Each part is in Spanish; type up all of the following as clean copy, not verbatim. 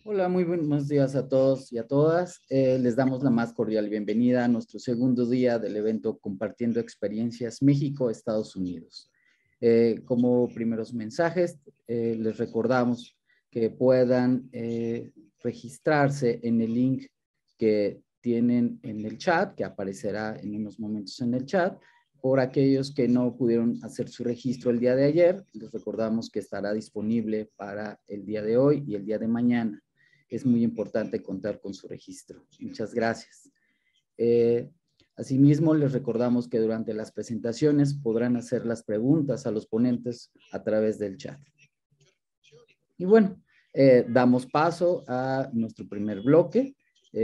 Hola, muy buenos días a todos y a todas. Les damos la más cordial bienvenida a nuestro segundo día del evento Compartiendo Experiencias México-Estados Unidos. Como primeros mensajes, les recordamos que puedan registrarse en el link que tienen en el chat, que aparecerá en unos momentos en el chat. Por aquellos que no pudieron hacer su registro el día de ayer, les recordamos que estará disponible para el día de hoy y el día de mañana. Es muy importante contar con su registro. Muchas gracias. Asimismo, les recordamos que durante las presentaciones podrán hacer las preguntas a los ponentes a través del chat. Y bueno, damos paso a nuestro primer bloque.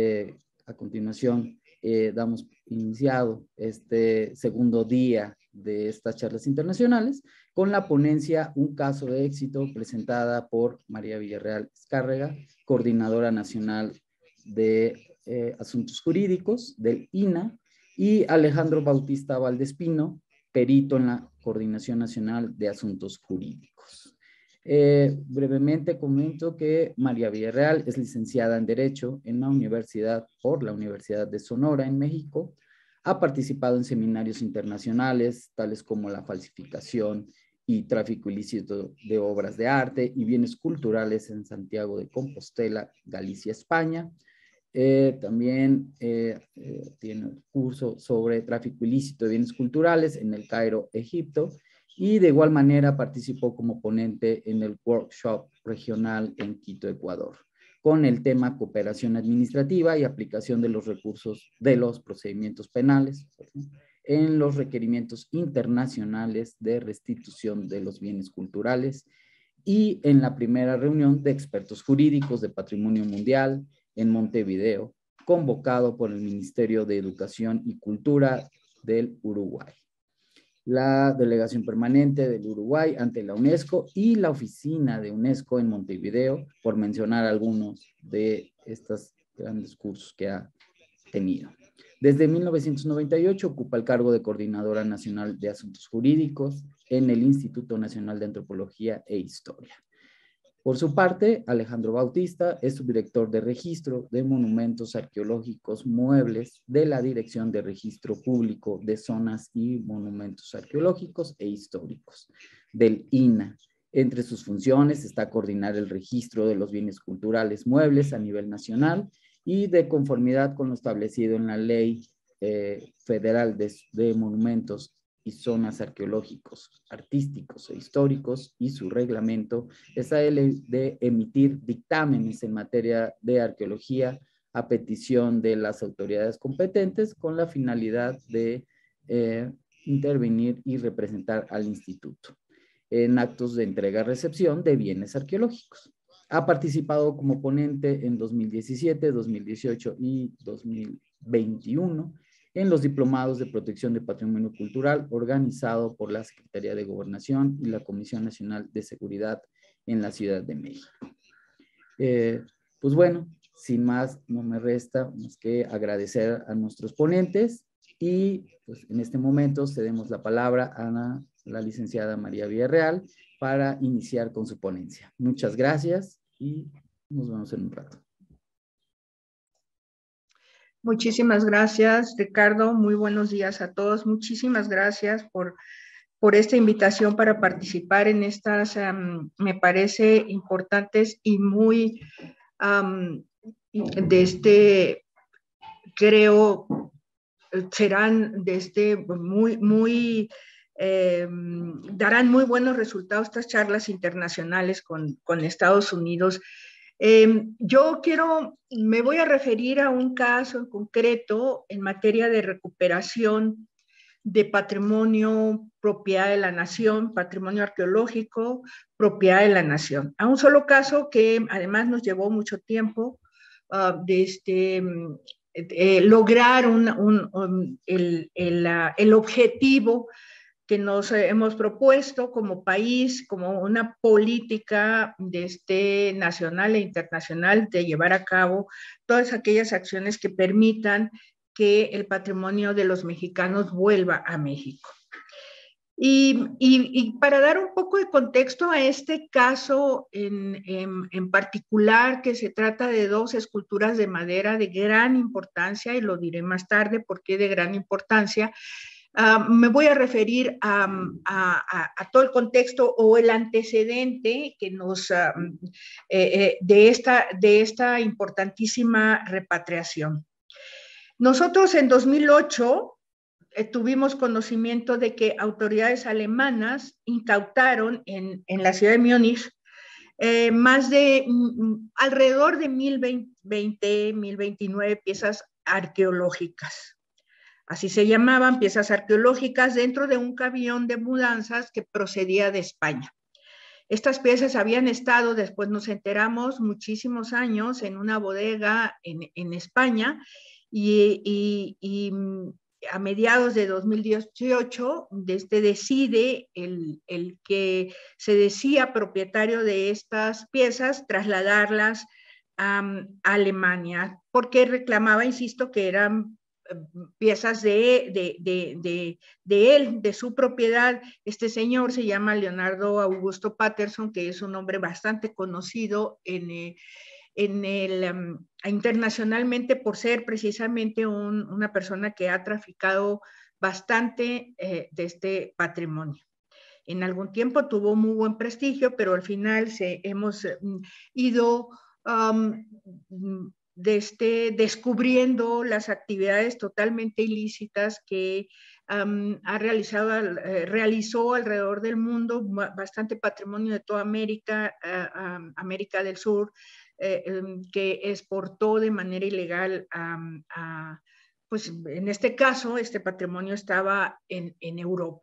A continuación, damos iniciado este segundo día de estas charlas internacionales con la ponencia Un caso de éxito presentada por María Villarreal Escárrega, coordinadora nacional de asuntos jurídicos del INA, y Alejandro Bautista Valdespino, perito en la Coordinación Nacional de Asuntos Jurídicos. Brevemente comento que María Villarreal es licenciada en Derecho por la Universidad de Sonora en México. Ha participado en seminarios internacionales, tales como la falsificación y tráfico ilícito de obras de arte y bienes culturales en Santiago de Compostela, Galicia, España. También tiene curso sobre tráfico ilícito de bienes culturales en El Cairo, Egipto, y de igual manera participó como ponente en el workshop regional en Quito, Ecuador, con el tema cooperación administrativa y aplicación de los recursos de los procedimientos penales en los requerimientos internacionales de restitución de los bienes culturales, y en la primera reunión de expertos jurídicos de patrimonio mundial en Montevideo, convocado por el Ministerio de Educación y Cultura del Uruguay, la delegación permanente del Uruguay ante la UNESCO y la oficina de UNESCO en Montevideo, por mencionar algunos de estos grandes cursos que ha tenido. Desde 1998 ocupa el cargo de Coordinadora Nacional de Asuntos Jurídicos en el Instituto Nacional de Antropología e Historia. Por su parte, Alejandro Bautista es subdirector de Registro de Monumentos Arqueológicos Muebles de la Dirección de Registro Público de Zonas y Monumentos Arqueológicos e Históricos del INA. Entre sus funciones está coordinar el registro de los bienes culturales muebles a nivel nacional y de conformidad con lo establecido en la Ley Federal de Monumentos y Zonas Arqueológicos, Artísticos e Históricos y su reglamento, está de emitir dictámenes en materia de arqueología a petición de las autoridades competentes con la finalidad de intervenir y representar al instituto en actos de entrega-recepción de bienes arqueológicos. Ha participado como ponente en 2017, 2018 y 2021 en los diplomados de protección de patrimonio cultural organizado por la Secretaría de Gobernación y la Comisión Nacional de Seguridad en la Ciudad de México. Pues bueno, sin más, no me resta más que agradecer a nuestros ponentes y pues en este momento cedemos la palabra a la licenciada María Villarreal para iniciar con su ponencia. Muchas gracias y nos vemos en un rato. Muchísimas gracias, Ricardo. Muy buenos días a todos. Muchísimas gracias por esta invitación para participar en estas, me parece, importantes y muy, creo, serán darán muy buenos resultados estas charlas internacionales con Estados Unidos. Yo me voy a referir a un caso en concreto en materia de recuperación de patrimonio propiedad de la nación, patrimonio arqueológico, propiedad de la nación. A un solo caso que además nos llevó mucho tiempo lograr el objetivo que nos hemos propuesto como país, como una política nacional e internacional de llevar a cabo todas aquellas acciones que permitan que el patrimonio de los mexicanos vuelva a México. Y para dar un poco de contexto a este caso en particular, que se trata de dos esculturas de madera de gran importancia, y lo diré más tarde por qué de gran importancia, me voy a referir a todo el contexto o el antecedente que nos, de esta importantísima repatriación. Nosotros en 2008 tuvimos conocimiento de que autoridades alemanas incautaron en la ciudad de Múnich más de alrededor de 1029 piezas arqueológicas. Así se llamaban, piezas arqueológicas, dentro de un camión de mudanzas que procedía de España. Estas piezas habían estado, después nos enteramos, muchísimos años en una bodega en España, y a mediados de 2018 decide el que se decía propietario de estas piezas trasladarlas a Alemania, porque reclamaba, insisto, que eran piezas de él, de su propiedad. Este señor se llama Leonardo Augusto Patterson, que es un hombre bastante conocido internacionalmente por ser precisamente una persona que ha traficado bastante de este patrimonio. En algún tiempo tuvo muy buen prestigio, pero al final hemos ido descubriendo las actividades totalmente ilícitas que realizó alrededor del mundo, bastante patrimonio de toda América, América del Sur, que exportó de manera ilegal pues en este caso, este patrimonio estaba en Europa.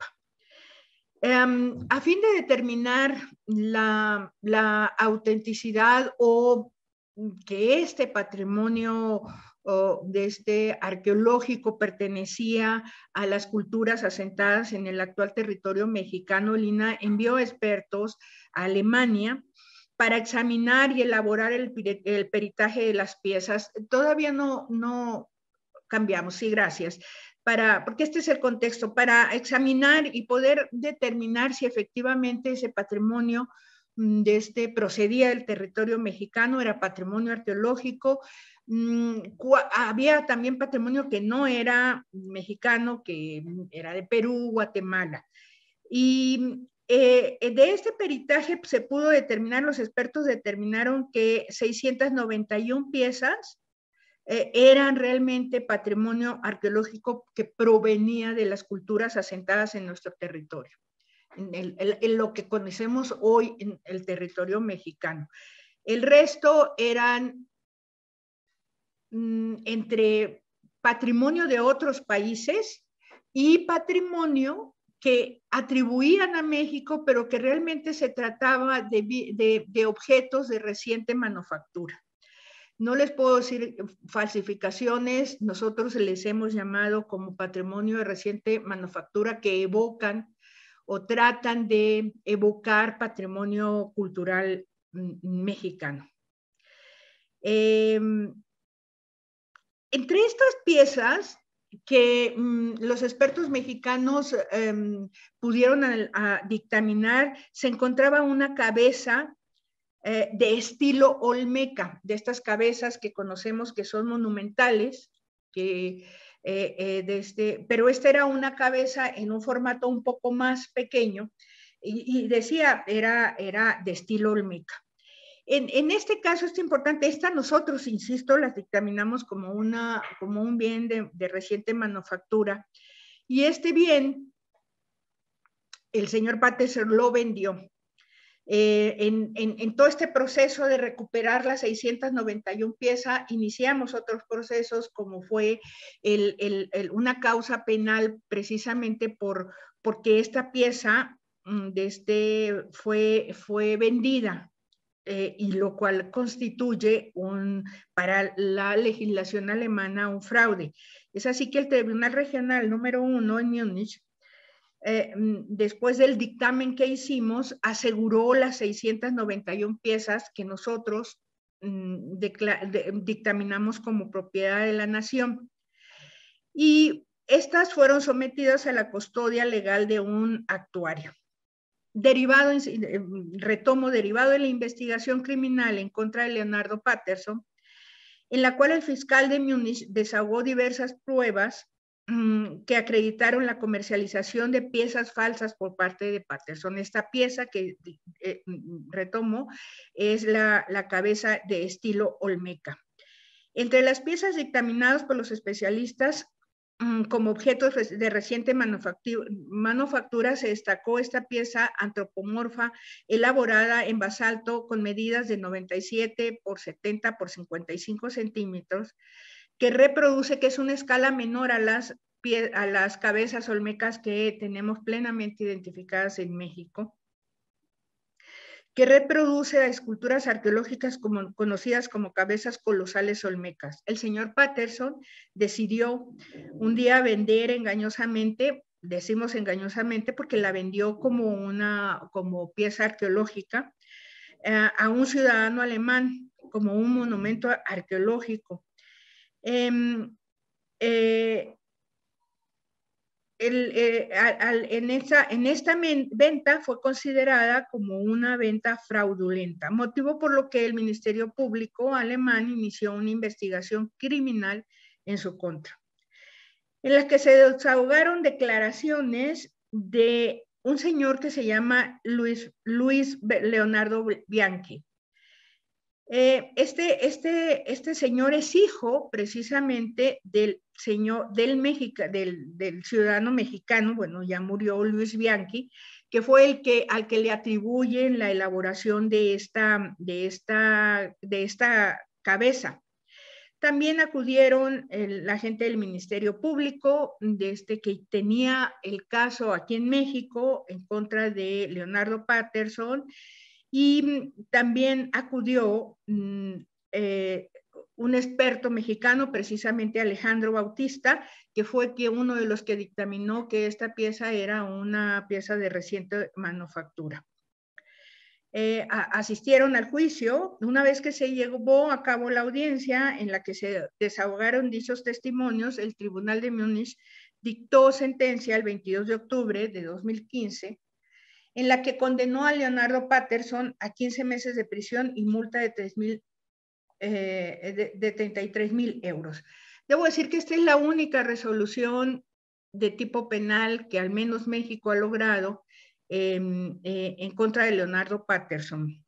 A fin de determinar la autenticidad o que este patrimonio arqueológico pertenecía a las culturas asentadas en el actual territorio mexicano, el INAH envió expertos a Alemania para examinar y elaborar el peritaje de las piezas. Todavía no cambiamos, sí, gracias. Porque este es el contexto, para examinar y poder determinar si efectivamente ese patrimonio procedía del territorio mexicano, era patrimonio arqueológico. Había también patrimonio que no era mexicano, que era de Perú, Guatemala. Y de este peritaje se pudo determinar, los expertos determinaron que 691 piezas eran realmente patrimonio arqueológico que provenía de las culturas asentadas en nuestro territorio, en lo que conocemos hoy en el territorio mexicano. El resto eran entre patrimonio de otros países y patrimonio que atribuían a México, pero que realmente se trataba de objetos de reciente manufactura. No les puedo decir falsificaciones, nosotros les hemos llamado como patrimonio de reciente manufactura, que evocan o tratan de evocar patrimonio cultural mexicano. Entre estas piezas que los expertos mexicanos pudieron dictaminar, se encontraba una cabeza de estilo olmeca, de estas cabezas que conocemos que son monumentales, pero esta era una cabeza en un formato un poco más pequeño, y decía, era de estilo olmeca. En este caso es importante, nosotros, insisto, las dictaminamos como un bien de reciente manufactura, y este bien, el señor Patterson lo vendió. En todo este proceso de recuperar las 691 piezas, iniciamos otros procesos, como fue una causa penal, precisamente porque esta pieza fue vendida, y lo cual constituye para la legislación alemana un fraude. Es así que el Tribunal Regional número 1 en Múnich, después del dictamen que hicimos, aseguró las 691 piezas que nosotros dictaminamos como propiedad de la nación. Y Estas fueron sometidas a la custodia legal de un actuario. Derivado de la investigación criminal en contra de Leonardo Patterson, en la cual el fiscal de Múnich desahogó diversas pruebas que acreditaron la comercialización de piezas falsas por parte de Patterson. Esta pieza que retomo es la cabeza de estilo Olmeca. Entre las piezas dictaminadas por los especialistas como objeto de reciente manufactura se destacó esta pieza antropomorfa elaborada en basalto con medidas de 97 por 70 por 55 centímetros, que reproduce, que es una escala menor a las cabezas olmecas que tenemos plenamente identificadas en México, que reproduce a esculturas arqueológicas conocidas como cabezas colosales olmecas. El señor Patterson decidió un día vender engañosamente, decimos engañosamente porque la vendió como pieza arqueológica, a un ciudadano alemán, como un monumento arqueológico. En esta venta fue considerada como una venta fraudulenta, motivo por lo que el Ministerio Público alemán inició una investigación criminal en su contra, en la que se desahogaron declaraciones de un señor que se llama Luis Leonardo Bianchi. Este señor es hijo precisamente del ciudadano mexicano, bueno, ya murió Luis Bianchi, que fue al que le atribuyen la elaboración de esta cabeza. También acudieron la gente del Ministerio Público, que tenía el caso aquí en México en contra de Leonardo Patterson, y también acudió un experto mexicano, precisamente Alejandro Bautista, que fue uno de los que dictaminó que esta pieza era una pieza de reciente manufactura. Asistieron al juicio. Una vez que se llevó a cabo la audiencia en la que se desahogaron dichos testimonios, el Tribunal de Múnich dictó sentencia el 22 de octubre de 2015, en la que condenó a Leonardo Patterson a 15 meses de prisión y multa de 33,000 euros. Debo decir que esta es la única resolución de tipo penal que al menos México ha logrado en contra de Leonardo Patterson.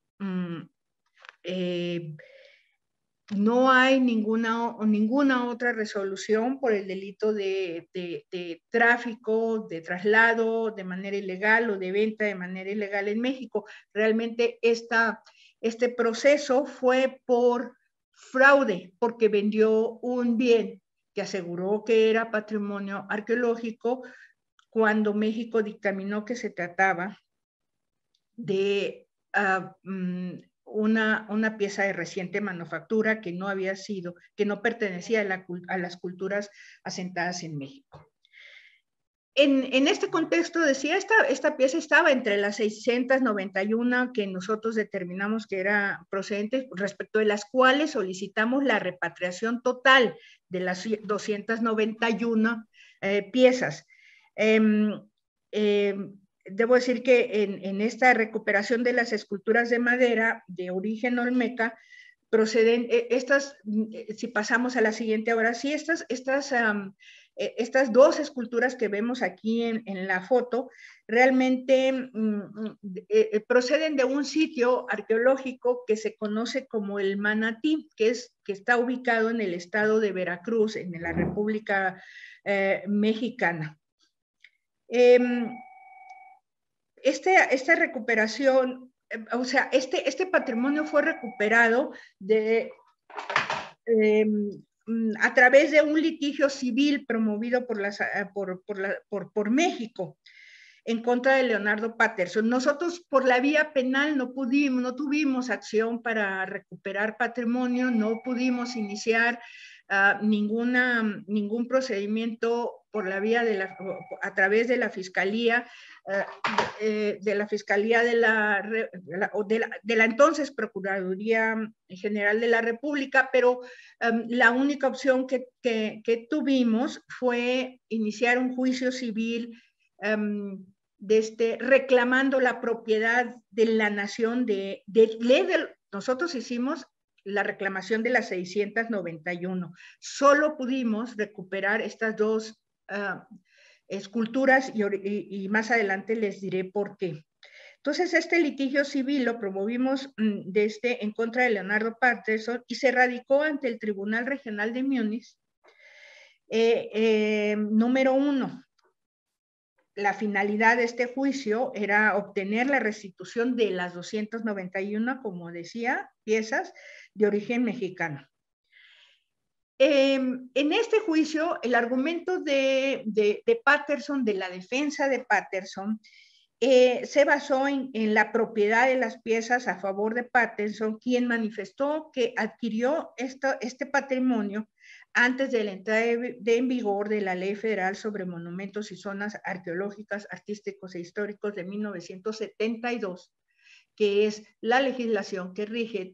No hay ninguna otra resolución por el delito de tráfico, de traslado de manera ilegal o de venta de manera ilegal en México. Realmente este proceso fue por fraude, porque vendió un bien que aseguró que era patrimonio arqueológico cuando México dictaminó que se trataba de una pieza de reciente manufactura que no pertenecía a las culturas asentadas en México. En este contexto, decía, esta pieza estaba entre las 691 que nosotros determinamos que era procedente, respecto de las cuales solicitamos la repatriación total de las 291 piezas. Debo decir que en esta recuperación de las esculturas de madera de origen olmeca, proceden si pasamos a la siguiente, ahora sí, estas dos esculturas que vemos aquí en la foto, realmente proceden de un sitio arqueológico que se conoce como el Manatí, que está ubicado en el estado de Veracruz, en la República Mexicana. Esta recuperación, o sea, este patrimonio fue recuperado a través de un litigio civil promovido por México en contra de Leonardo Patterson. Nosotros por la vía penal no tuvimos acción para recuperar patrimonio, no pudimos iniciar ningún procedimiento por la vía a través de la Fiscalía, de la entonces Procuraduría General de la República, pero la única opción que tuvimos fue iniciar un juicio civil reclamando la propiedad de la nación nosotros hicimos la reclamación de las 691. Solo pudimos recuperar estas dos esculturas y más adelante les diré por qué. Entonces, este litigio civil lo promovimos en contra de Leonardo Patterson y se radicó ante el Tribunal Regional de Múnich, número 1. La finalidad de este juicio era obtener la restitución de las 291, como decía, piezas de origen mexicano. En este juicio, el argumento de Patterson, de la defensa de Patterson, se basó en la propiedad de las piezas a favor de Patterson, quien manifestó que adquirió este patrimonio antes de la entrada en vigor de la Ley Federal sobre Monumentos y Zonas Arqueológicas, Artísticos e Históricos de 1972, que es la legislación que rige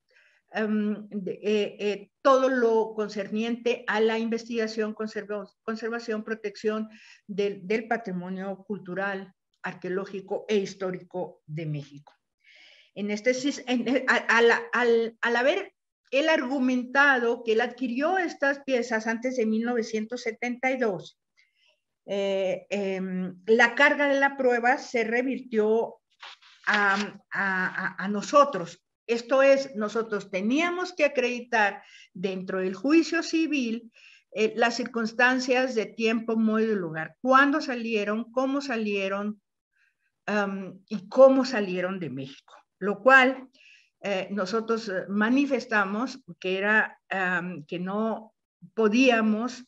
todo lo concerniente a la investigación, conservación, protección del patrimonio cultural, arqueológico e histórico de México. Al haber él argumentado que él adquirió estas piezas antes de 1972, la carga de la prueba se revirtió a nosotros. Esto es, nosotros teníamos que acreditar dentro del juicio civil las circunstancias de tiempo, modo y lugar, cuándo salieron, cómo salieron y cómo salieron de México, lo cual nosotros manifestamos que era que no podíamos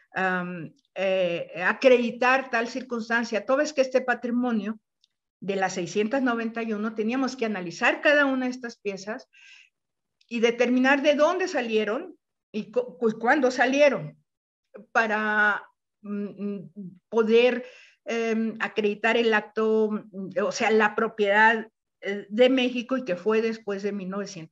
acreditar tal circunstancia. Toda vez que este patrimonio de las 691 teníamos que analizar cada una de estas piezas y determinar de dónde salieron y cuándo salieron para poder acreditar el acto, o sea, la propiedad de México y que fue después de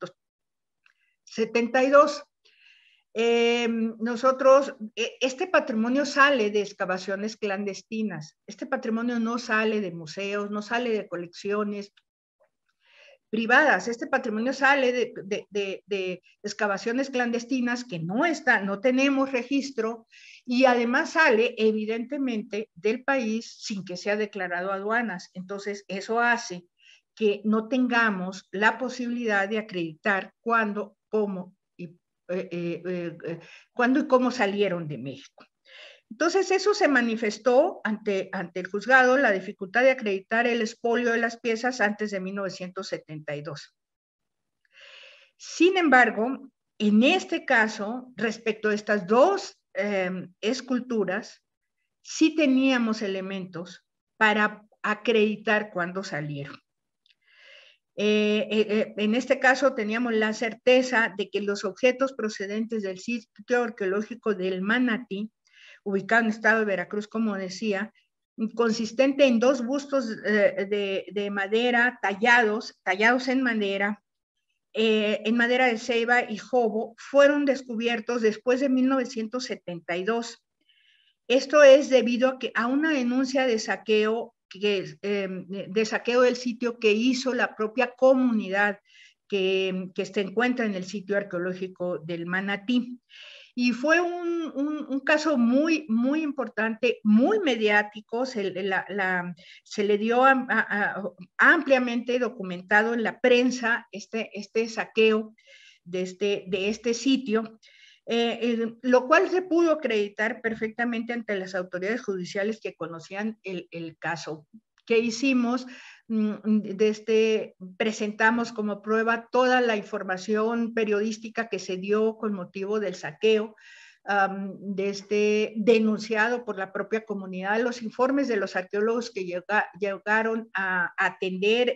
1972. Nosotros, este patrimonio sale de excavaciones clandestinas, este patrimonio no sale de museos, no sale de colecciones privadas, este patrimonio sale de excavaciones clandestinas que no tenemos registro y además sale evidentemente del país sin que sea declarado aduanas. Entonces eso hace que no tengamos la posibilidad de acreditar cuándo, cómo y cómo salieron de México. Entonces, eso se manifestó ante el juzgado, la dificultad de acreditar el expolio de las piezas antes de 1972. Sin embargo, en este caso, respecto a estas dos esculturas, sí teníamos elementos para acreditar cuándo salieron. En este caso teníamos la certeza de que los objetos procedentes del sitio arqueológico del Manatí, ubicado en el estado de Veracruz, como decía, consistente en dos bustos de madera tallados en madera de ceiba y jobo, fueron descubiertos después de 1972. Esto es debido a una denuncia de saqueo del sitio que hizo la propia comunidad que se encuentra en el sitio arqueológico del Manatí. Y fue un caso muy, muy importante, muy mediático, se le dio ampliamente documentado en la prensa este saqueo de este sitio. Lo cual se pudo acreditar perfectamente ante las autoridades judiciales que conocían el caso. ¿Qué hicimos? Presentamos como prueba toda la información periodística que se dio con motivo del saqueo, denunciado por la propia comunidad, los informes de los arqueólogos que llegaron a atender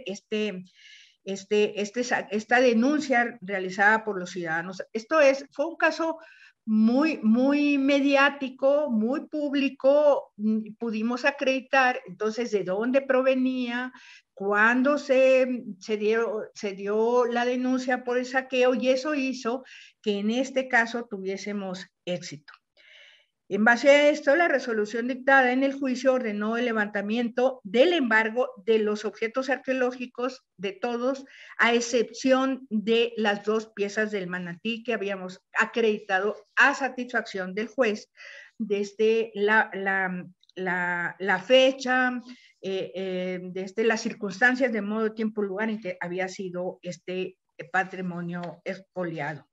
esta denuncia realizada por los ciudadanos. Fue un caso muy mediático, muy público, pudimos acreditar entonces de dónde provenía, cuándo se dio la denuncia por el saqueo, y eso hizo que en este caso tuviésemos éxito. En base a esto, la resolución dictada en el juicio ordenó el levantamiento del embargo de los objetos arqueológicos de todos, a excepción de las 2 piezas del manatí que habíamos acreditado a satisfacción del juez desde la fecha, desde las circunstancias de modo, tiempo, lugar en que había sido este patrimonio expoliado.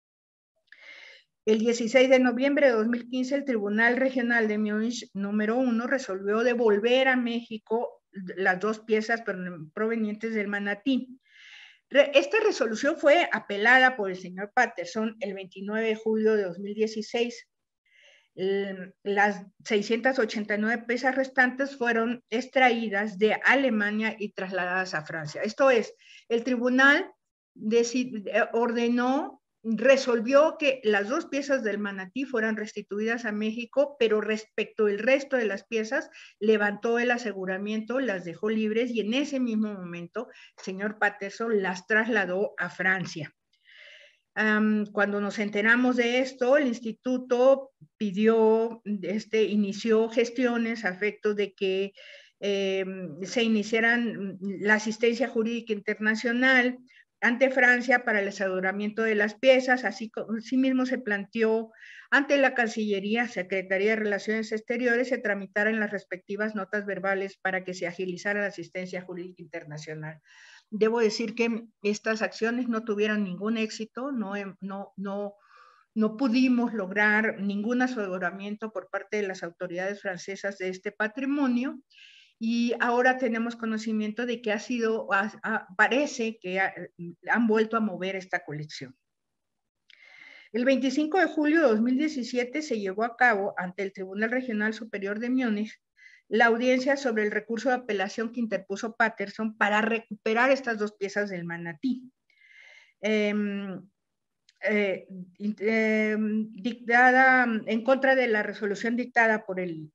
El 16 de noviembre de 2015, el Tribunal Regional de Múnich número 1 resolvió devolver a México las 2 piezas provenientes del manatí. Esta resolución fue apelada por el señor Patterson el 29 de julio de 2016. Las 689 piezas restantes fueron extraídas de Alemania y trasladadas a Francia. Esto es, el tribunal resolvió que las 2 piezas del manatí fueran restituidas a México, pero respecto del resto de las piezas, levantó el aseguramiento, las dejó libres, y en ese mismo momento, el señor Patterson las trasladó a Francia. Cuando nos enteramos de esto, el instituto inició gestiones a efectos de que se iniciaran la asistencia jurídica internacional ante Francia para el aseguramiento de las piezas. Asimismo se planteó ante la Cancillería, Secretaría de Relaciones Exteriores, se tramitaran las respectivas notas verbales para que se agilizara la asistencia jurídica internacional. Debo decir que estas acciones no tuvieron ningún éxito, no pudimos lograr ningún aseguramiento por parte de las autoridades francesas de este patrimonio, y ahora tenemos conocimiento de que parece que han vuelto a mover esta colección. El 25 de julio de 2017 se llevó a cabo ante el Tribunal Regional Superior de Múnich la audiencia sobre el recurso de apelación que interpuso Patterson para recuperar estas 2 piezas del manatí. Dictada en contra de la resolución dictada por el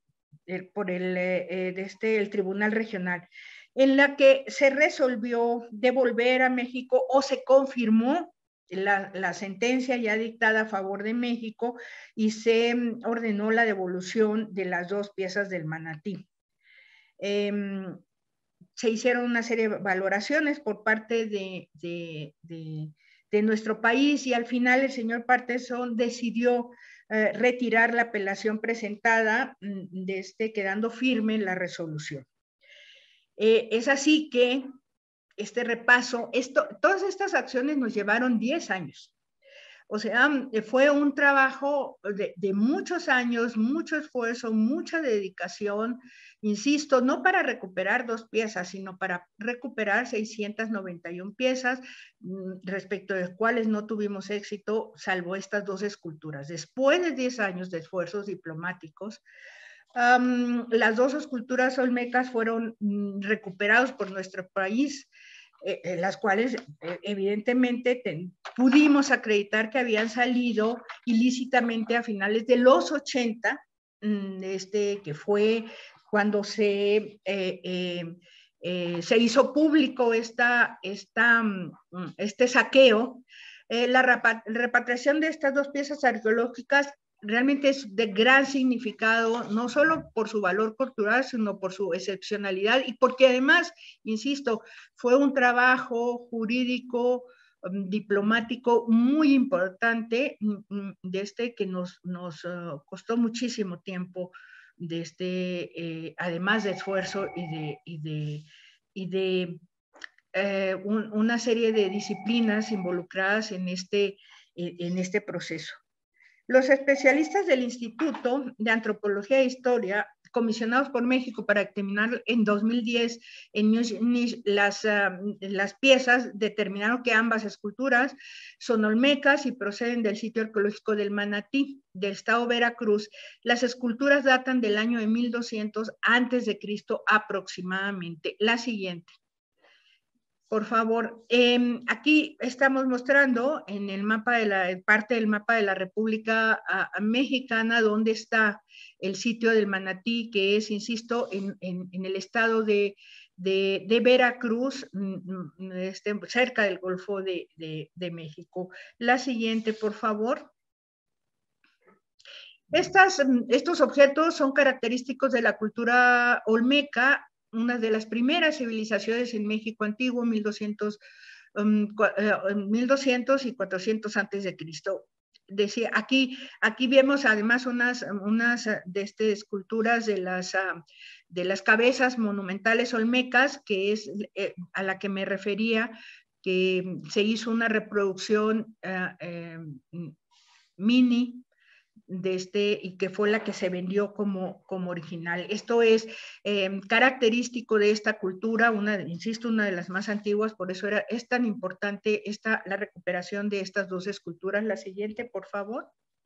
Tribunal Regional, en la que se resolvió devolver a México, o se confirmó la sentencia ya dictada a favor de México, y se ordenó la devolución de las 2 piezas del manatí. Se hicieron una serie de valoraciones por parte de nuestro país, y al final el señor Patterson decidió retirar la apelación presentada, quedando firme la resolución. Es así que este repaso, todas estas acciones nos llevaron 10 años. O sea, fue un trabajo de muchos años, mucho esfuerzo, mucha dedicación, insisto, no para recuperar 2 piezas, sino para recuperar 691 piezas, respecto de las cuales no tuvimos éxito, salvo estas 2 esculturas. Después de 10 años de esfuerzos diplomáticos, las 2 esculturas olmecas fueron recuperadas por nuestro país, las cuales evidentemente pudimos acreditar que habían salido ilícitamente a finales de los 80, que fue cuando se hizo público este saqueo. La repatriación de estas 2 piezas arqueológicas realmente es de gran significado, no solo por su valor cultural, sino por su excepcionalidad, y porque además, insisto, fue un trabajo jurídico, diplomático muy importante, que nos costó muchísimo tiempo, además de esfuerzo y de una serie de disciplinas involucradas en este proceso. Los especialistas del Instituto de Antropología e Historia, comisionados por México para examinar en 2010 en Múnich las piezas, determinaron que ambas esculturas son olmecas y proceden del sitio arqueológico del Manatí, del estado Veracruz. Las esculturas datan del año de 1200 a.C. aproximadamente. La siguiente. Por favor, aquí estamos mostrando en el mapa parte del mapa de la República Mexicana, donde está el sitio del Manatí, que es, insisto, en el estado de Veracruz, cerca del Golfo de México. La siguiente, por favor. Estos objetos son característicos de la cultura olmeca, una de las primeras civilizaciones en México antiguo, 1200 y 400 antes de Cristo. Decía, aquí vemos además unas de esculturas de las cabezas monumentales olmecas, que es a la que me refería, que se hizo una reproducción mini y que fue la que se vendió como original. Esto es característico de esta cultura, insisto, una de las más antiguas, por eso es tan importante la recuperación de estas dos esculturas. La siguiente, por favor.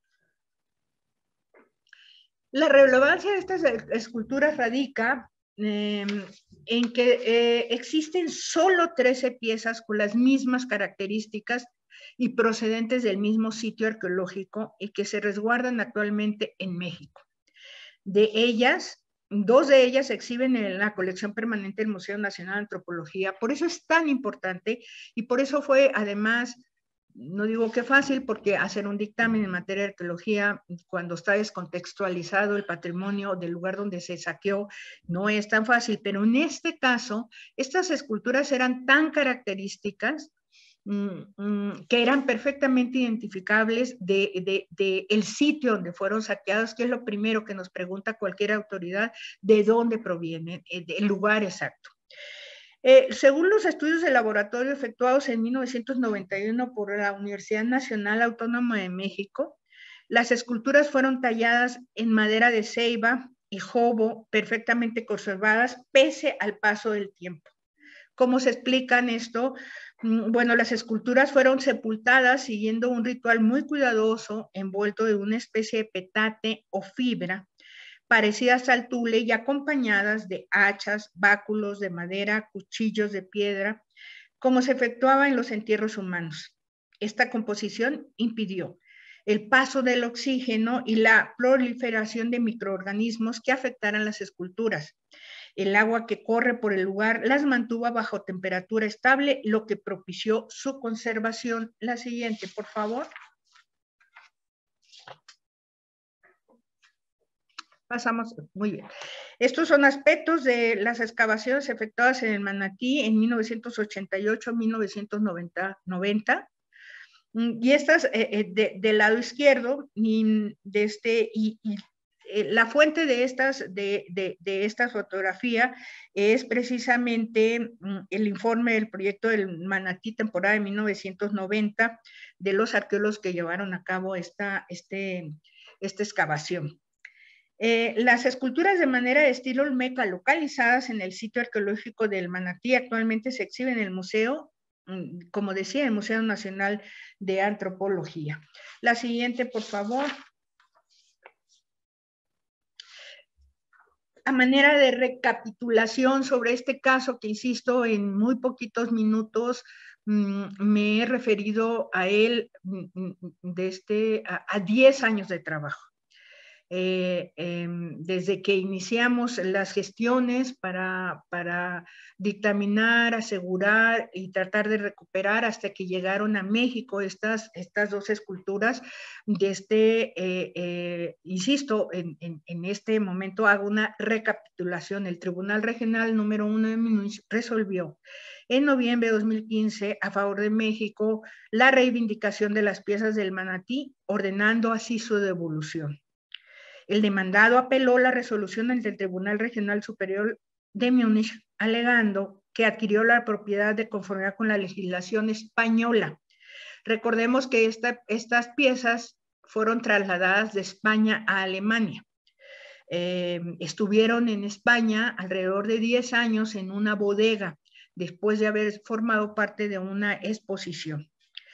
La relevancia de estas esculturas radica en que existen solo 13 piezas con las mismas características y procedentes del mismo sitio arqueológico y que se resguardan actualmente en México. De ellas, 2 de ellas se exhiben en la colección permanente del Museo Nacional de Antropología. Por eso es tan importante y por eso fue, además, no digo que fácil, porque hacer un dictamen en materia de arqueología, cuando está descontextualizado el patrimonio del lugar donde se saqueó, no es tan fácil, pero en este caso, estas esculturas eran tan características que eran perfectamente identificables del sitio donde fueron saqueados, que es lo primero que nos pregunta cualquier autoridad, de dónde provienen, el lugar exacto. Según los estudios de laboratorio efectuados en 1991 por la Universidad Nacional Autónoma de México, las esculturas fueron talladas en madera de ceiba y jobo, perfectamente conservadas pese al paso del tiempo. ¿Cómo se explican esto? Bueno, las esculturas fueron sepultadas siguiendo un ritual muy cuidadoso, envuelto de una especie de petate o fibra, parecidas al tule y acompañadas de hachas, báculos de madera, cuchillos de piedra, como se efectuaba en los entierros humanos. Esta composición impidió el paso del oxígeno y la proliferación de microorganismos que afectaran las esculturas. El agua que corre por el lugar las mantuvo bajo temperatura estable, lo que propició su conservación. La siguiente, por favor. Pasamos, muy bien. Estos son aspectos de las excavaciones efectuadas en el Manatí en 1988-1990. Y estas, del lado izquierdo, la fuente de esta fotografía es precisamente el informe del proyecto del Manatí, temporada de 1990, de los arqueólogos que llevaron a cabo esta excavación. Las esculturas de madera de estilo olmeca localizadas en el sitio arqueológico del Manatí actualmente se exhiben en el museo, como decía, el Museo Nacional de Antropología. La siguiente, por favor. A manera de recapitulación sobre este caso, que insisto, en muy poquitos minutos me he referido a él a 10 años de trabajo. Desde que iniciamos las gestiones para dictaminar, asegurar y tratar de recuperar hasta que llegaron a México estas dos esculturas, insisto, en este momento hago una recapitulación. El Tribunal Regional número 1 de Múnich resolvió en noviembre de 2015 a favor de México la reivindicación de las piezas del Manatí, ordenando así su devolución. El demandado apeló la resolución ante el Tribunal Regional Superior de Múnich, alegando que adquirió la propiedad de conformidad con la legislación española. Recordemos que estas piezas fueron trasladadas de España a Alemania. Estuvieron en España alrededor de 10 años en una bodega, después de haber formado parte de una exposición.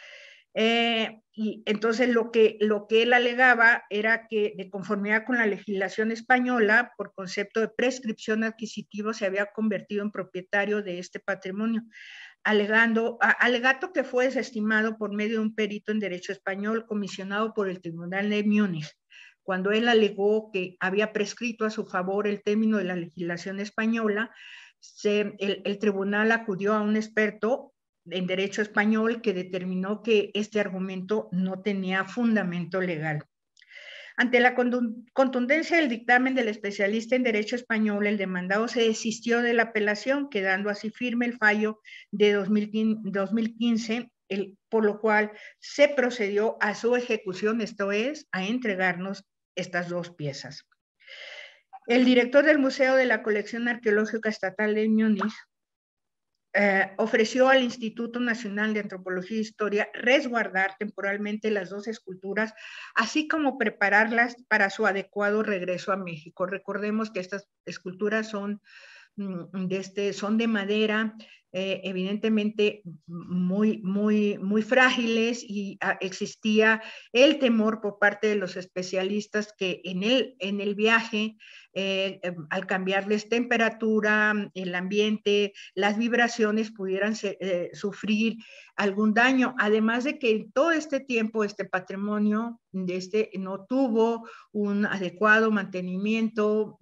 Y entonces lo que él alegaba era que de conformidad con la legislación española, por concepto de prescripción adquisitiva, se había convertido en propietario de este patrimonio, alegato que fue desestimado por medio de un perito en derecho español comisionado por el Tribunal de Múnich, cuando él alegó que había prescrito a su favor el término de la legislación española. El tribunal acudió a un experto en derecho español que determinó que este argumento no tenía fundamento legal. Ante la contundencia del dictamen del especialista en derecho español, el demandado se desistió de la apelación, quedando así firme el fallo de 2015, por lo cual se procedió a su ejecución, esto es, a entregarnos estas dos piezas. El director del Museo de la Colección Arqueológica Estatal de Múnich ofreció al Instituto Nacional de Antropología e Historia resguardar temporalmente las dos esculturas, así como prepararlas para su adecuado regreso a México. Recordemos que estas esculturas son de madera, evidentemente muy frágiles, y existía el temor por parte de los especialistas que en el viaje, al cambiarles temperatura, el ambiente, las vibraciones pudieran sufrir algún daño, además de que en todo este tiempo este patrimonio no tuvo un adecuado mantenimiento,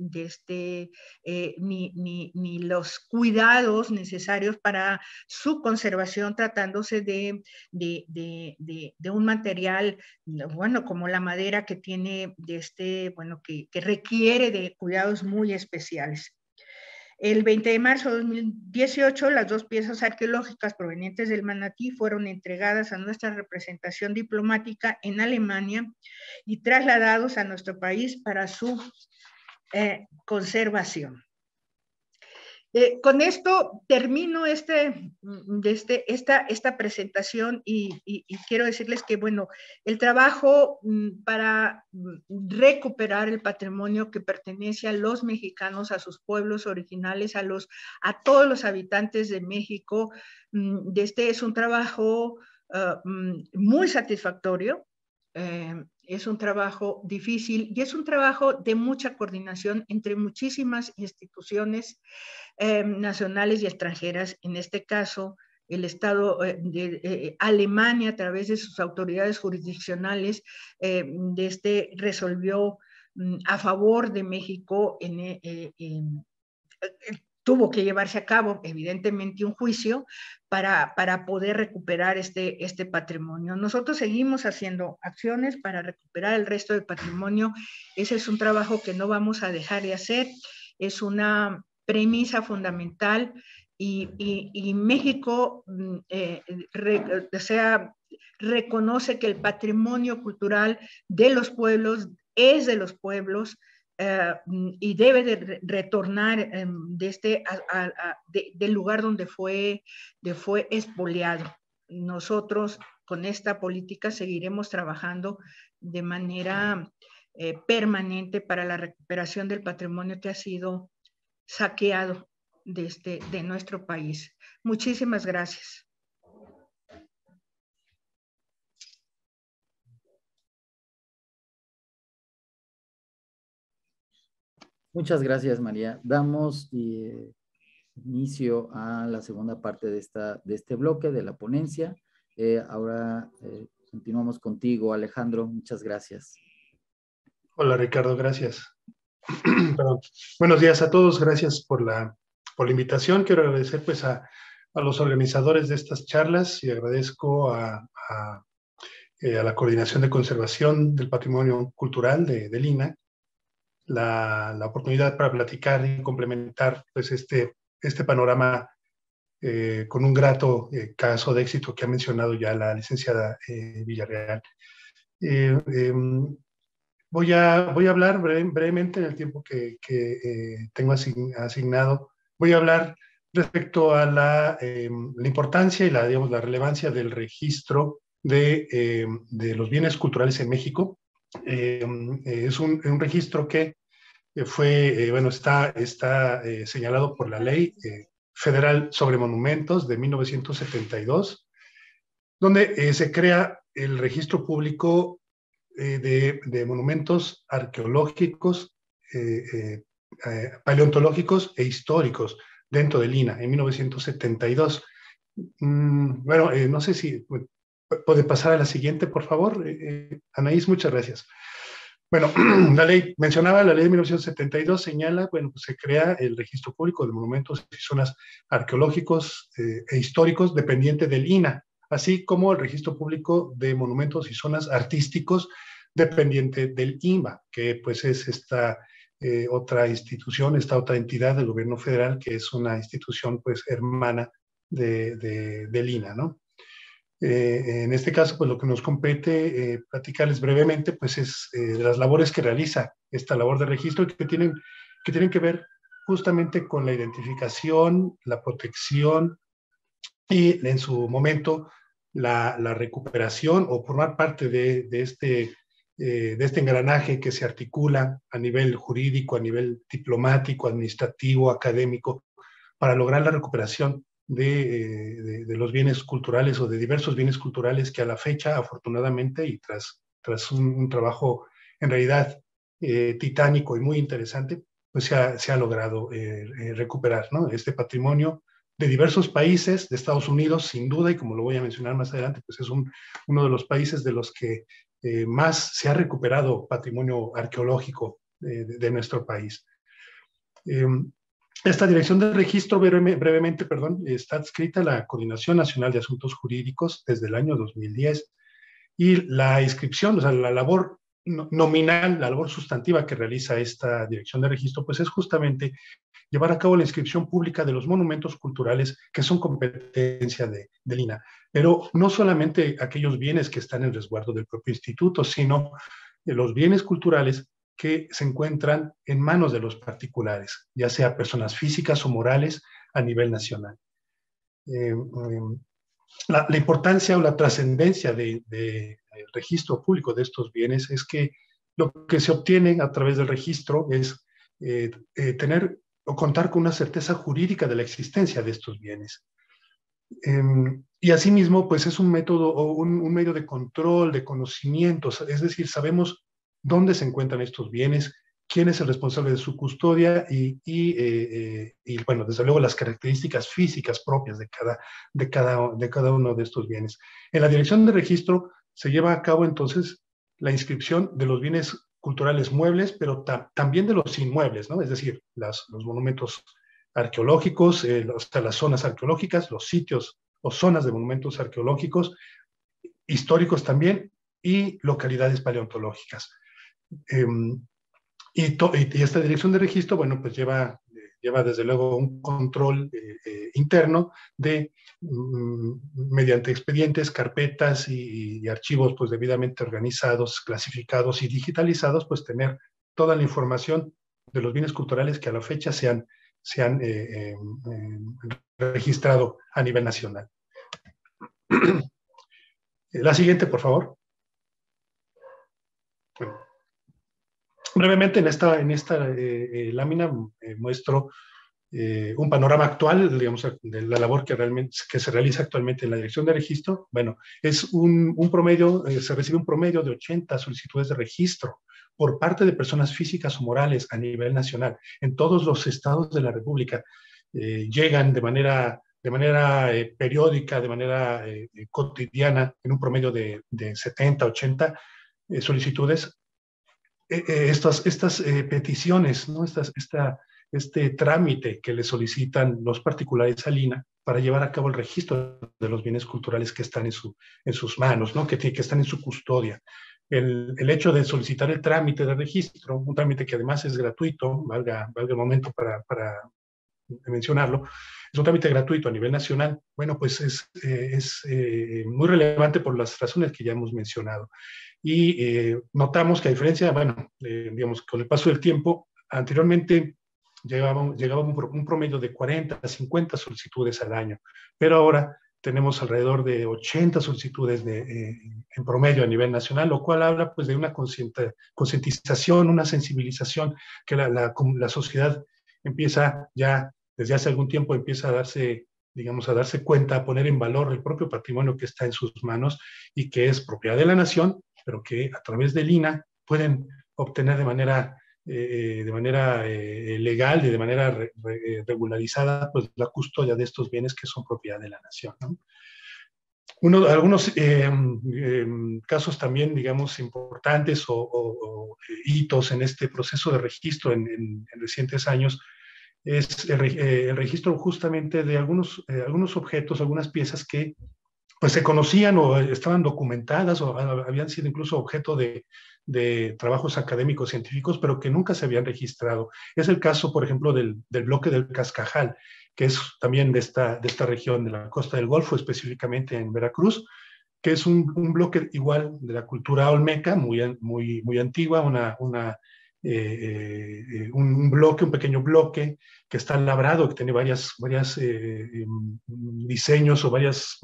ni los cuidados necesarios para su conservación, tratándose de un material, bueno, como la madera, que tiene que requiere de cuidados muy especiales. El 20 de marzo de 2018, las dos piezas arqueológicas provenientes del Manatí fueron entregadas a nuestra representación diplomática en Alemania y trasladados a nuestro país para su conservación. Con esto termino esta presentación, y quiero decirles que, bueno, el trabajo para recuperar el patrimonio que pertenece a los mexicanos, a sus pueblos originales, a todos los habitantes de México, es un trabajo muy satisfactorio. Es un trabajo difícil y es un trabajo de mucha coordinación entre muchísimas instituciones nacionales y extranjeras. En este caso, el Estado de Alemania, a través de sus autoridades jurisdiccionales, resolvió a favor de México. Tuvo que llevarse a cabo, evidentemente, un juicio para poder recuperar este patrimonio. Nosotros seguimos haciendo acciones para recuperar el resto del patrimonio. Ese es un trabajo que no vamos a dejar de hacer. Es una premisa fundamental, y México reconoce que el patrimonio cultural de los pueblos es de los pueblos, y debe de retornar del lugar donde fue expoliado. Nosotros con esta política seguiremos trabajando de manera permanente para la recuperación del patrimonio que ha sido saqueado de nuestro país. Muchísimas gracias. Muchas gracias, María. Damos inicio a la segunda parte de este bloque de la ponencia. Ahora continuamos contigo, Alejandro. Muchas gracias. Hola, Ricardo, gracias. Perdón. Buenos días a todos, gracias por la invitación. Quiero agradecer pues a los organizadores de estas charlas, y agradezco a la Coordinación de Conservación del Patrimonio Cultural del INAH la oportunidad para platicar y complementar pues este panorama con un grato caso de éxito que ha mencionado ya la licenciada Villarreal. Voy a hablar brevemente en el tiempo que tengo asignado. Voy a hablar respecto a la importancia y la relevancia del registro de los bienes culturales en México. Es un registro que está señalado por la Ley Federal sobre Monumentos de 1972, donde se crea el registro público de monumentos arqueológicos, paleontológicos e históricos dentro del INAH en 1972. Bueno, no sé si puede pasar a la siguiente, por favor. Anaís, muchas gracias. Bueno, mencionaba la ley de 1972, señala, bueno, pues se crea el registro público de monumentos y zonas arqueológicos e históricos dependiente del INAH, así como el registro público de monumentos y zonas artísticos dependiente del INBA, que pues es esta otra institución, esta otra entidad del gobierno federal, que es una institución pues hermana del INAH, ¿no? En este caso, pues lo que nos compete platicarles brevemente, pues es de las labores que realiza esta labor de registro que tienen que ver justamente con la identificación, la protección y en su momento la recuperación o formar parte de este engranaje que se articula a nivel jurídico, a nivel diplomático, administrativo, académico, para lograr la recuperación de los bienes culturales o de diversos bienes culturales que a la fecha, afortunadamente, y tras un trabajo en realidad titánico y muy interesante, pues se ha logrado recuperar, ¿no? Este patrimonio de diversos países, de Estados Unidos, sin duda, y como lo voy a mencionar más adelante, pues es uno de los países de los que más se ha recuperado patrimonio arqueológico de nuestro país. Esta dirección de registro, brevemente, está adscrita a la Coordinación Nacional de Asuntos Jurídicos desde el año 2010 y la inscripción, o sea, la labor nominal, la labor sustantiva que realiza esta dirección de registro, pues es justamente llevar a cabo la inscripción pública de los monumentos culturales que son competencia del INAH, pero no solamente aquellos bienes que están en resguardo del propio instituto, sino los bienes culturales que se encuentran en manos de los particulares, ya sea personas físicas o morales a nivel nacional. La importancia o la trascendencia del registro público de estos bienes es que lo que se obtiene a través del registro es tener o contar con una certeza jurídica de la existencia de estos bienes. Y asimismo, pues es un método o un medio de control, de conocimientos, es decir, sabemos dónde se encuentran estos bienes, quién es el responsable de su custodia y bueno, desde luego las características físicas propias de cada uno de estos bienes. En la dirección de registro se lleva a cabo entonces la inscripción de los bienes culturales muebles, pero también de los inmuebles, ¿no? Es decir, los monumentos arqueológicos, las zonas arqueológicas, los sitios o zonas de monumentos arqueológicos, históricos también, y localidades paleontológicas. Y esta dirección de registro, bueno, pues lleva desde luego un control interno mediante expedientes, carpetas y archivos pues debidamente organizados, clasificados y digitalizados, pues tener toda la información de los bienes culturales que a la fecha se han registrado a nivel nacional. La siguiente, por favor. Bueno, brevemente en esta lámina muestro un panorama actual, digamos, de la labor que se realiza actualmente en la dirección de registro. Bueno, es un promedio, se recibe un promedio de 80 solicitudes de registro por parte de personas físicas o morales a nivel nacional. En todos los estados de la República llegan de manera periódica, de manera cotidiana, en un promedio de 70, 80 solicitudes. Estas peticiones, ¿no? Este trámite que le solicitan los particulares al INAH para llevar a cabo el registro de los bienes culturales que están en sus manos, ¿no? que están en su custodia. El hecho de solicitar el trámite de registro, un trámite que además es gratuito, valga el momento para mencionarlo, es un trámite gratuito a nivel nacional, bueno, pues es muy relevante por las razones que ya hemos mencionado. Y notamos que a diferencia, bueno, digamos, con el paso del tiempo, anteriormente llegaba un promedio de 40 a 50 solicitudes al año, pero ahora tenemos alrededor de 80 solicitudes en promedio a nivel nacional, lo cual habla pues de una concientización, una sensibilización que la sociedad empieza ya, desde hace algún tiempo empieza a darse digamos, a darse cuenta, a poner en valor el propio patrimonio que está en sus manos y que es propiedad de la nación, pero que a través del INAH pueden obtener de manera legal y de manera regularizada, pues la custodia de estos bienes que son propiedad de la nación, ¿no? Algunos casos también, digamos, importantes o hitos en este proceso de registro en recientes años es el registro justamente de algunos objetos, algunas piezas que pues se conocían o estaban documentadas o habían sido incluso objeto de trabajos académicos científicos, pero que nunca se habían registrado. Es el caso, por ejemplo, del bloque del Cascajal, que es también de esta región de la costa del Golfo, específicamente en Veracruz, que es un bloque igual de la cultura olmeca, muy antigua, un pequeño bloque que está labrado, que tiene varias diseños o varias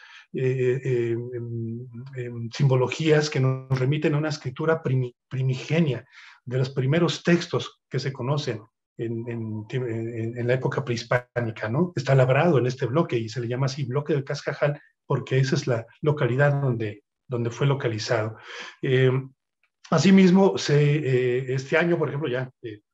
simbologías que nos remiten a una escritura primigenia de los primeros textos que se conocen en la época prehispánica, ¿no? Está labrado en este bloque y se le llama así bloque del Cascajal porque esa es la localidad donde fue localizado. Asimismo, este año, por ejemplo, ya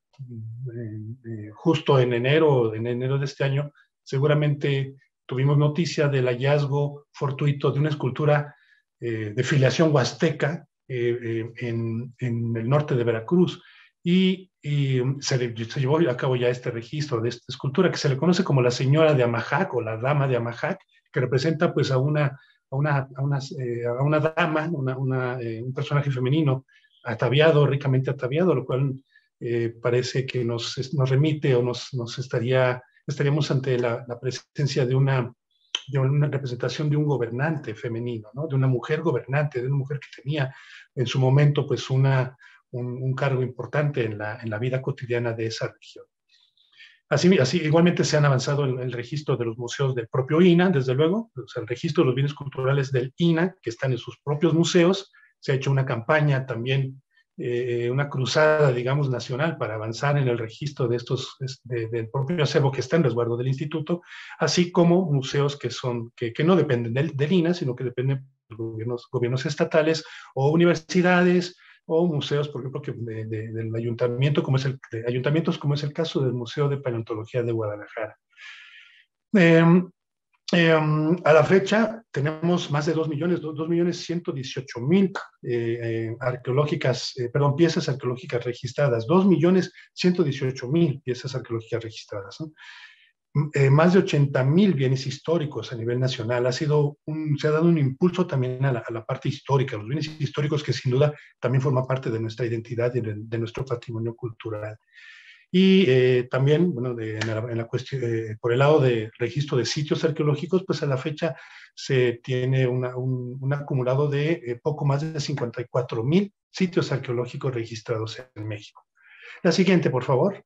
justo en enero de este año, seguramente tuvimos noticia del hallazgo fortuito de una escultura de filiación huasteca en el norte de Veracruz. Y se llevó a cabo ya este registro de esta escultura que se le conoce como la señora de Amajac o la dama de Amajac, que representa pues a una dama, un personaje femenino ataviado, ricamente ataviado, lo cual parece que nos remite o estaríamos ante la presencia de una representación de un gobernante femenino, ¿no? De una mujer gobernante, de una mujer que tenía en su momento pues un cargo importante en la vida cotidiana de esa región. Así, igualmente se han avanzado en el registro de los museos del propio INAH, desde luego, o sea, el registro de los bienes culturales del INAH, que están en sus propios museos. Se ha hecho una campaña también, una cruzada, digamos, nacional para avanzar en el registro de del propio acervo que está en resguardo del instituto, así como museos que no dependen del INAH, sino que dependen de gobiernos estatales o universidades, o museos, por ejemplo, del ayuntamiento, ayuntamientos como es el caso del Museo de Paleontología de Guadalajara. A la fecha tenemos más de 2.118.000 piezas arqueológicas registradas, 2.118.000 piezas arqueológicas registradas, ¿no? Más de 80.000 bienes históricos a nivel nacional. Se ha dado un impulso también a la parte histórica, los bienes históricos que sin duda también forman parte de nuestra identidad y de nuestro patrimonio cultural. Y también, bueno, en la cuestión, por el lado de registro de sitios arqueológicos, pues a la fecha se tiene un acumulado de poco más de 54.000 sitios arqueológicos registrados en México. La siguiente, por favor.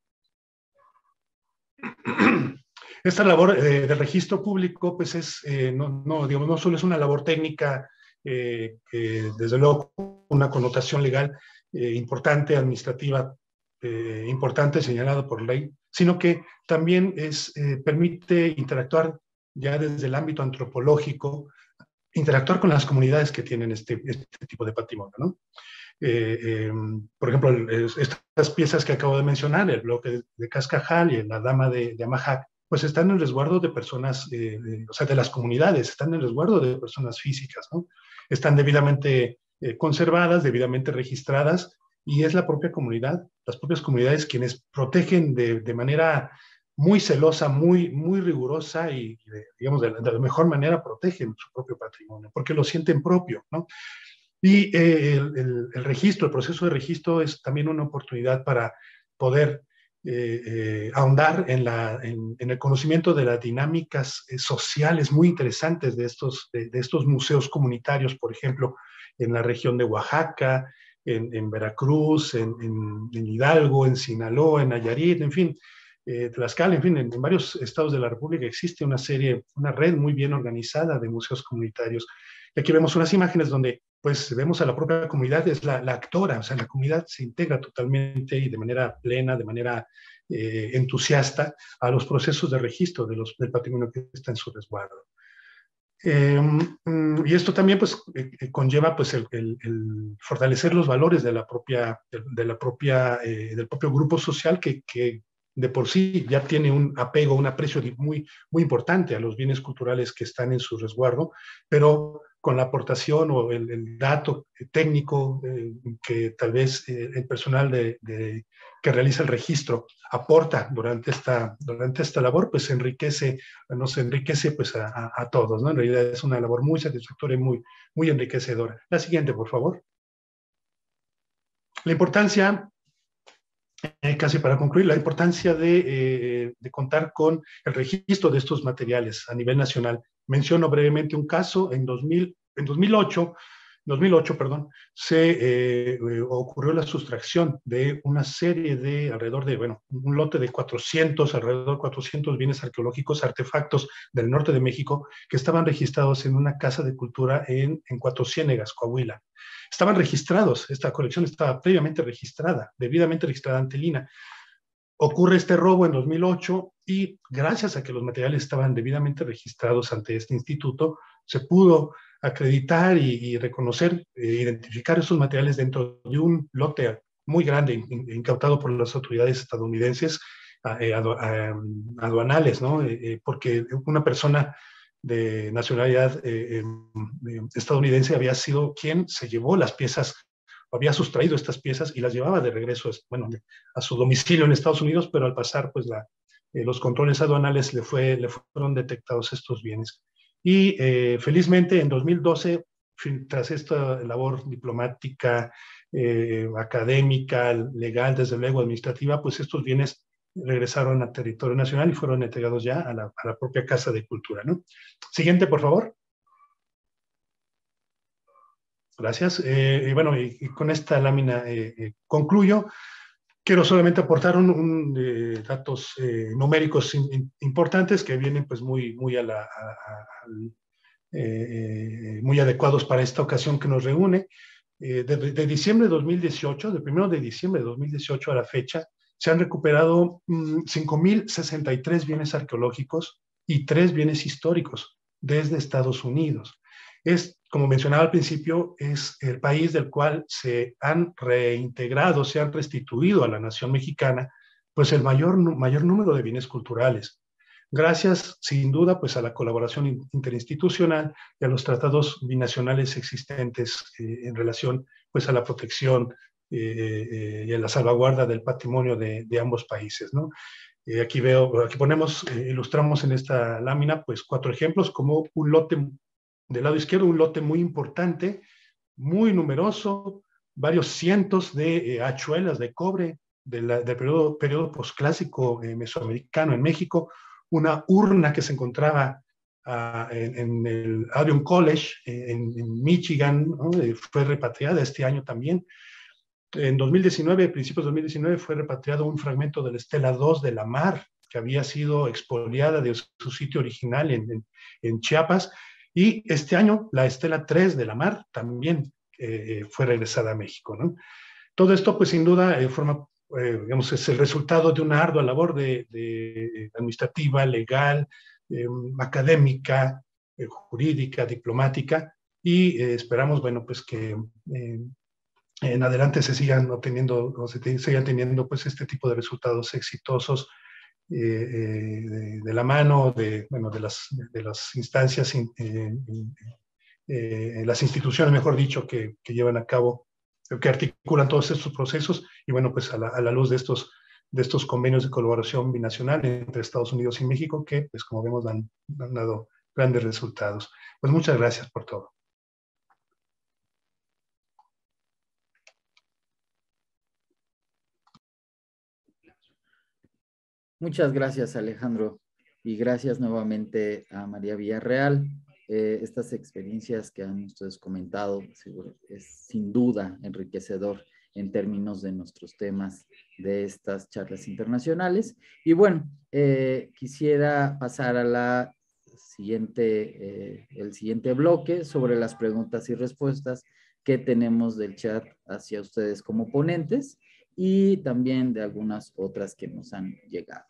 Esta labor de registro público, pues no solo es una labor técnica, desde luego una connotación legal importante, administrativa importante, señalada por ley, sino que también permite interactuar ya desde el ámbito antropológico, interactuar con las comunidades que tienen este tipo de patrimonio, ¿no? Por ejemplo, estas piezas que acabo de mencionar, el bloque de Cascajal y la dama de Amajac, pues están en resguardo de personas, o sea, de las comunidades, están en resguardo de personas físicas, ¿no? Están debidamente conservadas, debidamente registradas, y es la propia comunidad, las propias comunidades quienes protegen de manera muy celosa, muy rigurosa y digamos, de la mejor manera protegen su propio patrimonio, porque lo sienten propio, ¿no? Y el registro, el proceso de registro es también una oportunidad para poder ahondar en el conocimiento de las dinámicas sociales muy interesantes de estos museos comunitarios, por ejemplo, en la región de Oaxaca, en Veracruz, en Hidalgo, en Sinaloa, en Nayarit, en fin, Tlaxcala, en fin, en varios estados de la República existe una red muy bien organizada de museos comunitarios. Y aquí vemos unas imágenes donde pues vemos a la propia comunidad, es la actora, o sea, la comunidad se integra totalmente y de manera plena, de manera entusiasta a los procesos de registro del patrimonio que está en su resguardo. Y esto también pues, conlleva pues, el fortalecer los valores del propio grupo social que de por sí ya tiene un apego, un aprecio muy, muy importante a los bienes culturales que están en su resguardo, pero con la aportación o el dato técnico que tal vez el personal que realiza el registro aporta durante esta labor, pues nos enriquece pues a todos, ¿no? En realidad es una labor muy satisfactoria y muy, muy enriquecedora. La siguiente, por favor. La importancia, casi para concluir, la importancia de contar con el registro de estos materiales a nivel nacional. Menciono brevemente un caso en 2008, se ocurrió la sustracción de una serie de un lote de alrededor de 400 bienes arqueológicos, artefactos del norte de México, que estaban registrados en una casa de cultura en Cuatro Ciénegas, Coahuila. Estaban registrados, esta colección estaba previamente registrada, debidamente registrada ante el INAH. Ocurre este robo en 2008 y gracias a que los materiales estaban debidamente registrados ante este instituto, se pudo acreditar y reconocer, identificar esos materiales dentro de un lote muy grande incautado por las autoridades estadounidenses aduanales, ¿no? Porque una persona de nacionalidad estadounidense había sido quien se llevó las piezas, había sustraído estas piezas y las llevaba de regreso, a su domicilio en Estados Unidos, pero al pasar pues los controles aduanales le fueron detectados estos bienes. Y felizmente en 2012, tras esta labor diplomática, académica, legal, desde luego administrativa, pues estos bienes regresaron a territorio nacional y fueron entregados ya a la propia Casa de Cultura, ¿no? Siguiente, por favor. Gracias. Y con esta lámina concluyo. Quiero solamente aportar datos numéricos importantes que vienen pues muy, muy, muy adecuados para esta ocasión que nos reúne. De diciembre de 2018, del 1 de diciembre de 2018 a la fecha, se han recuperado 5.063 bienes arqueológicos y 3 bienes históricos desde Estados Unidos. Como mencionaba al principio, es el país del cual se han reintegrado, se han restituido a la nación mexicana, pues el mayor número de bienes culturales. Gracias, sin duda, pues a la colaboración interinstitucional y a los tratados binacionales existentes en relación pues a la protección y a la salvaguarda del patrimonio de ambos países, ¿no? Aquí ilustramos en esta lámina pues 4 ejemplos, como un lote del lado izquierdo, un lote muy importante, muy numeroso, varios cientos de hachuelas de cobre del periodo posclásico mesoamericano en México, una urna que se encontraba en el Albion College en Michigan, ¿no? Fue repatriada este año también. En 2019, principios de 2019, fue repatriado un fragmento de la Estela 2 de la Mar, que había sido expoliada de su sitio original en Chiapas. Y este año, la Estela 3 de la Mar también fue regresada a México, ¿no? Todo esto, pues sin duda, es el resultado de una ardua labor administrativa, legal, académica, jurídica, diplomática, y esperamos, pues que en adelante se sigan obteniendo o se sigan teniendo pues este tipo de resultados exitosos de la mano de las instancias, las instituciones, mejor dicho, que llevan a cabo, que articulan todos estos procesos y pues a la luz de estos convenios de colaboración binacional entre Estados Unidos y México que, pues como vemos, han dado grandes resultados. Pues muchas gracias por todo. Muchas gracias, Alejandro, y gracias nuevamente a María Villarreal. Estas experiencias que han ustedes comentado seguro, es sin duda enriquecedor en términos de nuestros temas de estas charlas internacionales. Y bueno, quisiera pasar a la el siguiente bloque sobre las preguntas y respuestas que tenemos del chat hacia ustedes como ponentes. y también de algunas otras que nos han llegado.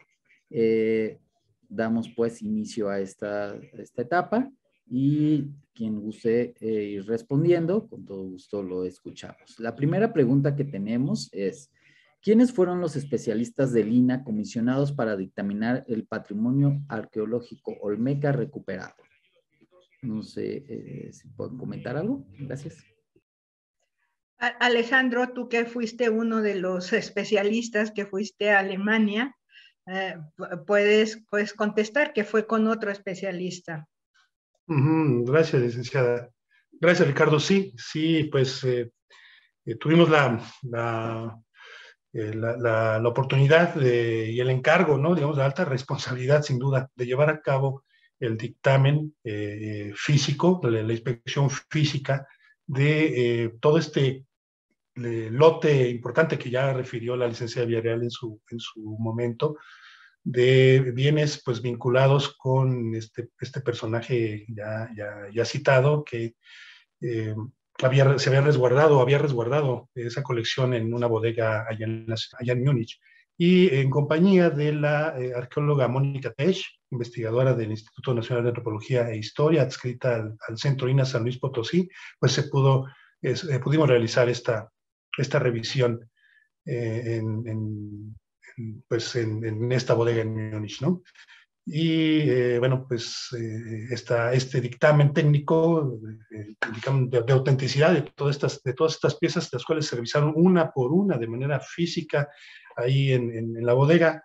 Damos pues inicio a esta etapa y quien guste ir respondiendo, con todo gusto lo escuchamos. La primera pregunta que tenemos es: ¿quiénes fueron los especialistas del INAH comisionados para dictaminar el patrimonio arqueológico olmeca recuperado? No sé si pueden comentar algo. Gracias. Alejandro, tú que fuiste uno de los especialistas que fuiste a Alemania, puedes contestar que fue con otro especialista. Gracias, licenciada. Gracias, Ricardo. Sí, pues tuvimos la oportunidad y el encargo, ¿no? Digamos, de alta responsabilidad, sin duda, de llevar a cabo el dictamen físico, la inspección física de todo este lote importante que ya refirió la licenciada Villarreal en su momento, de bienes pues vinculados con este personaje ya citado, que había resguardado esa colección en una bodega allá en Múnich, y en compañía de la arqueóloga Mónica Tesch, investigadora del Instituto Nacional de Antropología e Historia, adscrita al Centro INAH San Luis Potosí, pues pudimos realizar esta revisión en esta bodega en Múnich, ¿no? Y bueno, pues este dictamen técnico de autenticidad de todas estas piezas, las cuales se revisaron una por una de manera física ahí en la bodega,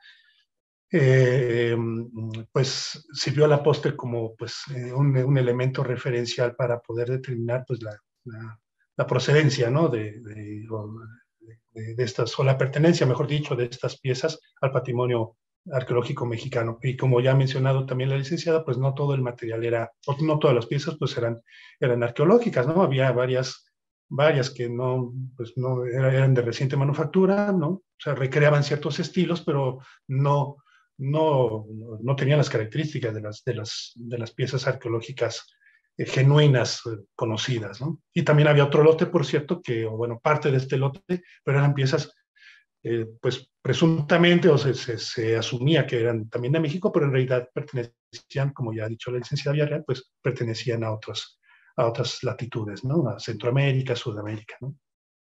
pues sirvió a la postre como pues, un elemento referencial para poder determinar pues, la procedencia, ¿no? de estas, o la pertenencia, mejor dicho, de estas piezas al patrimonio arqueológico mexicano. Y como ya ha mencionado también la licenciada, pues no todo el material no todas las piezas pues eran arqueológicas, ¿no? Había varias que pues no eran de reciente manufactura, ¿no? O sea, recreaban ciertos estilos, pero no tenían las características de las piezas arqueológicas genuinas, conocidas, ¿no? Y también había otro lote, por cierto, bueno, parte de este lote, pero eran piezas, pues presuntamente, o se asumía que eran también de México, pero en realidad pertenecían, como ya ha dicho la licenciada Villarreal, pues pertenecían a otras latitudes, ¿no? A Centroamérica, Sudamérica, ¿no?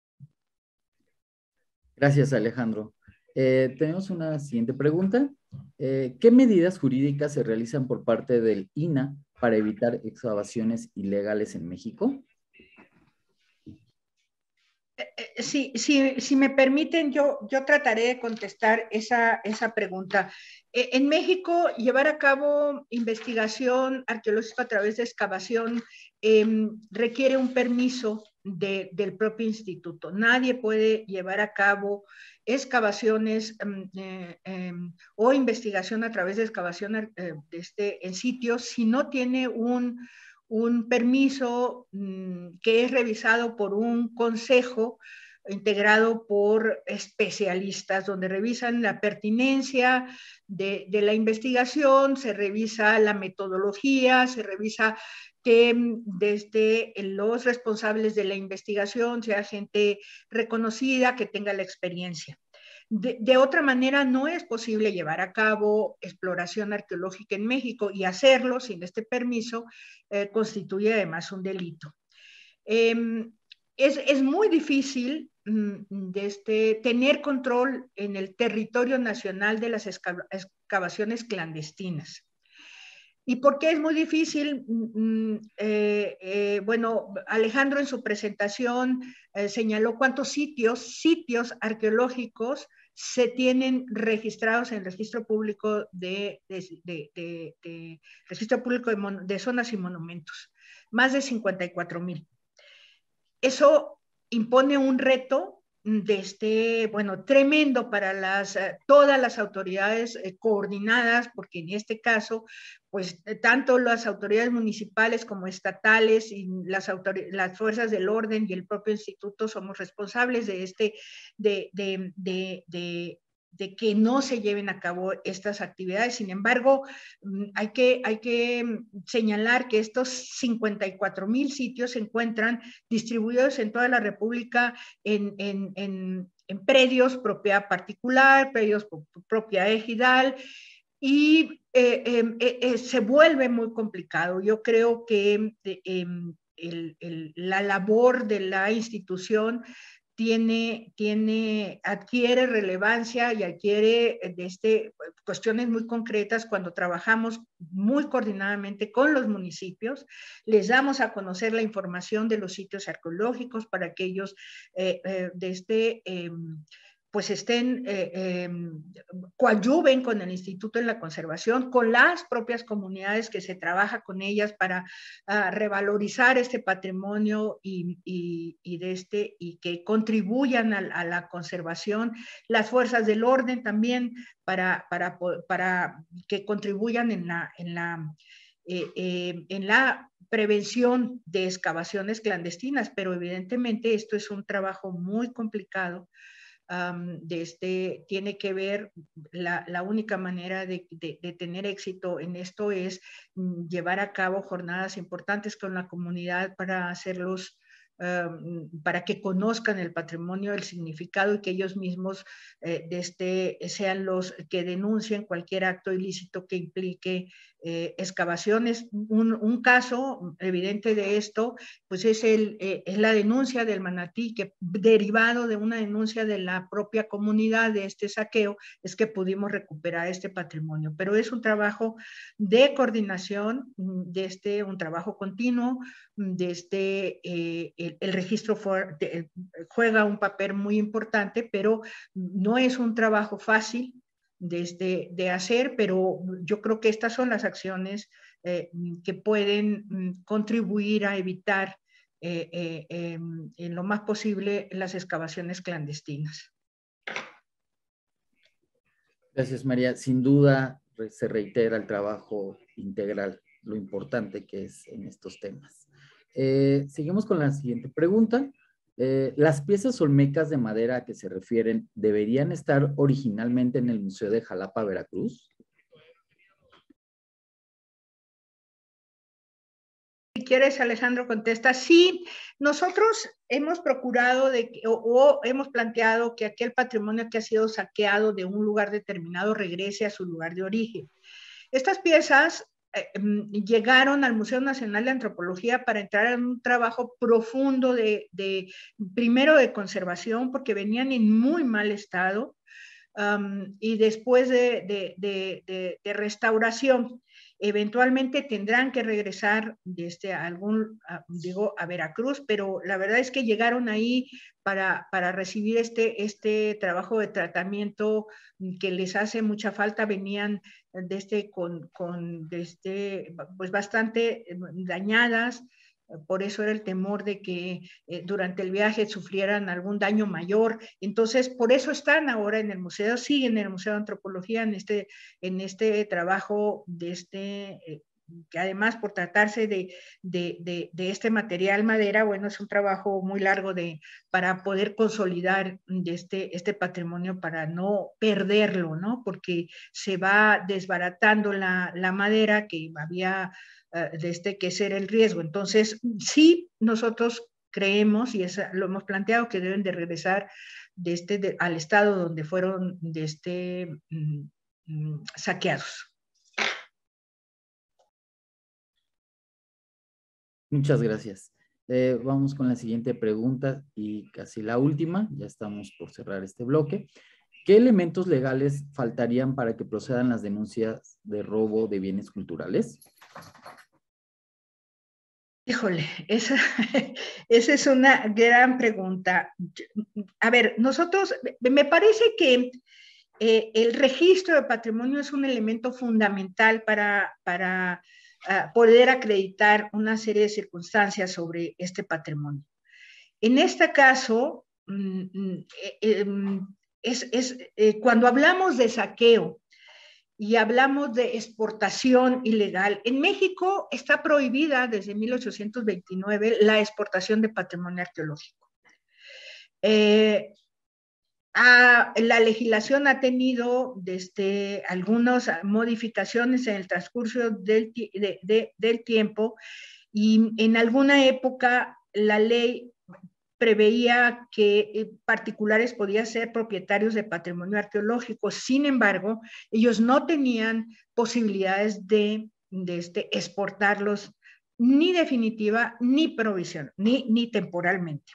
Gracias, Alejandro. Tenemos una siguiente pregunta. ¿Qué medidas jurídicas se realizan por parte del INAH para evitar excavaciones ilegales en México? Si me permiten, yo trataré de contestar esa pregunta. En México, llevar a cabo investigación arqueológica a través de excavación requiere un permiso del propio instituto. Nadie puede llevar a cabo excavaciones o investigación a través de excavación en sitios si no tiene un permiso que es revisado por un consejo integrado por especialistas, donde revisan la pertinencia de la investigación, se revisa la metodología, se revisa que desde los responsables de la investigación sea gente reconocida, que tenga la experiencia. De otra manera, no es posible llevar a cabo exploración arqueológica en México, y hacerlo sin este permiso constituye además un delito. Es muy difícil tener control en el territorio nacional de las excavaciones clandestinas. ¿Y por qué es muy difícil? Bueno, Alejandro en su presentación señaló cuántos sitios arqueológicos se tienen registrados en el registro público registro público de zonas y monumentos. Más de 54,000. Eso impone un reto tremendo para todas las autoridades coordinadas, porque en este caso, pues tanto las autoridades municipales como estatales y las fuerzas del orden y el propio instituto somos responsables de que no se lleven a cabo estas actividades. Sin embargo, hay que señalar que estos 54,000 sitios se encuentran distribuidos en toda la República en predios, propiedad particular, predios propiedad ejidal, y se vuelve muy complicado. Yo creo que la labor de la institución adquiere relevancia y adquiere cuestiones muy concretas cuando trabajamos muy coordinadamente con los municipios. Les damos a conocer la información de los sitios arqueológicos para que ellos pues coadyuven con el Instituto en la conservación, con las propias comunidades que se trabaja con ellas para revalorizar este patrimonio y que contribuyan a la conservación, las fuerzas del orden también para que contribuyan en la prevención de excavaciones clandestinas, pero evidentemente esto es un trabajo muy complicado. Tiene que ver, la única manera de tener éxito en esto es llevar a cabo jornadas importantes con la comunidad para hacerlos, para que conozcan el patrimonio, el significado, y que ellos mismos sean los que denuncien cualquier acto ilícito que implique excavaciones. Un caso evidente de esto pues es la denuncia del manatí, que derivado de una denuncia de la propia comunidad de este saqueo es que pudimos recuperar este patrimonio. Pero es un trabajo de coordinación, un trabajo continuo, el registro juega un papel muy importante, pero no es un trabajo fácil de hacer, pero yo creo que estas son las acciones que pueden contribuir a evitar en lo más posible las excavaciones clandestinas. Gracias, María. Sin duda se reitera el trabajo integral, lo importante que es en estos temas. Seguimos con la siguiente pregunta. ¿Las piezas olmecas de madera a que se refieren deberían estar originalmente en el Museo de Jalapa, Veracruz? Si quieres, Alejandro, contesta. Sí, nosotros hemos procurado o hemos planteado que aquel patrimonio que ha sido saqueado de un lugar determinado regrese a su lugar de origen. Estas piezas llegaron al Museo Nacional de Antropología para entrar en un trabajo profundo primero de conservación, porque venían en muy mal estado, y después de restauración. Eventualmente tendrán que regresar a Veracruz, pero la verdad es que llegaron ahí para recibir este trabajo de tratamiento que les hace mucha falta. Venían pues bastante dañadas. Por eso era el temor de que durante el viaje sufrieran algún daño mayor. Entonces, por eso están ahora en el museo, siguen en el Museo de Antropología en este trabajo que además por tratarse de este material madera, bueno, es un trabajo muy largo para poder consolidar este patrimonio, para no perderlo, ¿no? Porque se va desbaratando la madera que había que ese era el riesgo. Entonces, sí, nosotros creemos, y lo hemos planteado, que deben de regresar al estado donde fueron saqueados. Muchas gracias. Vamos con la siguiente pregunta y casi la última. Ya estamos por cerrar este bloque. ¿Qué elementos legales faltarían para que procedan las denuncias de robo de bienes culturales? Híjole, esa es una gran pregunta. A ver, me parece que el registro de patrimonio es un elemento fundamental para poder acreditar una serie de circunstancias sobre este patrimonio. En este caso, cuando hablamos de saqueo y hablamos de exportación ilegal, en México está prohibida desde 1829 la exportación de patrimonio arqueológico. La legislación ha tenido algunas modificaciones en el transcurso del tiempo, y en alguna época la ley preveía que particulares podían ser propietarios de patrimonio arqueológico. Sin embargo, ellos no tenían posibilidades de exportarlos ni definitiva, ni provisional, ni temporalmente.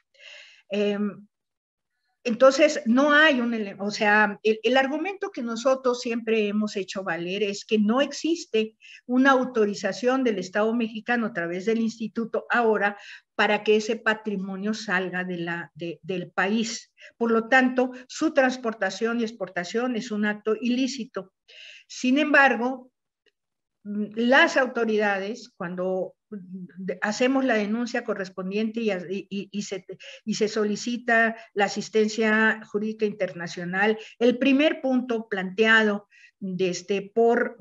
Entonces, no hay o sea, el argumento que nosotros siempre hemos hecho valer es que no existe una autorización del Estado mexicano a través del instituto ahora para que ese patrimonio salga del país. Por lo tanto, su transportación y exportación es un acto ilícito. Sin embargo, las autoridades, cuando hacemos la denuncia correspondiente y se solicita la asistencia jurídica internacional, el primer punto planteado por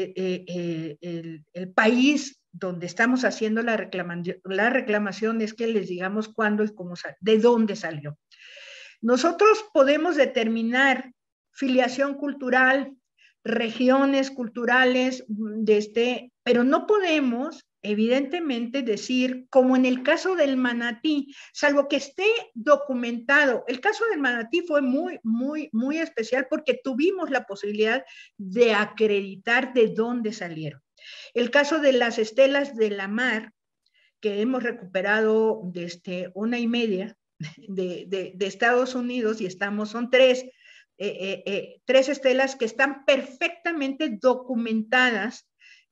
el país donde estamos haciendo la reclamación es que les digamos cuándo y cómo, de dónde salió. Nosotros podemos determinar filiación cultural, regiones culturales, pero no podemos, evidentemente, decir, como en el caso del manatí, salvo que esté documentado. El caso del manatí fue muy especial porque tuvimos la posibilidad de acreditar de dónde salieron. El caso de las estelas de la mar, que hemos recuperado desde 1.5 de Estados Unidos y son tres estelas que están perfectamente documentadas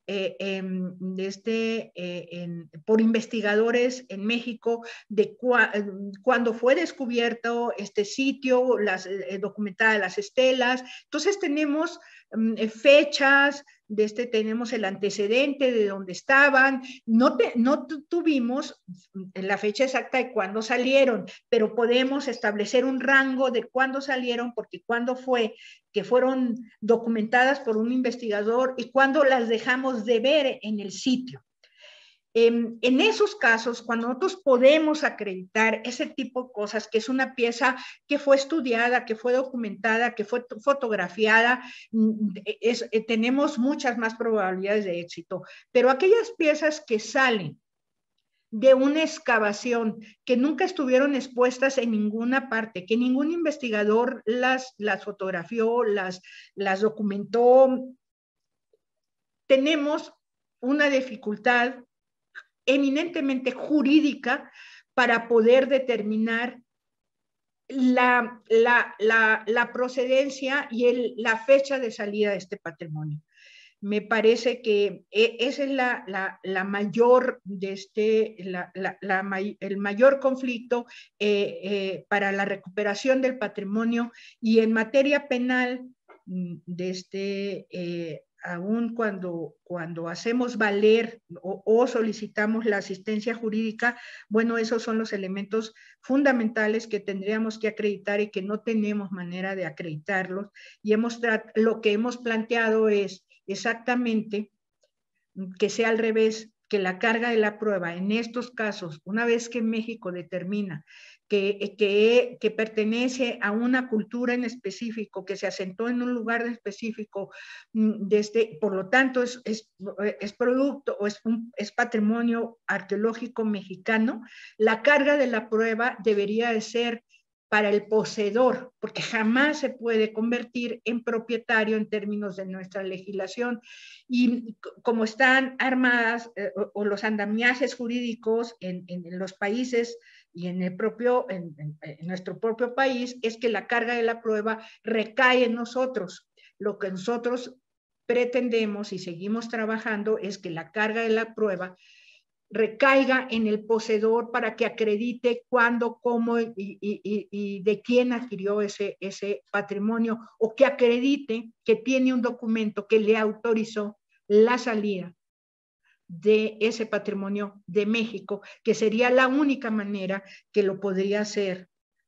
por investigadores en México de cuando fue descubierto este sitio, documentadas las estelas. Entonces tenemos fechas, tenemos el antecedente de dónde estaban, no tuvimos la fecha exacta de cuándo salieron, pero podemos establecer un rango de cuándo salieron, porque cuándo fue que fueron documentadas por un investigador y cuándo las dejamos de ver en el sitio. En esos casos, cuando nosotros podemos acreditar ese tipo de cosas, que es una pieza que fue estudiada, que fue documentada, que fue fotografiada, tenemos muchas más probabilidades de éxito. Pero aquellas piezas que salen de una excavación, que nunca estuvieron expuestas en ninguna parte, que ningún investigador las fotografió, las documentó, tenemos una dificultad eminentemente jurídica para poder determinar la procedencia y la fecha de salida de este patrimonio. Me parece que esa es la mayor, el mayor conflicto para la recuperación del patrimonio. Y en materia penal, aún cuando hacemos valer o solicitamos la asistencia jurídica, bueno, esos son los elementos fundamentales que tendríamos que acreditar y que no tenemos manera de acreditarlos. Y lo que hemos planteado es exactamente que sea al revés, que la carga de la prueba en estos casos, una vez que México determina que pertenece a una cultura en específico, que se asentó en un lugar específico, por lo tanto es producto o es patrimonio arqueológico mexicano, la carga de la prueba debería de ser para el poseedor, porque jamás se puede convertir en propietario en términos de nuestra legislación. Y como están armadas o los andamiajes jurídicos en los países y en nuestro propio país, es que la carga de la prueba recae en nosotros. Lo que nosotros pretendemos y seguimos trabajando es que la carga de la prueba recaiga en el poseedor para que acredite cuándo, cómo y de quién adquirió ese patrimonio, o que acredite que tiene un documento que le autorizó la salida de ese patrimonio de México, que sería la única manera que lo podría hacer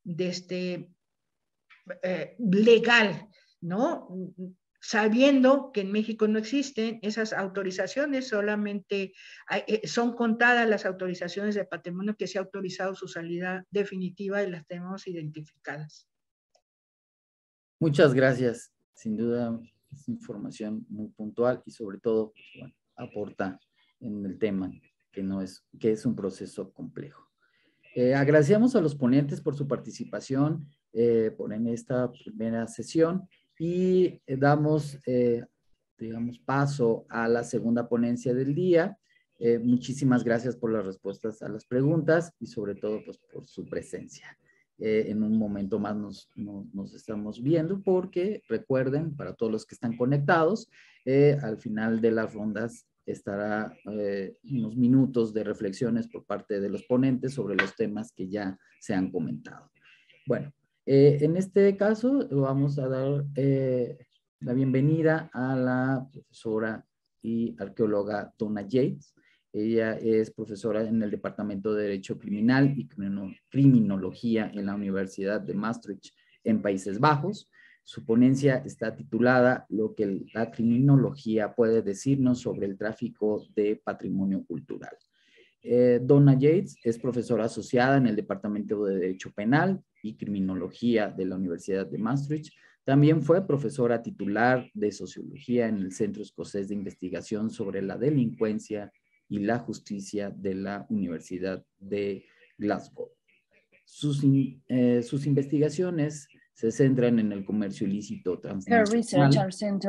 legal, ¿no? Sabiendo que en México no existen esas autorizaciones, solamente son contadas las autorizaciones de patrimonio que se ha autorizado su salida definitiva y las tenemos identificadas. Muchas gracias. Sin duda es información muy puntual y sobre todo, bueno, aporta en el tema que es un proceso complejo. Agradecemos a los ponentes por su participación en esta primera sesión y damos, digamos, paso a la segunda ponencia del día. Muchísimas gracias por las respuestas a las preguntas y sobre todo pues, por su presencia. En un momento más nos estamos viendo porque recuerden, para todos los que están conectados, al final de las rondas estará unos minutos de reflexiones por parte de los ponentes sobre los temas que ya se han comentado. Bueno, en este caso vamos a dar la bienvenida a la profesora y arqueóloga Donna Yates. Ella es profesora en el Departamento de Derecho Criminal y Criminología en la Universidad de Maastricht en Países Bajos. Su ponencia está titulada Lo que la criminología puede decirnos sobre el tráfico de patrimonio cultural. Donna Yates es profesora asociada en el Departamento de Derecho Penal y Criminología de la Universidad de Maastricht. También fue profesora titular de Sociología en el Centro Escocés de Investigación sobre la Delincuencia y la Justicia de la Universidad de Glasgow. Sus investigaciones se centran en el comercio ilícito transnacional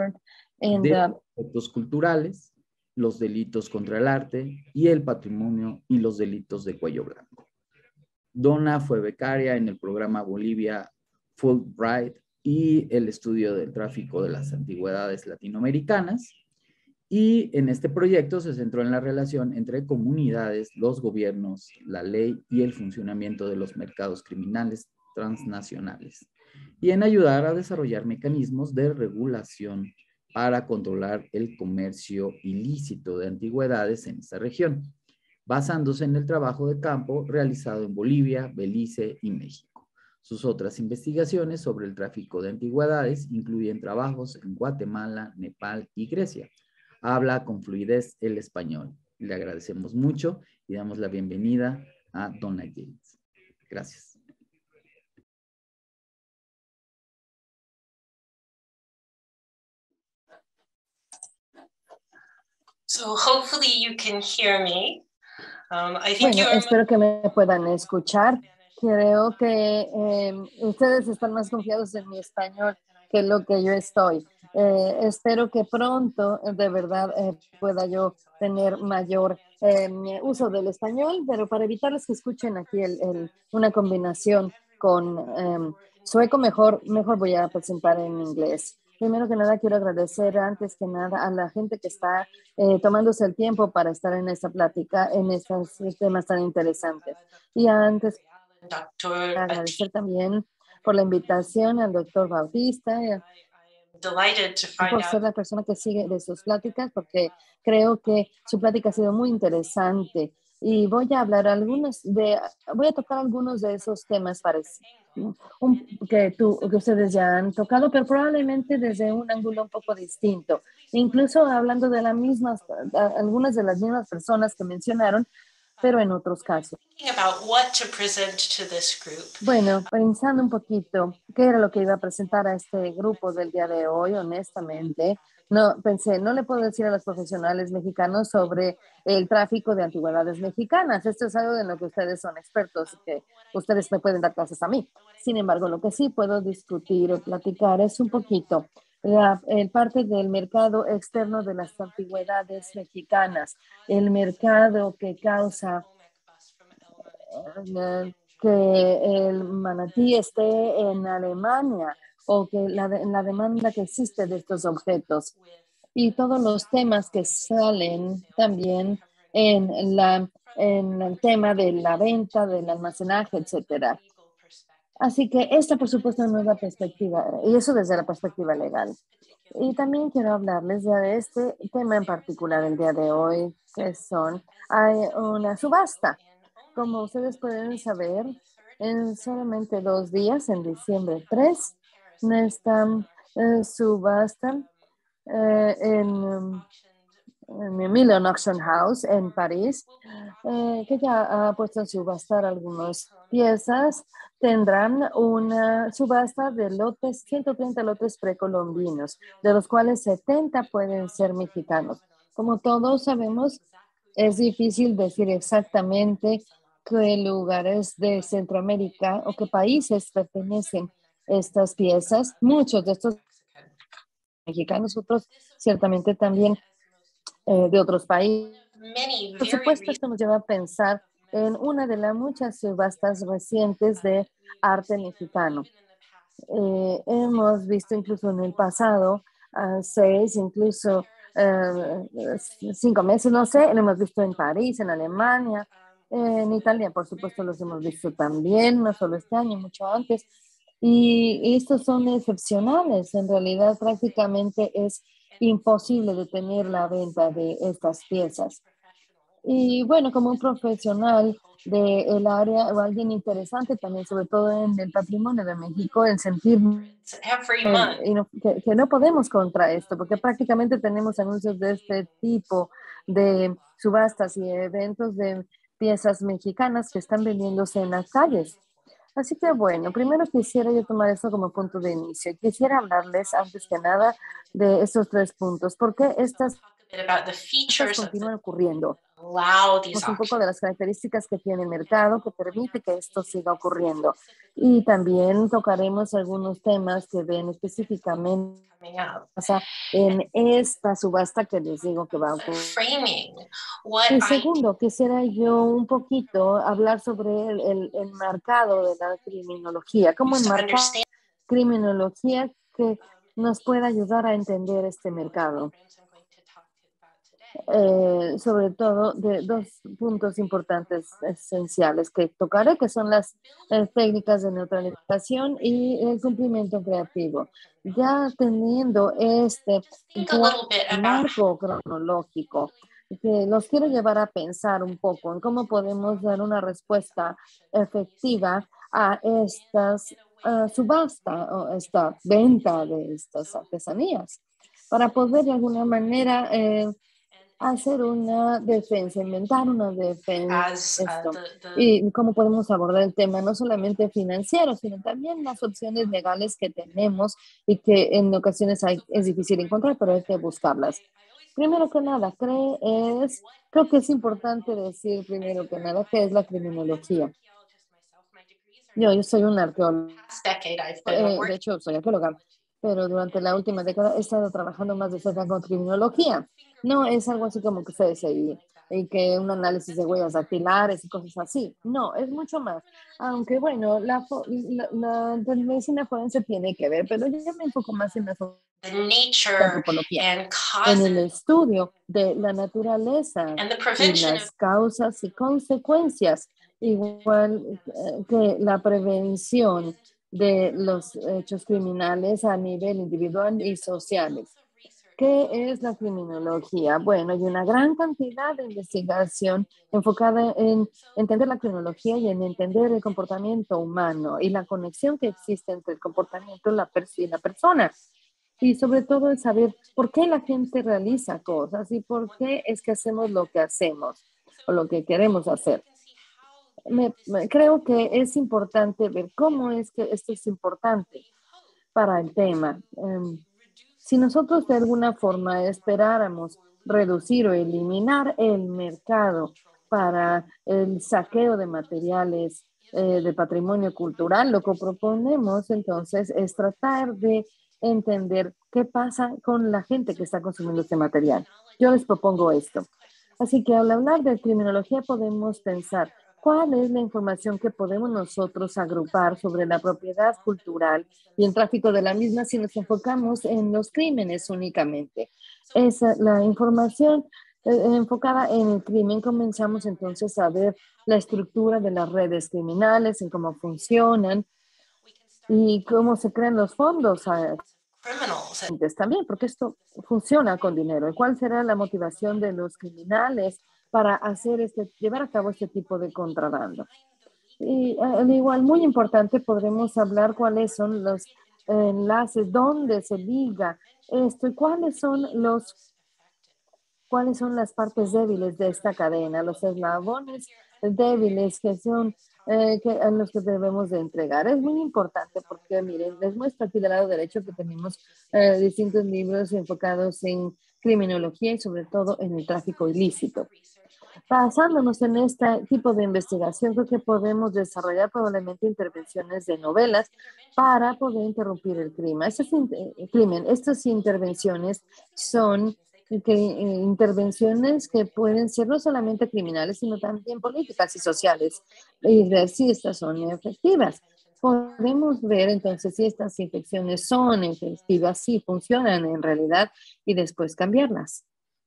de objetos culturales, los delitos contra el arte y el patrimonio y los delitos de cuello blanco. Donna fue becaria en el programa Bolivia Fulbright y el estudio del tráfico de las antigüedades latinoamericanas. Y en este proyecto se centró en la relación entre comunidades, los gobiernos, la ley y el funcionamiento de los mercados criminales transnacionales, y en ayudar a desarrollar mecanismos de regulación para controlar el comercio ilícito de antigüedades en esta región, basándose en el trabajo de campo realizado en Bolivia, Belice y México. Sus otras investigaciones sobre el tráfico de antigüedades incluyen trabajos en Guatemala, Nepal y Grecia. Habla con fluidez el español. Le agradecemos mucho y damos la bienvenida a Donna Yates. Gracias. So hopefully you can hear me. Bueno, espero que me puedan escuchar. Creo que ustedes están más confiados en mi español que lo que yo estoy. Espero que pronto, de verdad, pueda yo tener mayor uso del español, pero para evitarles que escuchen aquí una combinación con sueco, mejor voy a presentar en inglés. Primero que nada, quiero agradecer antes que nada a la gente que está tomándose el tiempo para estar en esta plática, en estos temas tan interesantes. Y antes, agradecer también por la invitación al doctor Bautista, por ser la persona que sigue de sus pláticas, porque creo que su plática ha sido muy interesante. Y voy a hablar voy a tocar algunos de esos temas que ustedes ya han tocado, pero probablemente desde un ángulo un poco distinto. Incluso hablando de algunas de las mismas personas que mencionaron, pero en otros casos. Bueno, pensando un poquito qué era lo que iba a presentar a este grupo del día de hoy, honestamente, pensé, no le puedo decir a los profesionales mexicanos sobre el tráfico de antigüedades mexicanas. Esto es algo en lo que ustedes son expertos, que ustedes me pueden dar clases a mí. Sin embargo, lo que sí puedo discutir o platicar es un poquito el parte del mercado externo de las antigüedades mexicanas, el mercado que causa que el manatí esté en Alemania o que la demanda que existe de estos objetos y todos los temas que salen también en el tema de la venta, del almacenaje, etcétera. Así que esta, por supuesto, es una nueva perspectiva, y eso desde la perspectiva legal. Y también quiero hablarles de este tema en particular el día de hoy, que hay una subasta. Como ustedes pueden saber, en solamente 2 días, en diciembre 3, esta subasta en Million Auction House en París, que ya ha puesto en subastar algunas piezas, tendrán una subasta de 130 lotes precolombinos, de los cuales 70 pueden ser mexicanos. Como todos sabemos, es difícil decir exactamente qué lugares de Centroamérica o qué países pertenecen estas piezas. Muchos de estos mexicanos, otros ciertamente también de otros países. Por supuesto, esto nos lleva a pensar en una de las muchas subastas recientes de arte mexicano. Hemos visto incluso en el pasado, 6, incluso 5 meses, no sé, lo hemos visto en París, en Alemania, en Italia, por supuesto, los hemos visto también, no solo este año, mucho antes. Y estos son excepcionales. En realidad, prácticamente es imposible detener la venta de estas piezas. Y bueno, como un profesional del área o alguien interesante también, sobre todo en el patrimonio de México, el sentir que no podemos contra esto, porque prácticamente tenemos anuncios de este tipo de subastas y eventos de piezas mexicanas que están vendiéndose en las calles. Así que bueno, primero quisiera yo tomar esto como punto de inicio. Quisiera hablarles antes que nada de estos 3 puntos. ¿Por qué estas continúan ocurriendo? Un poco de las características que tiene el mercado que permite que esto siga ocurriendo. Y también tocaremos algunos temas que ven específicamente en esta subasta que les digo que va a ocurrir. Y segundo, quisiera yo un poquito hablar sobre el marcado de la criminología. ¿Cómo enmarcar criminología que nos pueda ayudar a entender este mercado? Sobre todo de 2 puntos importantes esenciales que tocaré, que son las técnicas de neutralización y el cumplimiento creativo. Ya teniendo este marco cronológico, que los quiero llevar a pensar un poco en cómo podemos dar una respuesta efectiva a estas subasta o esta venta de estas artesanías, para poder de alguna manera hacer una defensa, inventar una defensa. Y cómo podemos abordar el tema, no solamente financiero, sino también las opciones legales que tenemos y que en ocasiones es difícil encontrar, pero hay que buscarlas. Primero que nada, creo que es importante decir primero que nada qué es la criminología. Yo soy un arqueólogo, de hecho soy arqueóloga, pero durante la última década he estado trabajando más de cerca con criminología. No es algo así como que ustedes y que un análisis de huellas dactilares y cosas así. No, es mucho más. Aunque bueno, la medicina forense tiene que ver, pero yo me enfoco más en la antropología, en el estudio de la naturaleza y las causas y consecuencias, igual que la prevención de los hechos criminales a nivel individual y sociales. ¿Qué es la criminología? Bueno, hay una gran cantidad de investigación enfocada en entender la criminología y en entender el comportamiento humano y la conexión que existe entre el comportamiento y la persona. Y sobre todo el saber por qué la gente realiza cosas y por qué es que hacemos lo que hacemos o lo que queremos hacer. Creo que es importante ver cómo es que esto es importante para el tema. Si nosotros de alguna forma esperáramos reducir o eliminar el mercado para el saqueo de materiales de patrimonio cultural, lo que proponemos entonces es tratar de entender qué pasa con la gente que está consumiendo este material. Yo les propongo esto. Así que al hablar de criminología podemos pensar cuál es la información que podemos nosotros agrupar sobre la propiedad cultural y el tráfico de la misma si nos enfocamos en los crímenes únicamente. Es la información enfocada en el crimen. Comenzamos entonces a ver la estructura de las redes criminales, en cómo funcionan y cómo se crean los fondos también, porque esto funciona con dinero. ¿Y cuál será la motivación de los criminales para llevar a cabo este tipo de contrabando? Y al igual, muy importante, podremos hablar cuáles son los enlaces, dónde se liga esto y cuáles son las partes débiles de esta cadena, los eslabones débiles que son a los que debemos de entregar. Es muy importante porque, miren, les muestro aquí del lado derecho que tenemos distintos libros enfocados en criminología y sobre todo en el tráfico ilícito. Basándonos en este tipo de investigación, creo que podemos desarrollar probablemente intervenciones de novelas para poder interrumpir el crimen. Estas intervenciones son intervenciones que pueden ser no solamente criminales, sino también políticas y sociales, y ver si estas son efectivas. Podemos ver entonces si estas infecciones son efectivas, si funcionan en realidad, y después cambiarlas.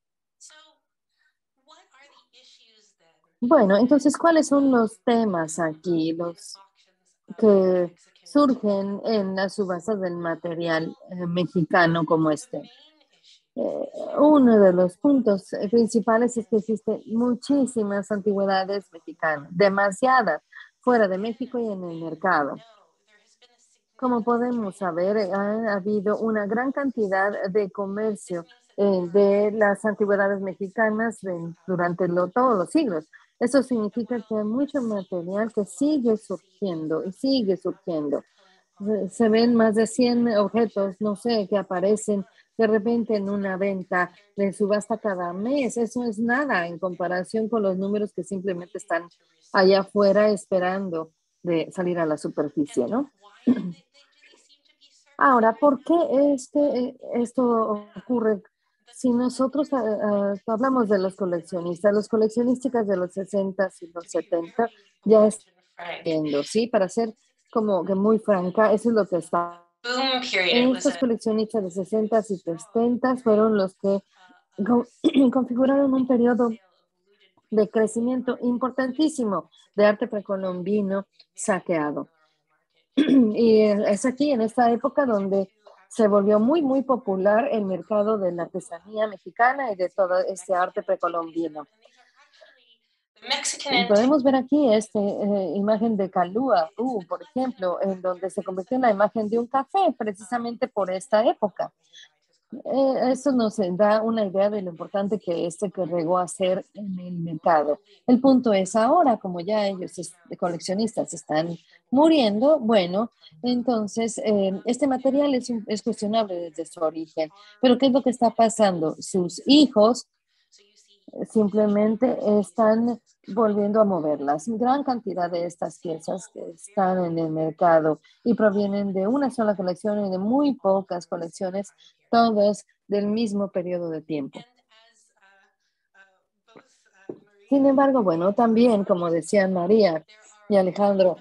Bueno, entonces, ¿cuáles son los temas aquí, los que surgen en las subastas del material mexicano como este? Uno de los puntos principales es que existen muchísimas antigüedades mexicanas, demasiadas, fuera de México y en el mercado. Como podemos saber, ha habido una gran cantidad de comercio de las antigüedades mexicanas durante todos los siglos. Eso significa que hay mucho material que sigue surgiendo y sigue surgiendo. Se ven más de 100 objetos, no sé, que aparecen de repente en una venta de subasta cada mes. Eso es nada en comparación con los números que simplemente están allá afuera esperando de salir a la superficie, ¿no? Ahora, ¿por qué esto ocurre? Si nosotros hablamos de los coleccionistas de los 60 y los 70 ya están viendo, ¿sí? Para ser como que muy franca, eso es lo que está. Estos coleccionistas de 60 y 70 fueron los que configuraron un periodo de crecimiento importantísimo de arte precolombino saqueado. Y es aquí, en esta época, donde se volvió muy, muy popular el mercado de la artesanía mexicana y de todo este arte precolombino. Podemos ver aquí esta imagen de Calúa, por ejemplo, en donde se convirtió en la imagen de un café, precisamente por esta época. Eso nos da una idea de lo importante que que llegó a ser en el mercado. El punto es ahora, como ya ellos, coleccionistas, están muriendo, bueno, entonces este material es cuestionable desde su origen. Pero ¿qué es lo que está pasando? Sus hijos simplemente están volviendo a moverlas. Gran cantidad de estas piezas que están en el mercado y provienen de una sola colección y de muy pocas colecciones, todas del mismo periodo de tiempo. Sin embargo, bueno, también, como decían María y Alejandro,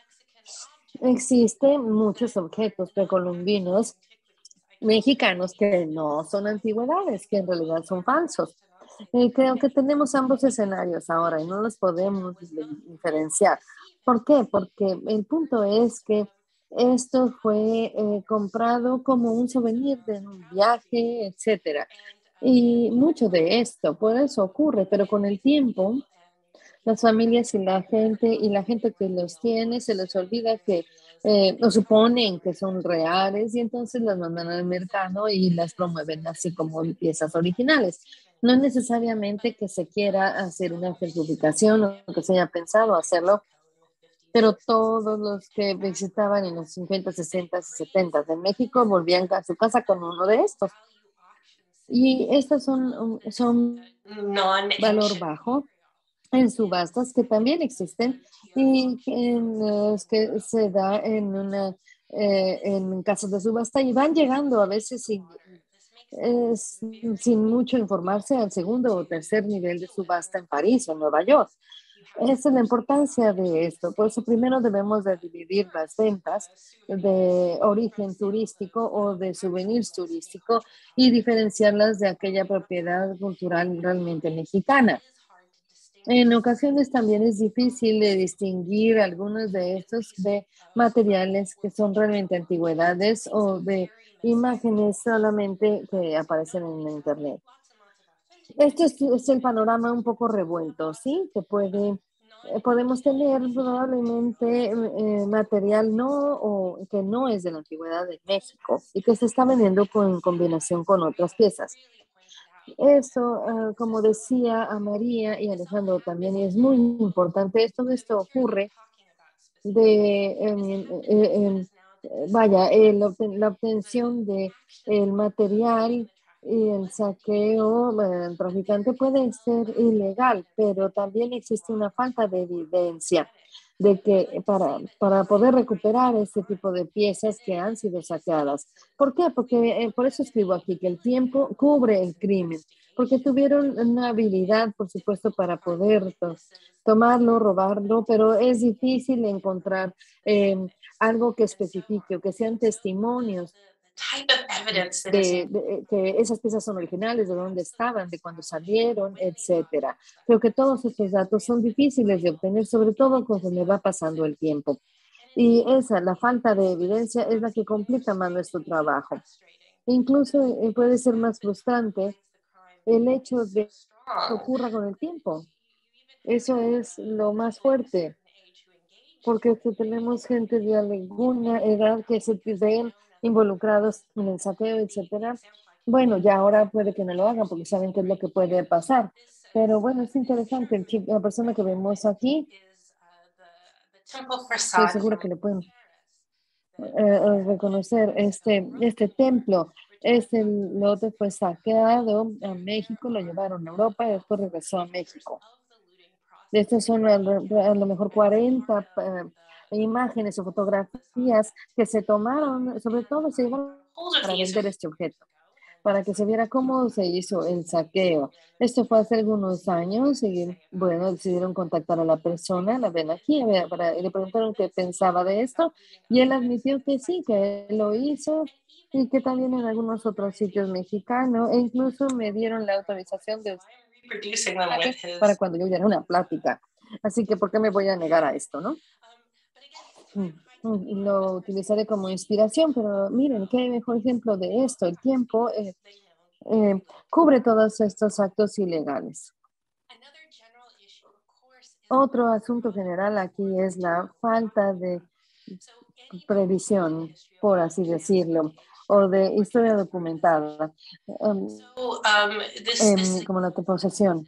existen muchos objetos precolombinos mexicanos que no son antigüedades, que en realidad son falsos. Creo que tenemos ambos escenarios ahora y no los podemos diferenciar. ¿Por qué? Porque el punto es que esto fue comprado como un souvenir de un viaje, etcétera. Y mucho de esto, por eso ocurre, pero con el tiempo, las familias y la gente que los tiene, se les olvida que o suponen que son reales y entonces las mandan al mercado y las promueven así como piezas originales. No es necesariamente que se quiera hacer una certificación o que se haya pensado hacerlo, pero todos los que visitaban en los 50, 60 y 70 de México volvían a su casa con uno de estos. Y estos son valor bajo en subastas que también existen y en los que se da en casos de subasta y van llegando a veces sin mucho informarse al segundo o tercer nivel de subasta en París o en Nueva York. Esa es la importancia de esto. Por eso primero debemos de dividir las ventas de origen turístico o de souvenirs turístico y diferenciarlas de aquella propiedad cultural realmente mexicana. En ocasiones también es difícil de distinguir algunos de estos de materiales que son realmente antigüedades o de imágenes solamente que aparecen en internet. Este es el panorama un poco revuelto, ¿sí? Que podemos tener probablemente material que no es de la antigüedad de México y que se está vendiendo en combinación con otras piezas. Eso, como decía a María y Alejandro también, y es muy importante, todo esto ocurre la obtención del material Y el saqueo, el traficante puede ser ilegal, pero también existe una falta de evidencia de que para poder recuperar este tipo de piezas que han sido saqueadas. ¿Por qué? Porque por eso escribo aquí que el tiempo cubre el crimen, porque tuvieron una habilidad, por supuesto, para poder tomarlo, robarlo, pero es difícil encontrar algo que especifique o que sean testimonios de que esas piezas son originales, de dónde estaban, de cuándo salieron, etcétera. Creo que todos estos datos son difíciles de obtener, sobre todo conforme va pasando el tiempo. Y la falta de evidencia es la que complica más nuestro trabajo. Incluso puede ser más frustrante el hecho de que ocurra con el tiempo. Eso es lo más fuerte, porque tenemos gente de alguna edad que se ven involucrados en el saqueo, etcétera. Bueno, ya ahora puede que no lo hagan porque saben qué es lo que puede pasar. Pero bueno, es interesante. La persona que vemos aquí, estoy segura que le pueden reconocer este templo. Este lote fue saqueado a México, lo llevaron a Europa y después regresó a México. Estos son a lo mejor 40 imágenes o fotografías que se tomaron, sobre todo se llevaron para vender este objeto, para que se viera cómo se hizo el saqueo. Esto fue hace algunos años y bueno, decidieron contactar a la persona, la ven aquí, y le preguntaron qué pensaba de esto y él admitió que sí, que él lo hizo y que también en algunos otros sitios mexicanos e incluso me dieron la autorización de para cuando yo diera una plática. Así que, ¿por qué me voy a negar a esto, no? Lo utilizaré como inspiración, pero miren, qué mejor ejemplo de esto. El tiempo cubre todos estos actos ilegales. Otro asunto general aquí es la falta de previsión, por así decirlo, o de historia documentada, como la posesión.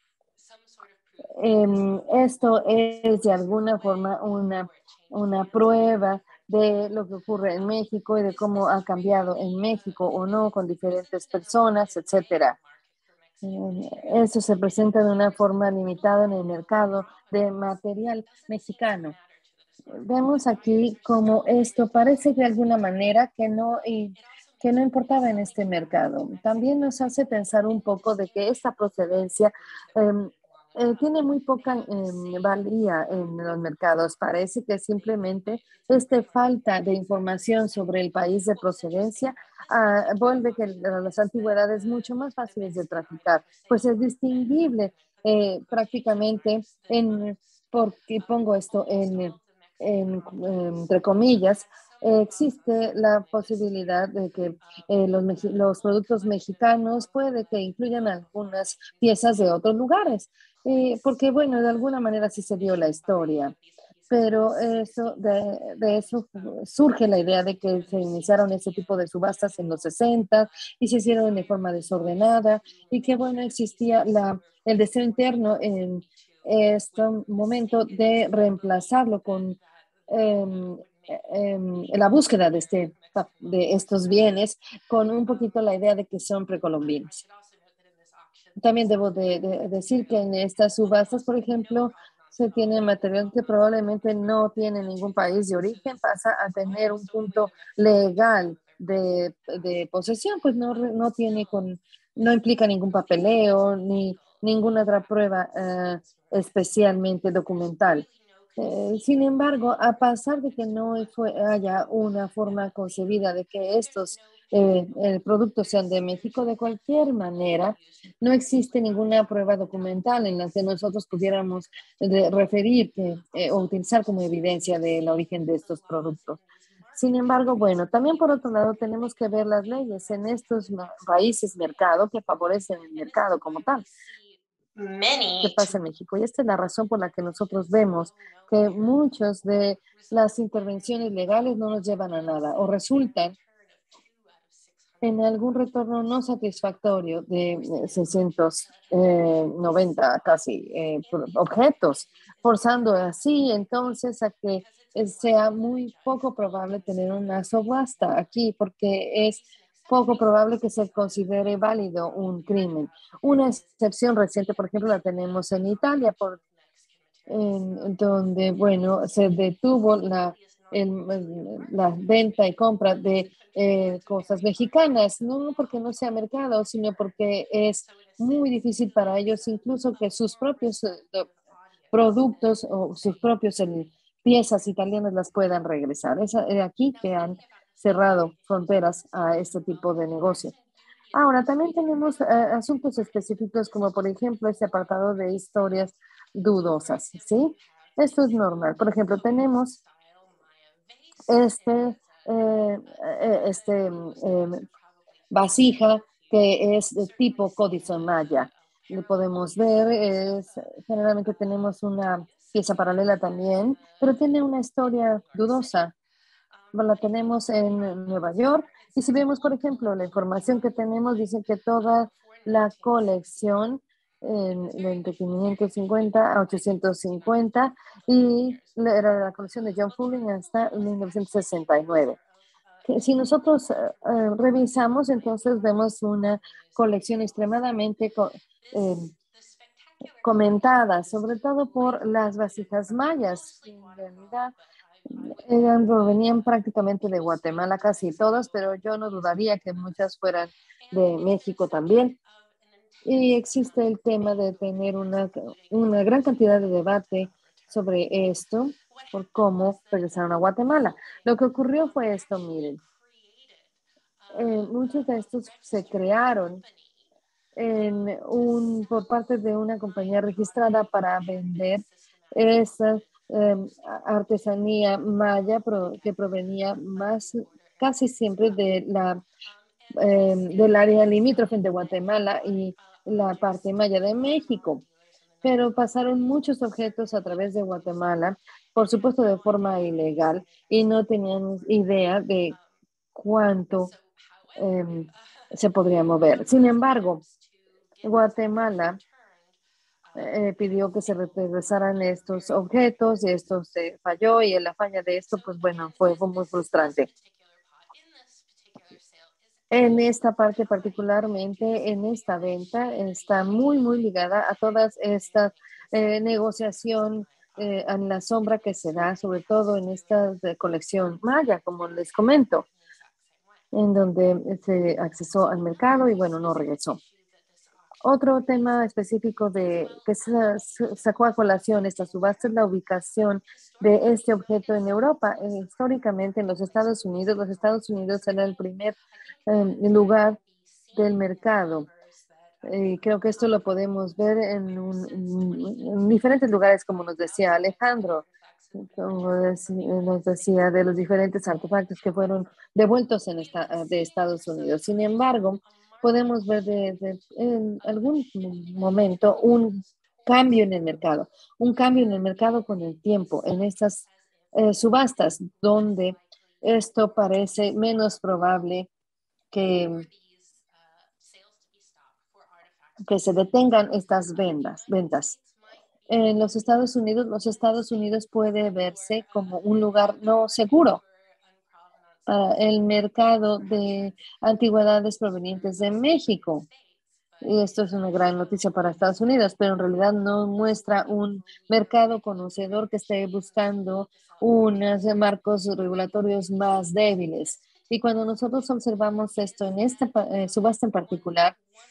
Esto es de alguna forma una prueba de lo que ocurre en México y de cómo ha cambiado en México o no con diferentes personas, etcétera. Eso se presenta de una forma limitada en el mercado de material mexicano. Vemos aquí cómo esto parece de alguna manera que no importaba en este mercado. También nos hace pensar un poco de que esta procedencia tiene muy poca valía en los mercados. Parece que simplemente esta falta de información sobre el país de procedencia vuelve que las antigüedades mucho más fáciles de traficar, pues es distinguible prácticamente porque pongo esto entre comillas, existe la posibilidad de que los productos mexicanos puede que incluyan algunas piezas de otros lugares, porque bueno, de alguna manera sí se dio la historia. Pero de eso surge la idea de que se iniciaron ese tipo de subastas en los 60 y se hicieron de forma desordenada y que bueno, existía el deseo interno en este momento de reemplazarlo con la búsqueda de estos bienes con un poquito la idea de que son precolombinos. También debo de decir que en estas subastas, por ejemplo, se tiene material que probablemente no tiene ningún país de origen, pasa a tener un punto legal de posesión, pues no implica ningún papeleo ni ninguna otra prueba especialmente documental. Sin embargo, a pesar de que no haya una forma concebida de que estos productos sean de México, de cualquier manera, no existe ninguna prueba documental en la que nosotros pudiéramos referir o utilizar como evidencia del origen de estos productos. Sin embargo, bueno, también por otro lado tenemos que ver las leyes en estos países mercado que favorecen el mercado como tal. ¿Qué pasa en México? Y esta es la razón por la que nosotros vemos que muchas de las intervenciones legales no nos llevan a nada o resultan en algún retorno no satisfactorio de 690 casi objetos, forzando así entonces a que sea muy poco probable tener una subasta aquí, porque es poco probable que se considere válido un crimen. Una excepción reciente, por ejemplo, la tenemos en Italia, donde, bueno, se detuvo la venta y compra de cosas mexicanas, no porque no sea mercado, sino porque es muy difícil para ellos incluso que sus propios productos o sus propios piezas italianas las puedan regresar. Es de aquí que han cerrado fronteras a este tipo de negocio. Ahora, también tenemos asuntos específicos como, por ejemplo, este apartado de historias dudosas, ¿sí? Esto es normal. Por ejemplo, tenemos eh, vasija que es de tipo códice maya. Lo podemos ver, generalmente tenemos una pieza paralela también, pero tiene una historia dudosa. La tenemos en Nueva York y si vemos, por ejemplo, la información que tenemos, dice que toda la colección entre 550 a 850 y era la colección de John Fulling hasta 1969. Si nosotros revisamos, entonces vemos una colección extremadamente comentada, sobre todo por las vasijas mayas, que en realidad provenían prácticamente de Guatemala, casi todas, pero yo no dudaría que muchas fueran de México también. Y existe el tema de tener una gran cantidad de debate sobre esto, por cómo regresaron a Guatemala. Lo que ocurrió fue esto, miren. Muchos de estos se crearon por parte de una compañía registrada para vender esa artesanía maya que provenía casi siempre del área limítrofe de Guatemala y la parte maya de México. Pero pasaron muchos objetos a través de Guatemala, por supuesto de forma ilegal, y no tenían idea de cuánto se podría mover. Sin embargo, Guatemala pidió que se regresaran estos objetos y esto se falló y la falla de esto, pues bueno, fue muy frustrante. En esta parte particularmente, en esta venta, está muy, muy ligada a todas estas negociación en la sombra que se da, sobre todo en esta colección maya, como les comento, en donde se accesó al mercado y bueno, no regresó. Otro tema específico que se sacó a colación esta subasta es la ubicación de este objeto en Europa. Históricamente en los Estados Unidos era el primer lugar del mercado. Creo que esto lo podemos ver en diferentes lugares, como nos decía Alejandro, como nos decía de los diferentes artefactos que fueron devueltos de Estados Unidos. Sin embargo, podemos ver en algún momento un cambio en el mercado con el tiempo, en estas subastas, donde esto parece menos probable que se detengan estas ventas. En los Estados Unidos puede verse como un lugar no seguro para el mercado de antigüedades provenientes de México. Y esto es una gran noticia para Estados Unidos, pero en realidad no muestra un mercado conocedor que esté buscando unos marcos regulatorios más débiles. Y cuando nosotros observamos esto en esta subasta en particular,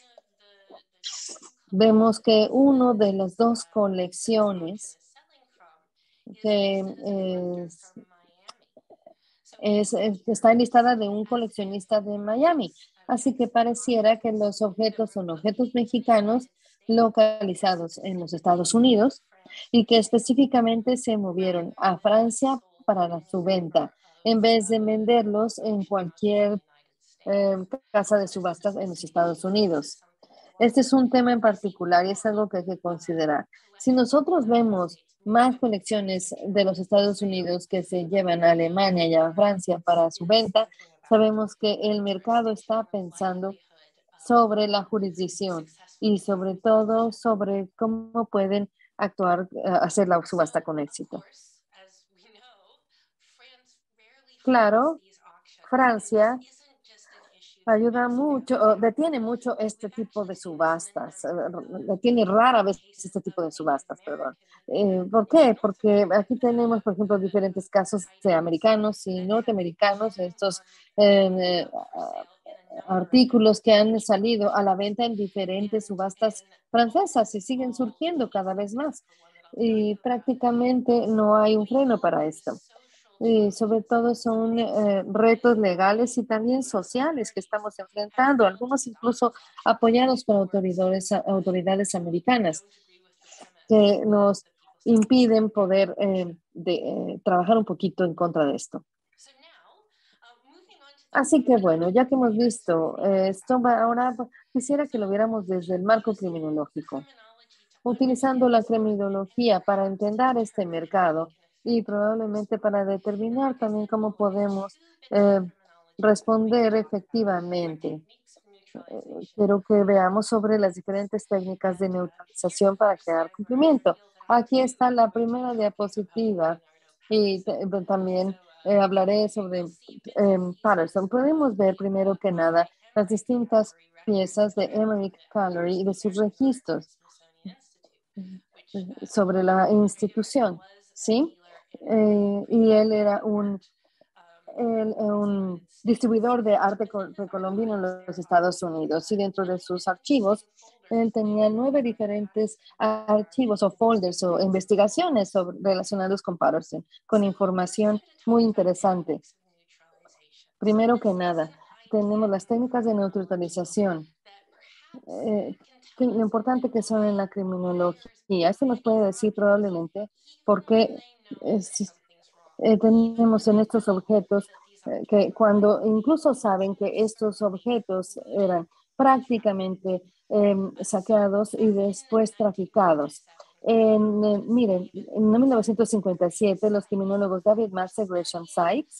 vemos que uno de las dos colecciones que está enlistada de un coleccionista de Miami. Así que pareciera que los objetos son objetos mexicanos localizados en los Estados Unidos y que específicamente se movieron a Francia para su venta, en vez de venderlos en cualquier casa de subastas en los Estados Unidos. Este es un tema en particular y es algo que hay que considerar. Si nosotros vemos más colecciones de los Estados Unidos que se llevan a Alemania y a Francia para su venta, sabemos que el mercado está pensando sobre la jurisdicción y sobre todo sobre cómo pueden actuar, hacer la subasta con éxito. Claro, Francia ayuda mucho, detiene mucho este tipo de subastas, detiene rara vez este tipo de subastas, perdón. ¿Por qué? Porque aquí tenemos, por ejemplo, diferentes casos de americanos y norteamericanos, estos artículos que han salido a la venta en diferentes subastas francesas y siguen surgiendo cada vez más. Y prácticamente no hay un freno para esto. Y sobre todo son retos legales y también sociales que estamos enfrentando, algunos incluso apoyados por autoridades americanas que nos impiden poder trabajar un poquito en contra de esto. Así que bueno, ya que hemos visto esto, ahora quisiera que lo viéramos desde el marco criminológico, utilizando la criminología para entender este mercado y probablemente para determinar también cómo podemos responder efectivamente. Quiero que veamos sobre las diferentes técnicas de neutralización para crear cumplimiento. Aquí está la primera diapositiva y también hablaré sobre Patterson. Podemos ver primero que nada las distintas piezas de Emerick Callery y de sus registros sobre la institución, ¿sí? Y él era un distribuidor de arte precolombino en los Estados Unidos y dentro de sus archivos él tenía 9 diferentes archivos o folders o investigaciones relacionados con Patterson, con información muy interesante. Primero que nada, tenemos las técnicas de neutralización. Lo importante que son en la criminología. Esto nos puede decir probablemente por qué tenemos en estos objetos que cuando incluso saben que estos objetos eran prácticamente saqueados y después traficados. Miren, en 1957 los criminólogos David Max y Gresham Sykes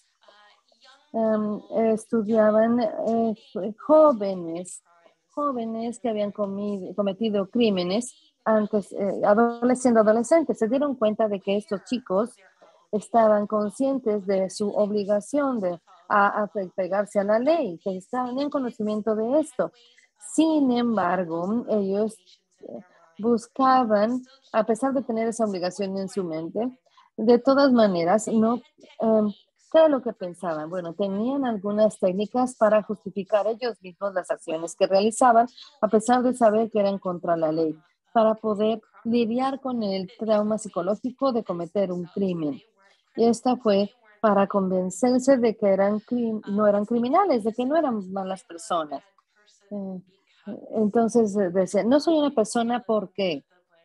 estudiaban jóvenes que habían cometido crímenes antes, siendo adolescentes. Se dieron cuenta de que estos chicos estaban conscientes de su obligación de pegarse a la ley, que estaban en conocimiento de esto. Sin embargo, ellos buscaban, a pesar de tener esa obligación en su mente, de todas maneras, no, ¿qué era lo que pensaban? Bueno, tenían algunas técnicas para justificar ellos mismos las acciones que realizaban, a pesar de saber que eran contra la ley, para poder lidiar con el trauma psicológico de cometer un crimen. Y esta fue para convencerse de que no eran criminales, de que no eran malas personas. Entonces decía, no soy una persona porque,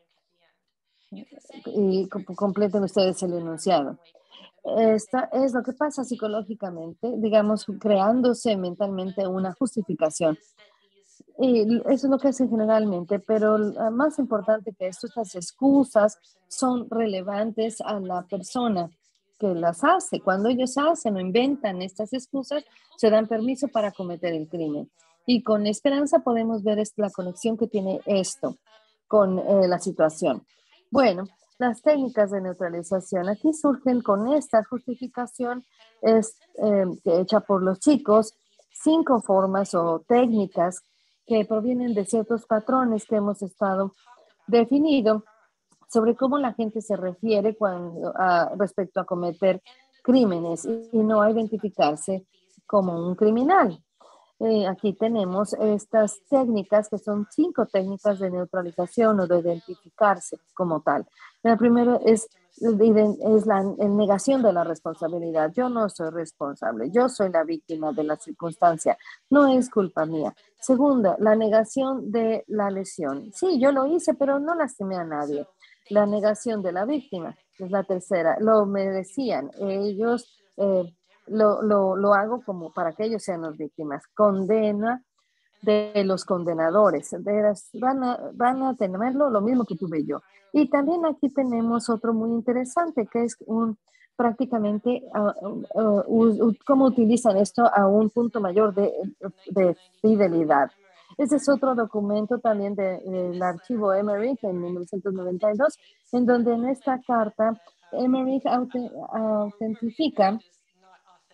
y completen ustedes el enunciado. Esta es lo que pasa psicológicamente, digamos, creándose mentalmente una justificación. Y eso es lo que hacen generalmente, pero más importante que esto, estas excusas son relevantes a la persona que las hace. Cuando ellos hacen o inventan estas excusas, se dan permiso para cometer el crimen. Y con esperanza podemos ver la conexión que tiene esto con la situación. Bueno, las técnicas de neutralización aquí surgen con esta justificación hecha por los chicos, 5 formas o técnicas que provienen de ciertos patrones que hemos estado definido sobre cómo la gente se refiere respecto a cometer crímenes y no a identificarse como un criminal. Aquí tenemos estas técnicas que son 5 técnicas de neutralización o de identificarse como tal. La primera es la negación de la responsabilidad. Yo no soy responsable, yo soy la víctima de la circunstancia, no es culpa mía. Segunda, la negación de la lesión. Sí, yo lo hice, pero no lastimé a nadie. La negación de la víctima es la tercera. Lo merecían. Ellos lo hago como para que ellos sean las víctimas. Condena de los condenadores. Van a tenerlo lo mismo que tuve yo. Y también aquí tenemos otro muy interesante, que es prácticamente cómo utilizan esto a un punto mayor de fidelidad. Ese es otro documento también del archivo Emerick en 1992, en donde en esta carta Emerick autentifica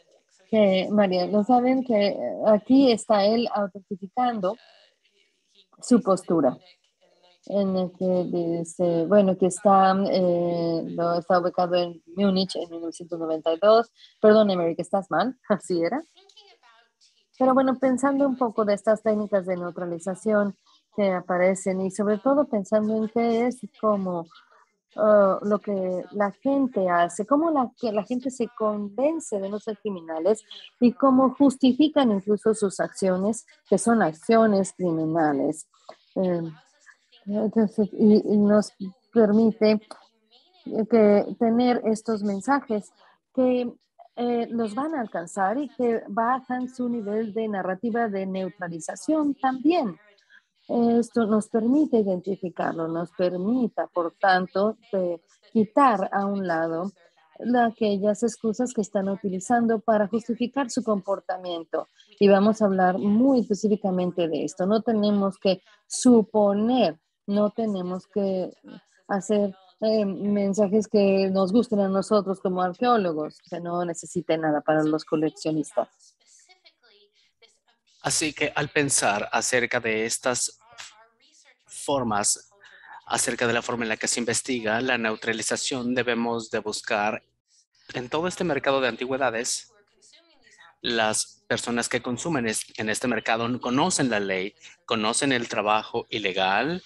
que, María, lo saben que aquí está él autentificando su postura, en el que dice, bueno, que está, está ubicado en Múnich en 1992. Perdón, Emery, que estás mal, así era. Pero bueno, pensando un poco de estas técnicas de neutralización que aparecen y sobre todo pensando en qué es como lo que la gente hace, cómo que la gente se convence de no ser criminales y cómo justifican incluso sus acciones, que son acciones criminales. Eh, entonces, y nos permite tener estos mensajes que los van a alcanzar y que bajan su nivel de narrativa de neutralización también. Esto nos permite identificarlo, nos permita, por tanto, de quitar a un lado aquellas excusas que están utilizando para justificar su comportamiento. Y vamos a hablar muy específicamente de esto. No tenemos que suponer, no tenemos que hacer mensajes que nos gusten a nosotros como arqueólogos, que no necesiten nada para los coleccionistas. Así que al pensar acerca de estas formas, acerca de la forma en la que se investiga la neutralización, debemos de buscar en todo este mercado de antigüedades. Las personas que consumen en este mercado conocen la ley, conocen el trabajo ilegal,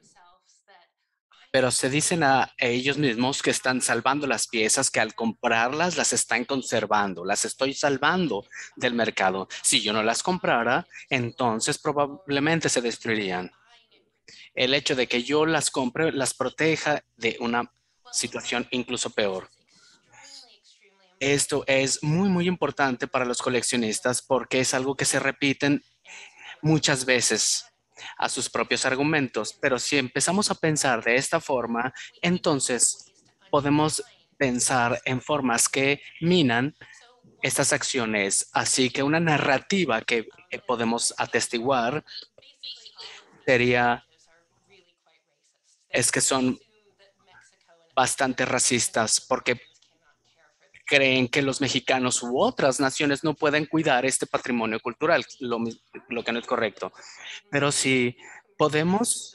pero se dicen a ellos mismos que están salvando las piezas, que al comprarlas las están conservando, las estoy salvando del mercado. Si yo no las comprara, entonces probablemente se destruirían. El hecho de que yo las compre las proteja de una situación incluso peor. Esto es muy, muy importante para los coleccionistas porque es algo que se repiten muchas veces a sus propios argumentos. Pero si empezamos a pensar de esta forma, entonces podemos pensar en formas que minan estas acciones. Así que una narrativa que podemos atestiguar es que son bastante racistas porque creen que los mexicanos u otras naciones no pueden cuidar este patrimonio cultural, lo que no es correcto. Pero si podemos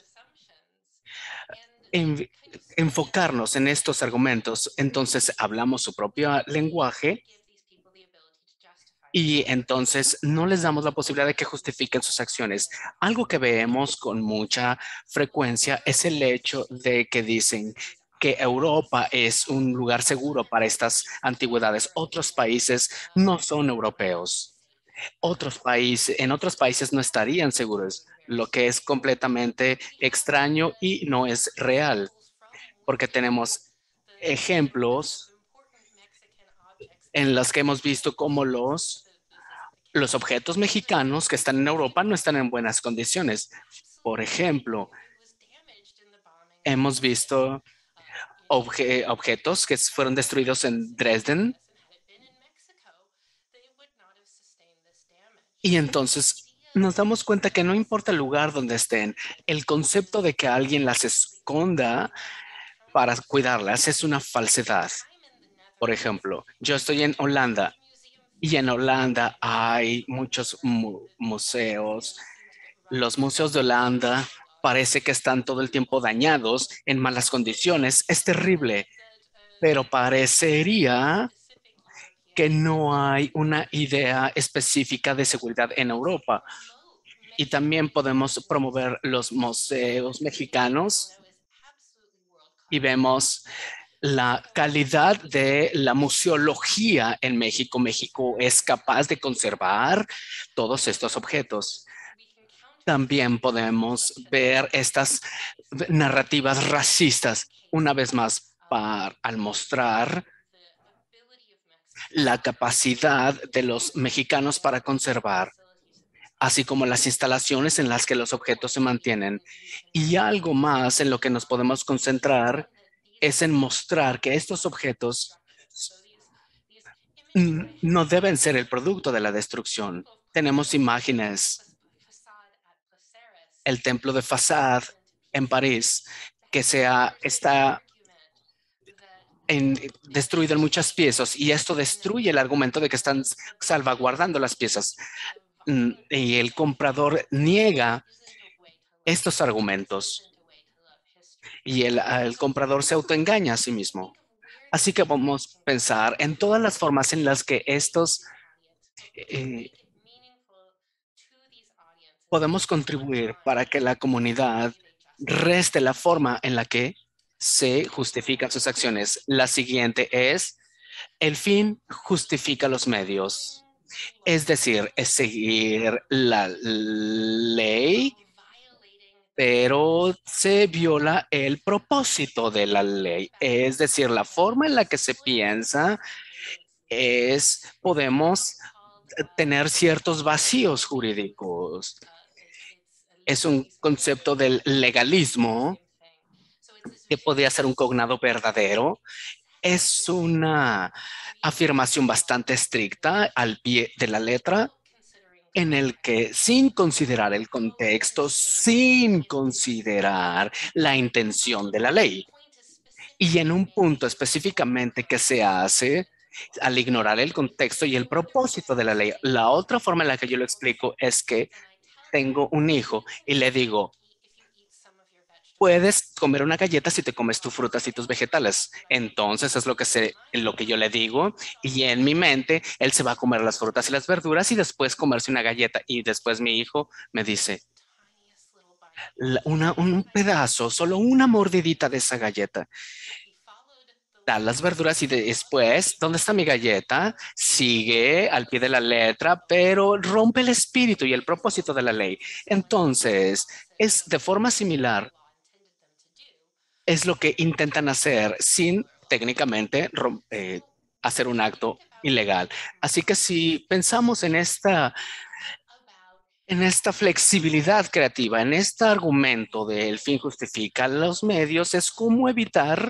enfocarnos en estos argumentos, entonces hablamos su propio lenguaje y entonces no les damos la posibilidad de que justifiquen sus acciones. Algo que vemos con mucha frecuencia es el hecho de que dicen que Europa es un lugar seguro para estas antigüedades. Otros países no son europeos. En otros países no estarían seguros, lo que es completamente extraño y no es real, porque tenemos ejemplos en los que hemos visto cómo los objetos mexicanos que están en Europa no están en buenas condiciones. Por ejemplo, hemos visto objetos que fueron destruidos en Dresden y entonces nos damos cuenta que no importa el lugar donde estén, el concepto de que alguien las esconda para cuidarlas es una falsedad. Por ejemplo, yo estoy en Holanda y en Holanda hay muchos museos. Los museos de Holanda parece que están todo el tiempo dañados, en malas condiciones. Es terrible, pero parecería que no hay una idea específica de seguridad en Europa. Y también podemos promover los museos mexicanos y vemos la calidad de la museología en México. México es capaz de conservar todos estos objetos. También podemos ver estas narrativas racistas una vez más al mostrar la capacidad de los mexicanos para conservar, así como las instalaciones en las que los objetos se mantienen. Y algo más en lo que nos podemos concentrar es en mostrar que estos objetos no deben ser el producto de la destrucción. Tenemos imágenes. El templo de Fassade en París, que está destruido en muchas piezas y esto destruye el argumento de que están salvaguardando las piezas. Y el comprador niega estos argumentos y el comprador se autoengaña a sí mismo. Así que vamos a pensar en todas las formas en las que estos podemos contribuir para que la comunidad reste la forma en la que se justifican sus acciones. La siguiente es: el fin justifica los medios. Es decir, es seguir la ley, pero se viola el propósito de la ley. Es decir, la forma en la que se piensa podemos tener ciertos vacíos jurídicos. Es un concepto del legalismo que podría ser un cognado verdadero. Es una afirmación bastante estricta al pie de la letra, en el que, sin considerar el contexto, sin considerar la intención de la ley, y en un punto específicamente que se hace al ignorar el contexto y el propósito de la ley. La otra forma en la que yo lo explico es que tengo un hijo y le digo: puedes comer una galleta si te comes tus frutas y tus vegetales. Entonces es lo que yo le digo, y en mi mente él se va a comer las frutas y las verduras y después comerse una galleta. Y después mi hijo me dice: un pedazo, solo una mordidita de esa galleta. Da las verduras y después, ¿dónde está mi galleta? Sigue al pie de la letra, pero rompe el espíritu y el propósito de la ley. Entonces, es de forma similar. Es lo que intentan hacer sin técnicamente hacer un acto ilegal. Así que si pensamos en esta flexibilidad creativa, en este argumento del fin justifica los medios, es cómo evitar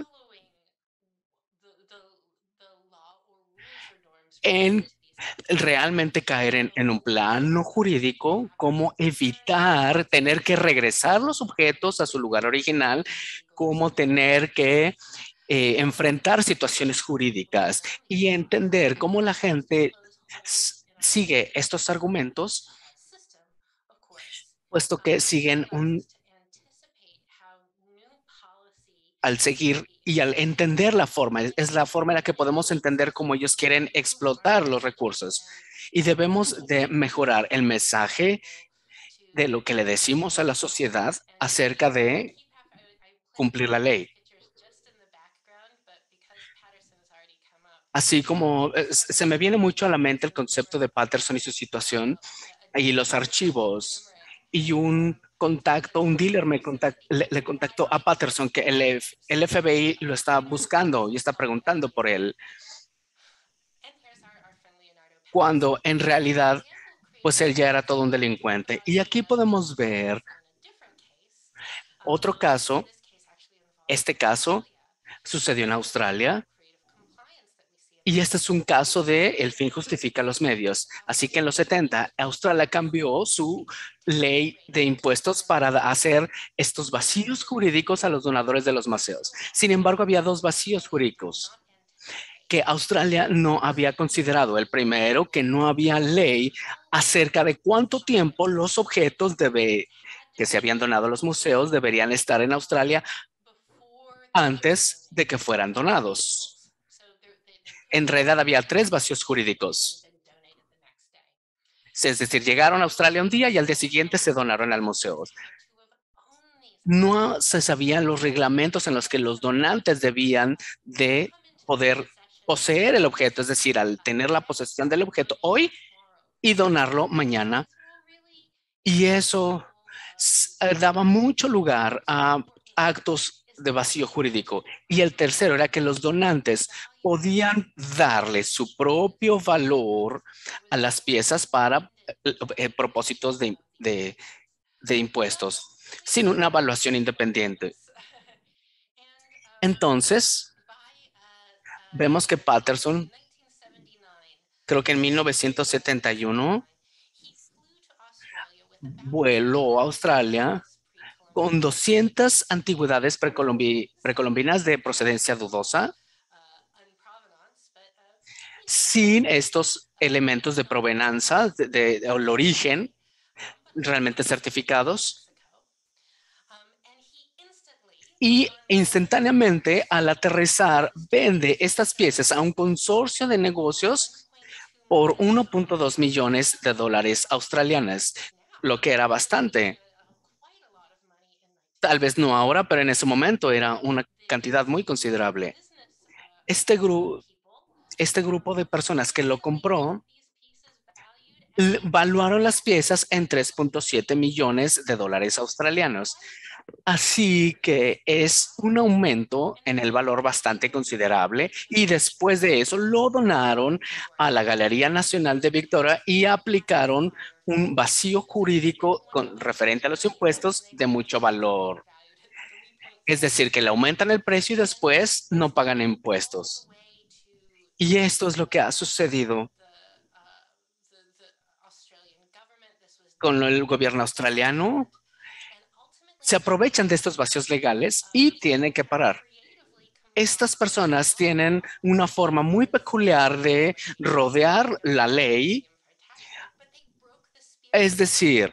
en realmente caer en un plano jurídico, cómo evitar tener que regresar los objetos a su lugar original, cómo tener que enfrentar situaciones jurídicas y entender cómo la gente sigue estos argumentos, puesto que siguen al seguir y al entender la forma, es la forma en la que podemos entender cómo ellos quieren explotar los recursos. Y debemos de mejorar el mensaje de lo que le decimos a la sociedad acerca de cumplir la ley. Así como se me viene mucho a la mente el concepto de Patterson y su situación y los archivos. Y un dealer le contactó a Patterson que el FBI lo está buscando y está preguntando por él. Cuando en realidad, pues él ya era todo un delincuente. Y aquí podemos ver otro caso. Este caso sucedió en Australia. Y este es un caso de el fin justifica los medios. Así que en los 70, Australia cambió su ley de impuestos para hacer estos vacíos jurídicos a los donadores de los museos. Sin embargo, había dos vacíos jurídicos que Australia no había considerado. El primero, que no había ley acerca de cuánto tiempo los objetos que se habían donado a los museos deberían estar en Australia antes de que fueran donados. En realidad había tres vacíos jurídicos. Es decir, llegaron a Australia un día y al día siguiente se donaron al museo. No se sabían los reglamentos en los que los donantes debían de poder poseer el objeto, es decir, al tener la posesión del objeto hoy y donarlo mañana. Y eso daba mucho lugar a actos de vacío jurídico. Y el tercero era que los donantes podían darle su propio valor a las piezas para propósitos de impuestos, sin una evaluación independiente. Entonces, vemos que Patterson, creo que en 1971, voló a Australia con 200 antigüedades precolombinas de procedencia dudosa sin estos elementos de provenanza, del origen realmente certificados. Y instantáneamente al aterrizar vende estas piezas a un consorcio de negocios por 1.2 millones de dólares australianos, lo que era bastante. Tal vez no ahora, pero en ese momento era una cantidad muy considerable. Este grupo de personas que lo compró valuaron las piezas en 3.7 millones de dólares australianos. Así que es un aumento en el valor bastante considerable y después de eso lo donaron a la Galería Nacional de Victoria y aplicaron un vacío jurídico referente a los impuestos de mucho valor. Es decir, que le aumentan el precio y después no pagan impuestos. Y esto es lo que ha sucedido con el gobierno australiano. Se aprovechan de estos vacíos legales y tienen que parar. Estas personas tienen una forma muy peculiar de rodear la ley. Es decir,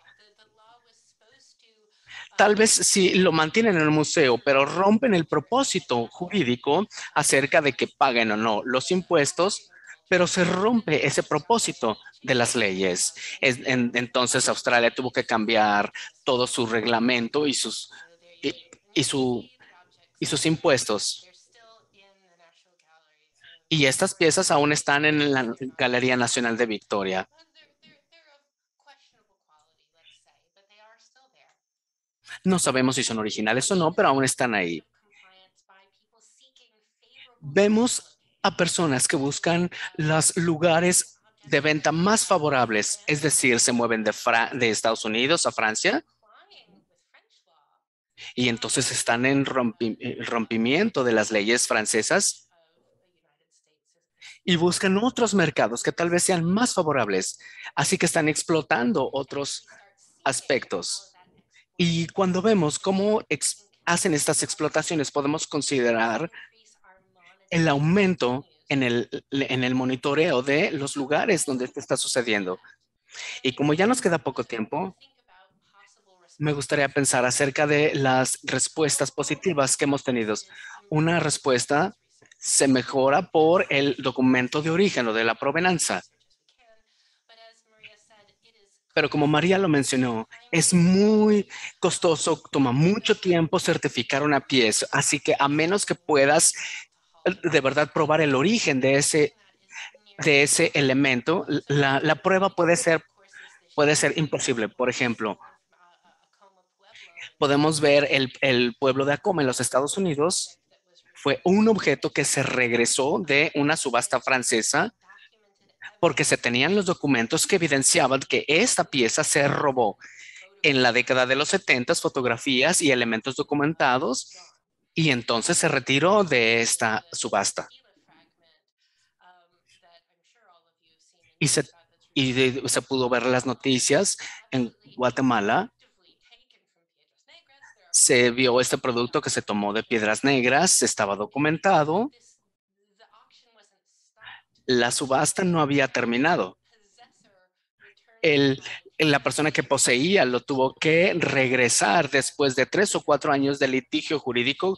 tal vez si lo mantienen en el museo, pero rompen el propósito jurídico acerca de que paguen o no los impuestos, pero se rompe ese propósito de las leyes. Entonces Australia tuvo que cambiar todo su reglamento y sus impuestos. Y estas piezas aún están en la Galería Nacional de Victoria. No sabemos si son originales o no, pero aún están ahí. Vemos a personas que buscan los lugares de venta más favorables, es decir, se mueven de Estados Unidos a Francia y entonces están en rompimiento de las leyes francesas y buscan otros mercados que tal vez sean más favorables, así que están explotando otros aspectos. Y cuando vemos cómo hacen estas explotaciones, podemos considerar el aumento en el monitoreo de los lugares donde esto está sucediendo. Y como ya nos queda poco tiempo, me gustaría pensar acerca de las respuestas positivas que hemos tenido. Una respuesta se mejora por el documento de origen o de la provenanza. Pero como María lo mencionó, es muy costoso, toma mucho tiempo certificar una pieza, así que a menos que puedas de verdad probar el origen de ese elemento, la prueba puede ser imposible. Por ejemplo, podemos ver el pueblo de Acoma en los Estados Unidos. Fue un objeto que se regresó de una subasta francesa porque se tenían los documentos que evidenciaban que esta pieza se robó en la década de los 70, fotografías y elementos documentados, y entonces se retiró de esta subasta. Y se pudo ver las noticias en Guatemala. Se vio este producto que se tomó de Piedras Negras, estaba documentado. La subasta no había terminado. La persona que poseía lo tuvo que regresar después de 3 o 4 años de litigio jurídico,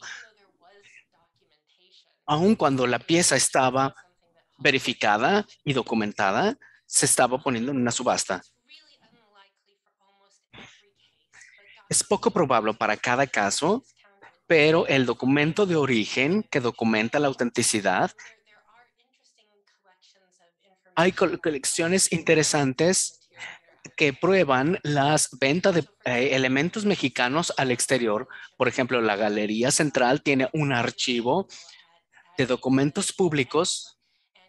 aun cuando la pieza estaba verificada y documentada, se estaba poniendo en una subasta. Es poco probable para cada caso, pero el documento de origen que documenta la autenticidad, hay colecciones interesantes que prueban las ventas de elementos mexicanos al exterior. Por ejemplo, la Galería Central tiene un archivo de documentos públicos,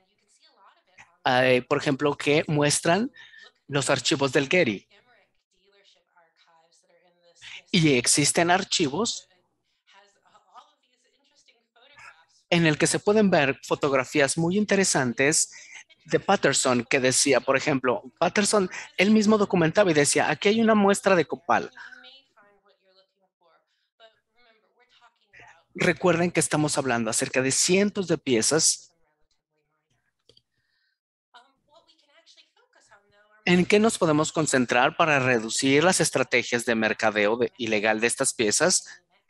por ejemplo, que muestran los archivos del Getty. Y existen archivos en el que se pueden ver fotografías muy interesantes de Patterson, que decía, por ejemplo, Patterson, él mismo documentaba y decía, aquí hay una muestra de copal. Recuerden que estamos hablando acerca de cientos de piezas ¿En qué nos podemos concentrar para reducir las estrategias de mercadeo ilegal de estas piezas?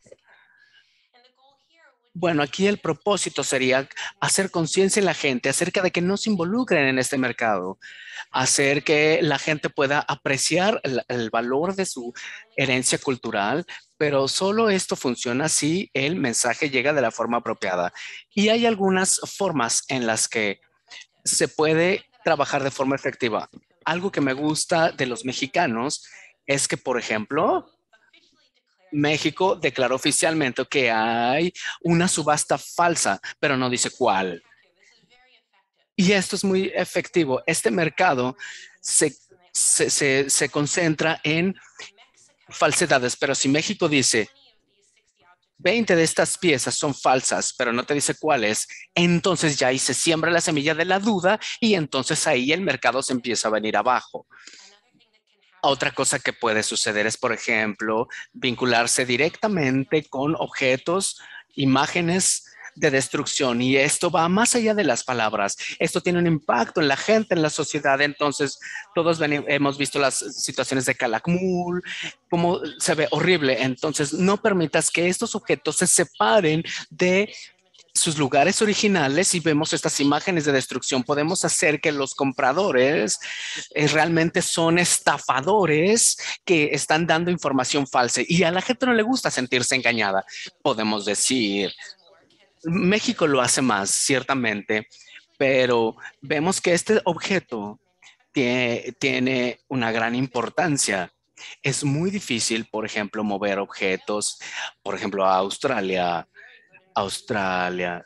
Bueno, aquí el propósito sería hacer conciencia en la gente acerca de que no se involucren en este mercado, hacer que la gente pueda apreciar el valor de su herencia cultural, pero solo esto funciona si el mensaje llega de la forma apropiada. Y hay algunas formas en las que se puede trabajar de forma efectiva. Algo que me gusta de los mexicanos es que, por ejemplo, México declaró oficialmente que hay una subasta falsa, pero no dice cuál. Y esto es muy efectivo. Este mercado se concentra en falsedades, pero si México dice 20 de estas piezas son falsas, pero no te dice cuáles, entonces ya ahí se siembra la semilla de la duda y entonces ahí el mercado se empieza a venir abajo. Otra cosa que puede suceder es, por ejemplo, vincularse directamente con objetos, imágenes de destrucción, y esto va más allá de las palabras. Esto tiene un impacto en la gente, en la sociedad. Entonces, todos hemos visto las situaciones de Calakmul, cómo se ve horrible. Entonces, no permitas que estos objetos se separen de sus lugares originales y vemos estas imágenes de destrucción. Podemos hacer que los compradores realmente son estafadores que están dando información falsa, y a la gente no le gusta sentirse engañada. Podemos decir, México lo hace más, ciertamente, pero vemos que este objeto tiene una gran importancia. Es muy difícil, por ejemplo, mover objetos, por ejemplo, a Australia. Australia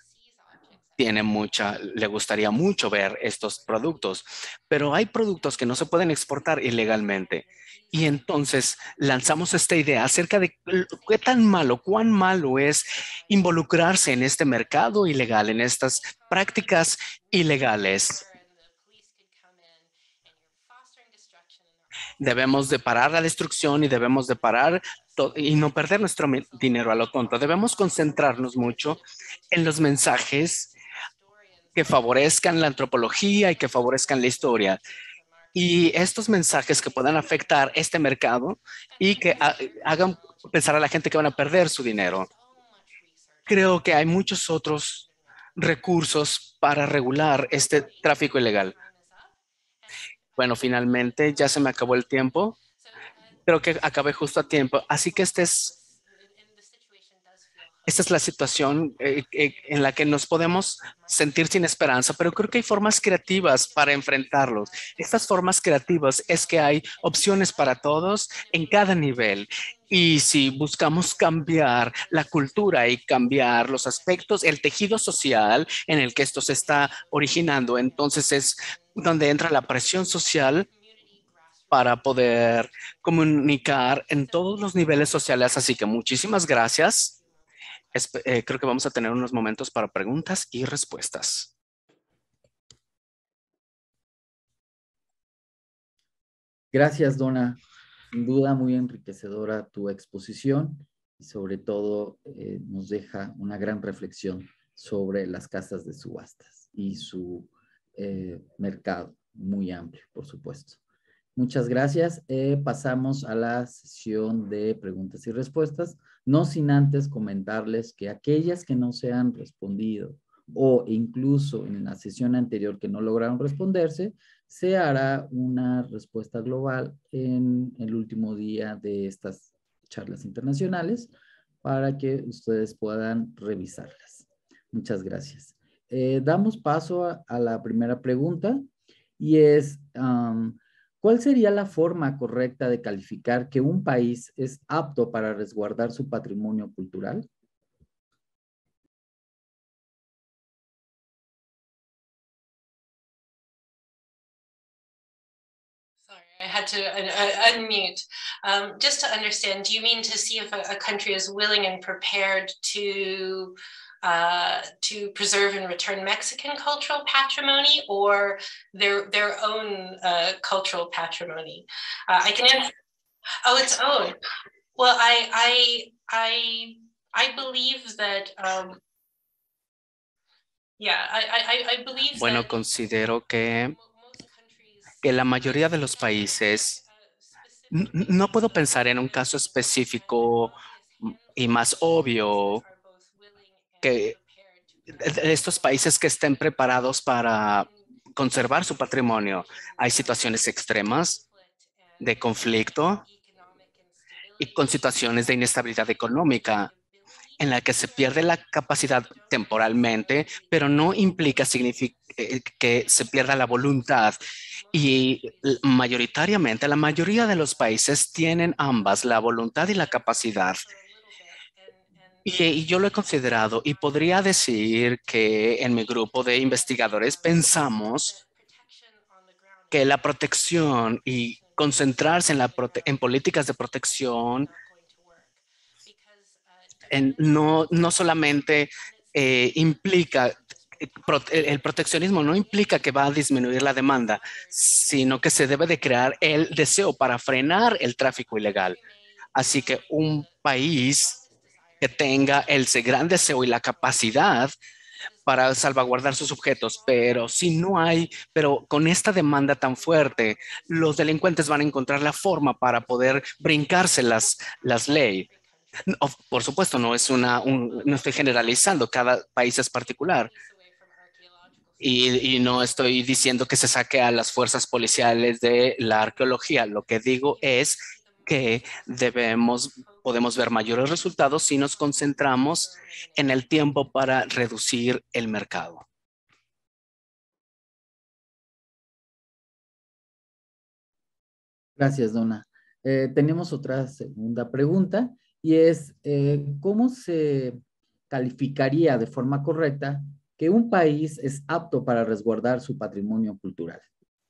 le gustaría mucho ver estos productos, pero hay productos que no se pueden exportar ilegalmente. Y entonces lanzamos esta idea acerca de qué tan malo, cuán malo es involucrarse en este mercado ilegal, en estas prácticas ilegales. Debemos de parar la destrucción y debemos de parar y no perder nuestro dinero a lo tonto. Debemos concentrarnos mucho en los mensajes que favorezcan la antropología y que favorezcan la historia. Y estos mensajes que puedan afectar este mercado y que hagan pensar a la gente que van a perder su dinero. Creo que hay muchos otros recursos para regular este tráfico ilegal. Bueno, finalmente ya se me acabó el tiempo. Creo que acabé justo a tiempo. Así que esta es la situación en la que nos podemos sentir sin esperanza, pero creo que hay formas creativas para enfrentarlos. Estas formas creativas es que hay opciones para todos en cada nivel. Y si buscamos cambiar la cultura y cambiar los aspectos, el tejido social en el que esto se está originando, entonces es donde entra la presión social para poder comunicar en todos los niveles sociales. Así que muchísimas gracias. Creo que vamos a tener unos momentos para preguntas y respuestas. Gracias, Donna. Sin duda muy enriquecedora tu exposición y sobre todo nos deja una gran reflexión sobre las casas de subastas y su mercado muy amplio, por supuesto. Muchas gracias. Pasamos a la sesión de preguntas y respuestas, no sin antes comentarles que aquellas que no se han respondido o incluso en la sesión anterior que no lograron responderse, se hará una respuesta global en el último día de estas charlas internacionales para que ustedes puedan revisarlas. Muchas gracias. Damos paso a la primera pregunta y es... ¿cuál sería la forma correcta de calificar que un país es apto para resguardar su patrimonio cultural? Sorry, I had to unmute. Just to understand, do you mean to see if a country is willing and prepared to preserve and return Mexican cultural patrimony or their own cultural patrimony? I can answer. Oh, its own. Well, I believe that. Yeah, I believe. Bueno, considero que que la mayoría de los países, no puedo pensar en un caso específico y más obvio que de estos países que estén preparados para conservar su patrimonio. Hay situaciones extremas de conflicto y con situaciones de inestabilidad económica en la que se pierde la capacidad temporalmente, pero no implica que se pierda la voluntad. Y mayoritariamente, la mayoría de los países tienen ambas, la voluntad y la capacidad. Y yo lo he considerado y podría decir que en mi grupo de investigadores pensamos que la protección y concentrarse en políticas de protección no solamente implica, el proteccionismo no implica que va a disminuir la demanda, sino que se debe de crear el deseo para frenar el tráfico ilegal. Así que un país que tenga el gran deseo y la capacidad para salvaguardar sus objetos, pero si no hay, pero con esta demanda tan fuerte, los delincuentes van a encontrar la forma para poder brincarse las leyes. No, por supuesto, no estoy generalizando, cada país es particular. Y no estoy diciendo que se saque a las fuerzas policiales de la arqueología. Lo que digo es que podemos ver mayores resultados si nos concentramos en el tiempo para reducir el mercado. Gracias, Donna. Tenemos otra segunda pregunta y es, ¿cómo se calificaría de forma correcta que un país es apto para resguardar su patrimonio cultural?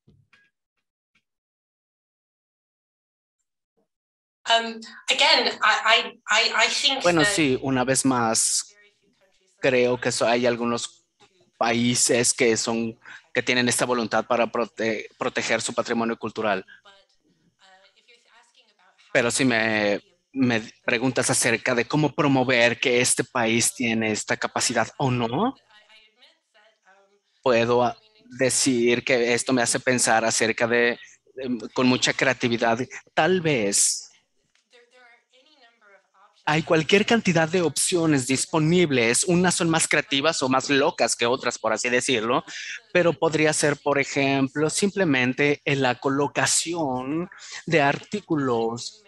Bueno, sí, una vez más, creo que hay algunos países que tienen esta voluntad para proteger su patrimonio cultural. Pero si me preguntas acerca de cómo promover que este país tiene esta capacidad o no, puedo decir que esto me hace pensar acerca con mucha creatividad, tal vez hay cualquier cantidad de opciones disponibles. Unas son más creativas o más locas que otras, por así decirlo, pero podría ser, por ejemplo, simplemente en la colocación de artículos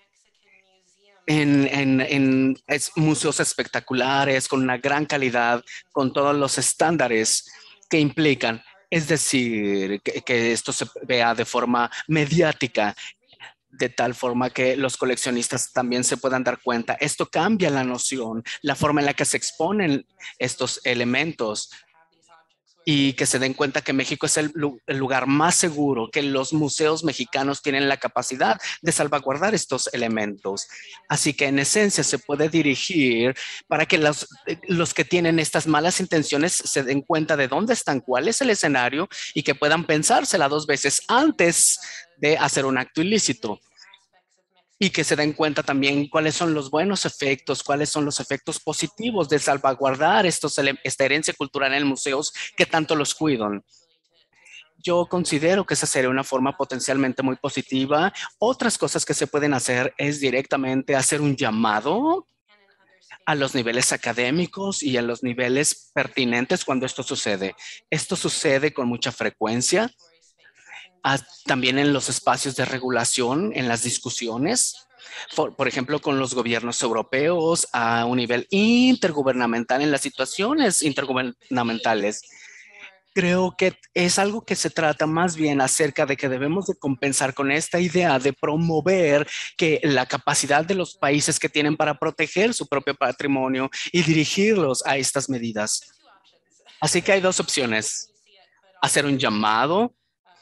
en museos espectaculares, con una gran calidad, con todos los estándares que implican. Es decir, que esto se vea de forma mediática, de tal forma que los coleccionistas también se puedan dar cuenta. Esto cambia la noción, la forma en la que se exponen estos elementos y que se den cuenta que México es el lugar más seguro, que los museos mexicanos tienen la capacidad de salvaguardar estos elementos. Así que en esencia se puede dirigir para que los que tienen estas malas intenciones se den cuenta de dónde están, cuál es el escenario y que puedan pensársela dos veces antes de hacer un acto ilícito. Y que se den cuenta también cuáles son los buenos efectos, cuáles son los efectos positivos de salvaguardar esta herencia cultural en museos que tanto los cuidan. Yo considero que esa sería una forma potencialmente muy positiva. Otras cosas que se pueden hacer es directamente hacer un llamado a los niveles académicos y a los niveles pertinentes cuando esto sucede. Esto sucede con mucha frecuencia. También en los espacios de regulación, en las discusiones, por ejemplo, con los gobiernos europeos a un nivel intergubernamental en las situaciones intergubernamentales. Creo que es algo que se trata más bien acerca de que debemos de compensar con esta idea de promover que la capacidad de los países que tienen para proteger su propio patrimonio y dirigirlos a estas medidas. Así que hay dos opciones: hacer un llamado,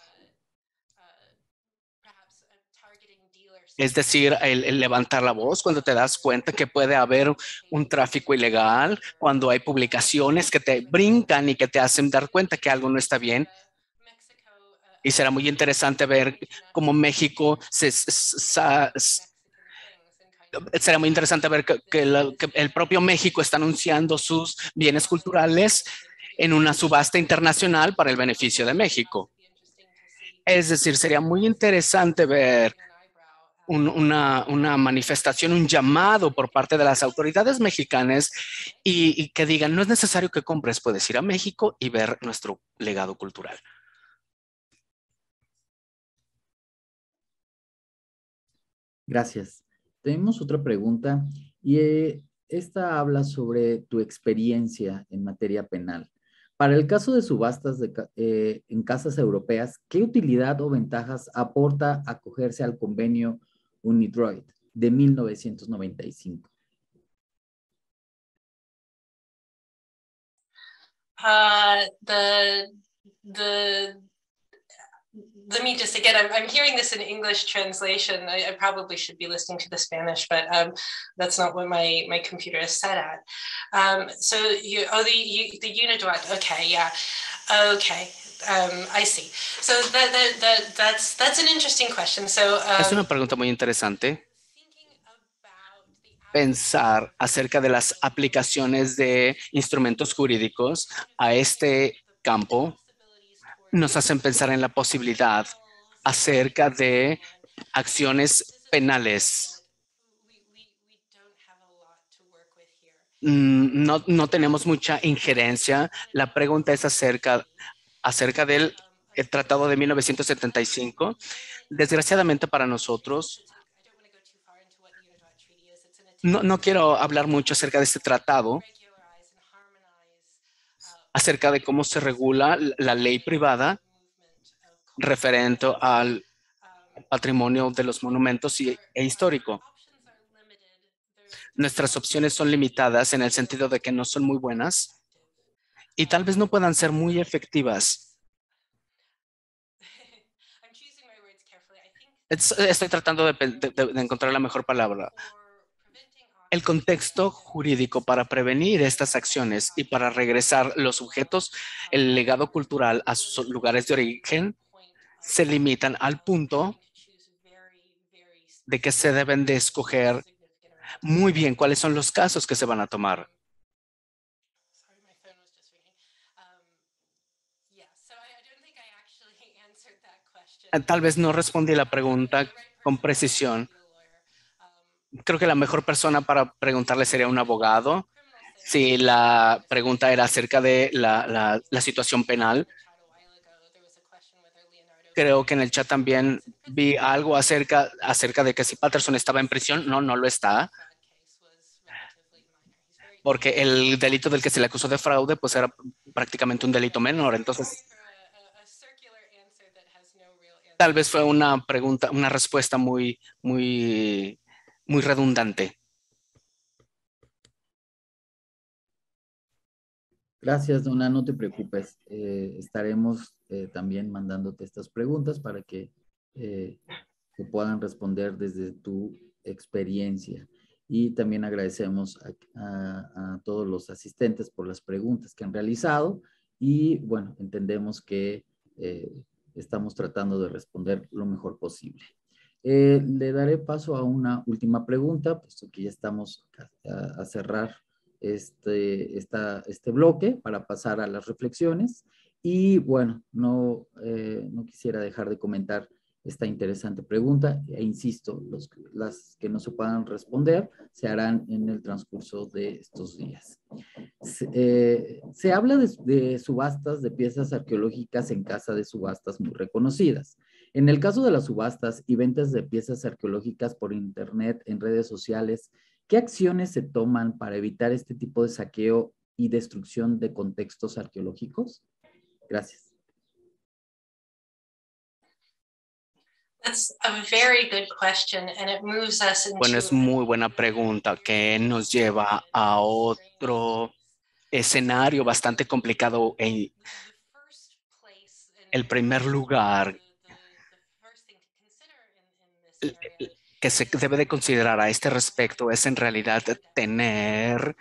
es decir, el levantar la voz cuando te das cuenta que puede haber un tráfico ilegal, cuando hay publicaciones que te brincan y que te hacen dar cuenta que algo no está bien. Y será muy interesante ver cómo México será muy interesante ver que el propio México está anunciando sus bienes culturales en una subasta internacional para el beneficio de México. Es decir, sería muy interesante ver una manifestación, un llamado por parte de las autoridades mexicanas y que digan, no es necesario que compres, puedes ir a México y ver nuestro legado cultural. Gracias. Tenemos otra pregunta y esta habla sobre tu experiencia en materia penal. Para el caso de subastas en casas europeas, ¿qué utilidad o ventajas aporta acogerse al convenio UNIDROIT de 1995? Let me just, again, I'm hearing this in English translation. I probably should be listening to the Spanish, but that's not what my computer is set at. So the UNIDROIT, okay, yeah, okay. I see. So that's an interesting question. So es una pregunta muy interesante. Pensar acerca de las aplicaciones de instrumentos jurídicos a este campo nos hacen pensar en la posibilidad acerca de acciones penales. No tenemos mucha injerencia. La pregunta es acerca del Tratado de 1975. Desgraciadamente para nosotros, no quiero hablar mucho acerca de este tratado, acerca de cómo se regula la ley privada referente al patrimonio de los monumentos e histórico. Nuestras opciones son limitadas en el sentido de que no son muy buenas y tal vez no puedan ser muy efectivas. Estoy tratando de encontrar la mejor palabra. El contexto jurídico para prevenir estas acciones y para regresar los sujetos, el legado cultural a sus lugares de origen, se limitan al punto de que se deben de escoger muy bien cuáles son los casos que se van a tomar. Tal vez no respondí la pregunta con precisión. Creo que la mejor persona para preguntarle sería un abogado. Si la pregunta era acerca de la situación penal, creo que en el chat también vi algo acerca de que si Patterson estaba en prisión. No lo está. Porque el delito del que se le acusó de fraude, pues era prácticamente un delito menor. Entonces, tal vez fue una pregunta, una respuesta muy redundante. Gracias, Donna, no te preocupes. Estaremos también mandándote estas preguntas para que puedan responder desde tu experiencia. Y también agradecemos a todos los asistentes por las preguntas que han realizado. Y bueno, entendemos que estamos tratando de responder lo mejor posible. Le daré paso a una última pregunta, puesto que ya estamos a cerrar este bloque para pasar a las reflexiones. Y bueno, no quisiera dejar de comentar esta interesante pregunta e insisto, las que no se puedan responder se harán en el transcurso de estos días. Se habla de subastas de piezas arqueológicas en casa de subastas muy reconocidas. En el caso de las subastas y ventas de piezas arqueológicas por internet, en redes sociales, ¿qué acciones se toman para evitar este tipo de saqueo y destrucción de contextos arqueológicos? Gracias. Bueno, es muy buena pregunta que nos lleva a otro escenario bastante complicado. En el primer lugar que se debe de considerar a este respecto es en realidad tener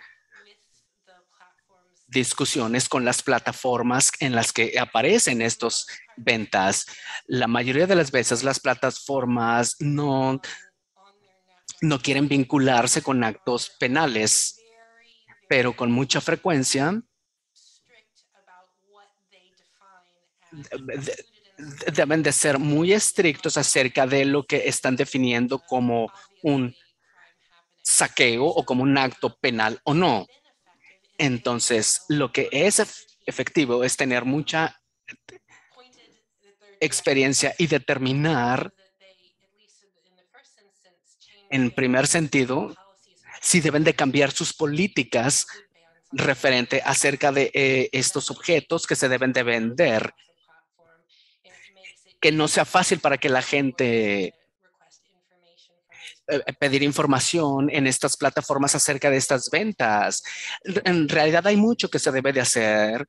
discusiones con las plataformas en las que aparecen estos ventas. La mayoría de las veces las plataformas no quieren vincularse con actos penales, pero con mucha frecuencia deben de ser muy estrictos acerca de lo que están definiendo como un saqueo o como un acto penal o no. Entonces, lo que es efectivo es tener mucha experiencia y determinar, en primer sentido, si deben de cambiar sus políticas referente acerca de estos objetos que se deben de vender, que no sea fácil para que la gente pedir información en estas plataformas acerca de estas ventas. En realidad hay mucho que se debe de hacer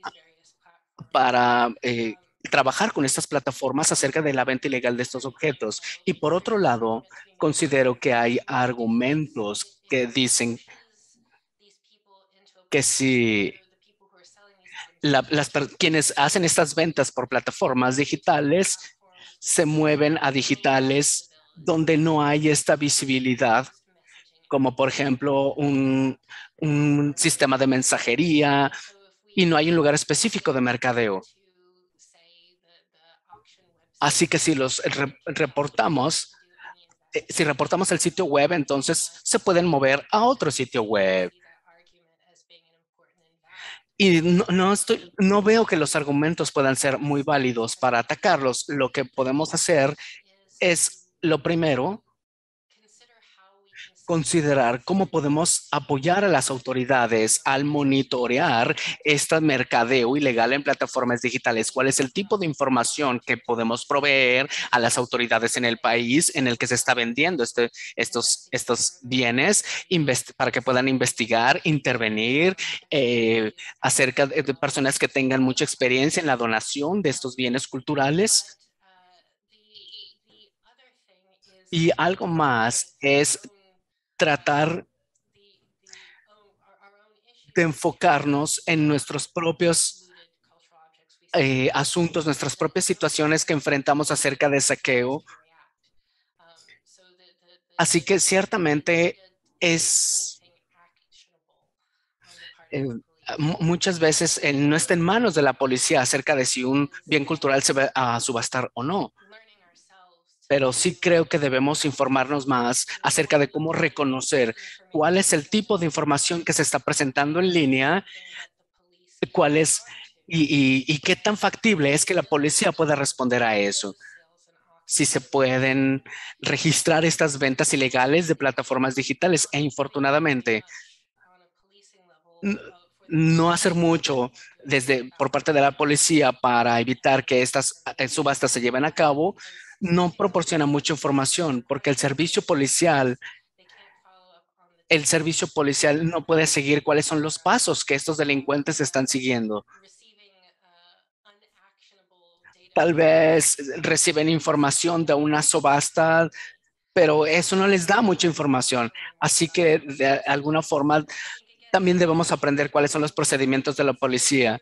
para trabajar con estas plataformas acerca de la venta ilegal de estos objetos. Y por otro lado, considero que hay argumentos que dicen que si quienes hacen estas ventas por plataformas digitales se mueven a digitales donde no hay esta visibilidad, como por ejemplo un sistema de mensajería, y no hay un lugar específico de mercadeo. Así que si los reportamos, si reportamos el sitio web, entonces se pueden mover a otro sitio web. Y no veo que los argumentos puedan ser muy válidos para atacarlos. Lo que podemos hacer es, lo primero, considerar cómo podemos apoyar a las autoridades al monitorear este mercadeo ilegal en plataformas digitales. ¿Cuál es el tipo de información que podemos proveer a las autoridades en el país en el que se está vendiendo estos bienes para que puedan investigar, intervenir acerca de personas que tengan mucha experiencia en la donación de estos bienes culturales? Y algo más es tratar de enfocarnos en nuestros propios asuntos, nuestras propias situaciones que enfrentamos acerca de saqueo. Así que ciertamente es muchas veces no está en manos de la policía acerca de si un bien cultural se va a subastar o no. Pero sí creo que debemos informarnos más acerca de cómo reconocer cuál es el tipo de información que se está presentando en línea, cuál es y qué tan factible es que la policía pueda responder a eso. Si se pueden registrar estas ventas ilegales de plataformas digitales e infortunadamente no hacer mucho por parte de la policía para evitar que estas subastas se lleven a cabo, no proporciona mucha información porque el servicio policial no puede seguir cuáles son los pasos que estos delincuentes están siguiendo. Tal vez reciben información de una subasta, pero eso no les da mucha información. Así que de alguna forma también debemos aprender cuáles son los procedimientos de la policía.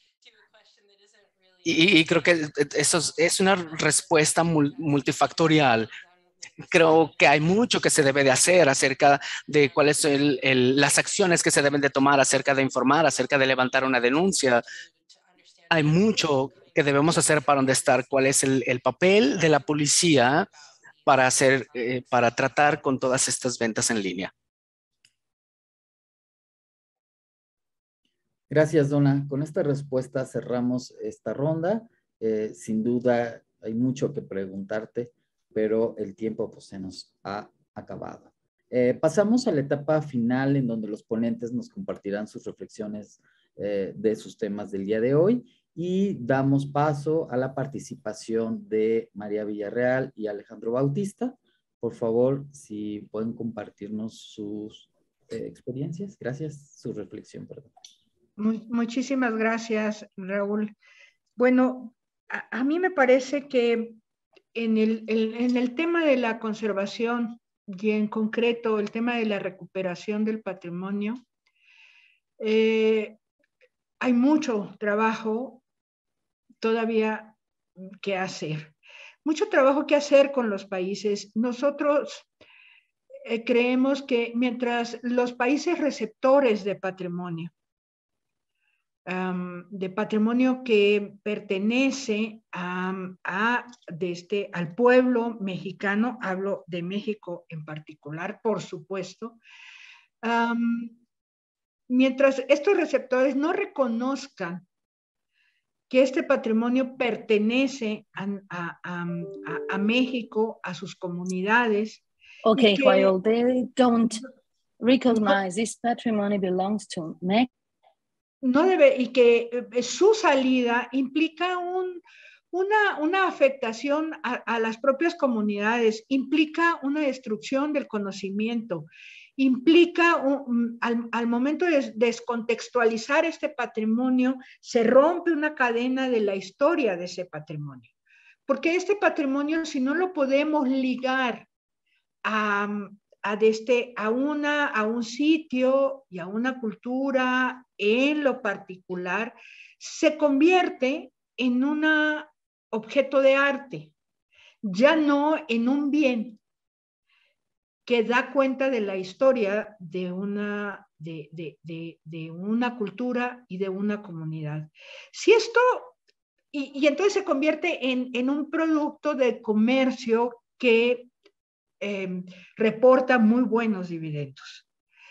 Y creo que eso es una respuesta multifactorial. Creo que hay mucho que se debe de hacer acerca de cuáles son las acciones que se deben de tomar acerca de informar, acerca de levantar una denuncia. Hay mucho que debemos hacer para estar cuál es el papel de la policía para tratar con todas estas ventas en línea. Gracias, Donna. Con esta respuesta cerramos esta ronda. Sin duda hay mucho que preguntarte, pero el tiempo pues, se nos ha acabado. Pasamos a la etapa final en donde los ponentes nos compartirán sus reflexiones de sus temas del día de hoy y damos paso a la participación de María Villarreal y Alejandro Bautista. Por favor, si pueden compartirnos sus experiencias. Gracias. Su reflexión, perdón. Muchísimas gracias, Raúl. Bueno, a mí me parece que en el tema de la conservación y en concreto el tema de la recuperación del patrimonio, hay mucho trabajo todavía que hacer. Mucho trabajo que hacer con los países. Nosotros creemos que mientras los países receptores de patrimonio de patrimonio que pertenece al pueblo mexicano, hablo de México en particular, por supuesto. Mientras estos receptores no reconozcan que este patrimonio pertenece a México, a sus comunidades. Okay, while they don't recognize this patrimony belongs to Mexico. No debe, y que su salida implica una afectación a las propias comunidades, implica una destrucción del conocimiento, implica al momento de descontextualizar este patrimonio, se rompe una cadena de la historia de ese patrimonio. Porque este patrimonio, si no lo podemos ligar a un sitio y a una cultura en lo particular, se convierte en un objeto de arte, ya no en un bien que da cuenta de la historia de una cultura y de una comunidad. Si esto, y entonces se convierte en un producto de comercio que reporta muy buenos dividendos.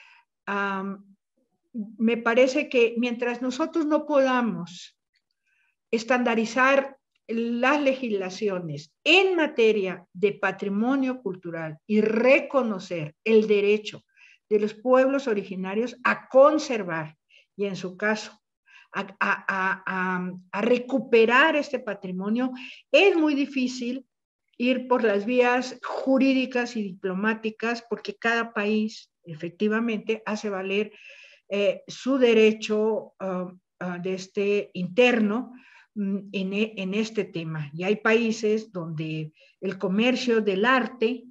Me parece que mientras nosotros no podamos estandarizar las legislaciones en materia de patrimonio cultural y reconocer el derecho de los pueblos originarios a conservar y en su caso a recuperar este patrimonio, es muy difícil ir por las vías jurídicas y diplomáticas porque cada país efectivamente hace valer su derecho interno en este tema. Y hay países donde el comercio del arte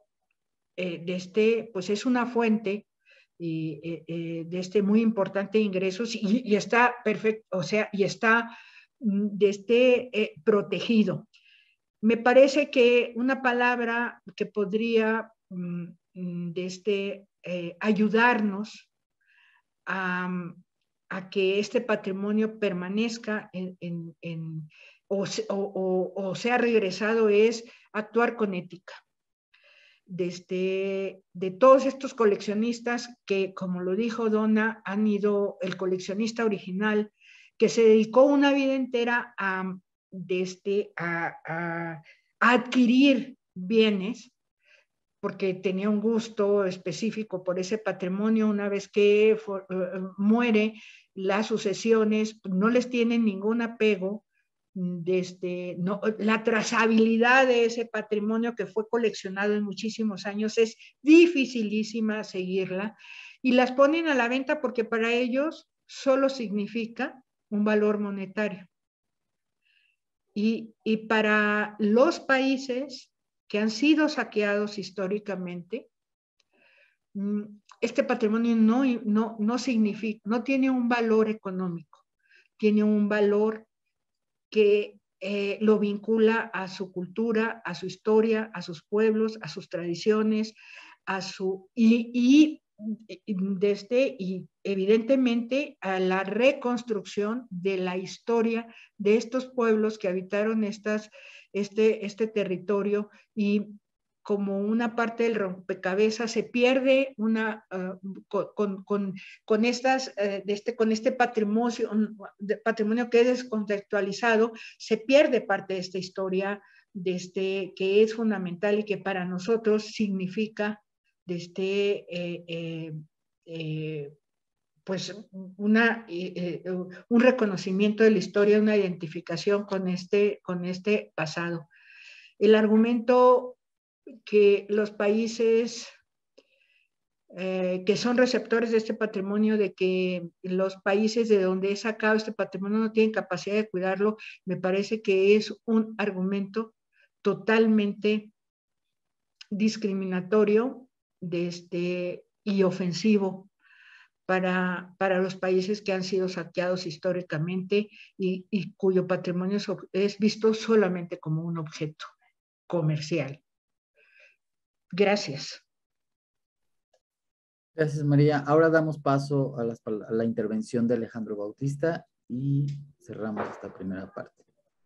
pues es una fuente de muy importante ingresos y está perfecto, o sea, y está protegido. Me parece que una palabra que podría ayudarnos a que este patrimonio permanezca o sea regresado es actuar con ética. De todos estos coleccionistas que, como lo dijo Donna, el coleccionista original que se dedicó una vida entera a adquirir bienes porque tenía un gusto específico por ese patrimonio. Una vez que muere, las sucesiones no les tienen ningún apego. La trazabilidad de ese patrimonio que fue coleccionado en muchísimos años es dificilísima seguirla y las ponen a la venta porque para ellos solo significa un valor monetario. Y para los países que han sido saqueados históricamente, este patrimonio no tiene un valor económico, tiene un valor que lo vincula a su cultura, a su historia, a sus pueblos, a sus tradiciones, y evidentemente a la reconstrucción de la historia de estos pueblos que habitaron este territorio, y como una parte del rompecabezas se pierde con este patrimonio que es descontextualizado, se pierde parte de esta historia que es fundamental y que para nosotros significa pues un reconocimiento de la historia, una identificación con este pasado. El argumento que los países que son receptores de este patrimonio, de que los países de donde es sacado este patrimonio no tienen capacidad de cuidarlo, me parece que es un argumento totalmente discriminatorio y ofensivo para los países que han sido saqueados históricamente y cuyo patrimonio es visto solamente como un objeto comercial. Gracias. Gracias, María. Ahora damos paso a la intervención de Alejandro Bautista y cerramos esta primera parte.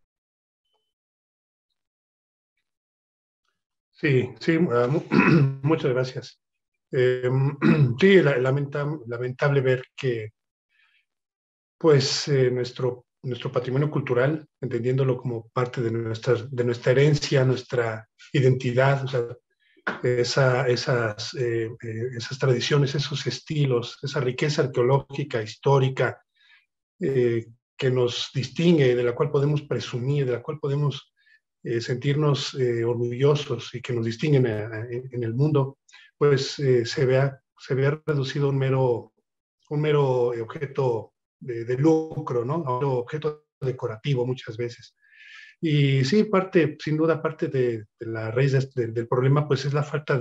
Sí, sí, muchas gracias. Sí, lamentable ver que pues nuestro patrimonio cultural, entendiéndolo como parte de nuestra herencia, nuestra identidad, o sea, esas tradiciones, esos estilos, esa riqueza arqueológica, histórica, que nos distingue, de la cual podemos presumir, de la cual podemos sentirnos orgullosos y que nos distinguen en el mundo, pues se vea reducido a un mero objeto de lucro, ¿no? A un objeto decorativo muchas veces. Y sí, sin duda, parte de la raíz del problema, pues es la falta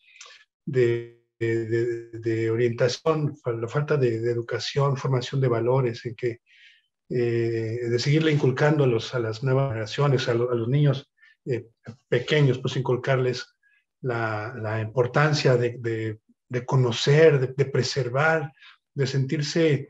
de orientación, la falta de educación, formación de valores, en que de seguirle inculcando a las nuevas generaciones, a los niños pequeños, pues inculcarles la importancia de conocer, de preservar, de sentirse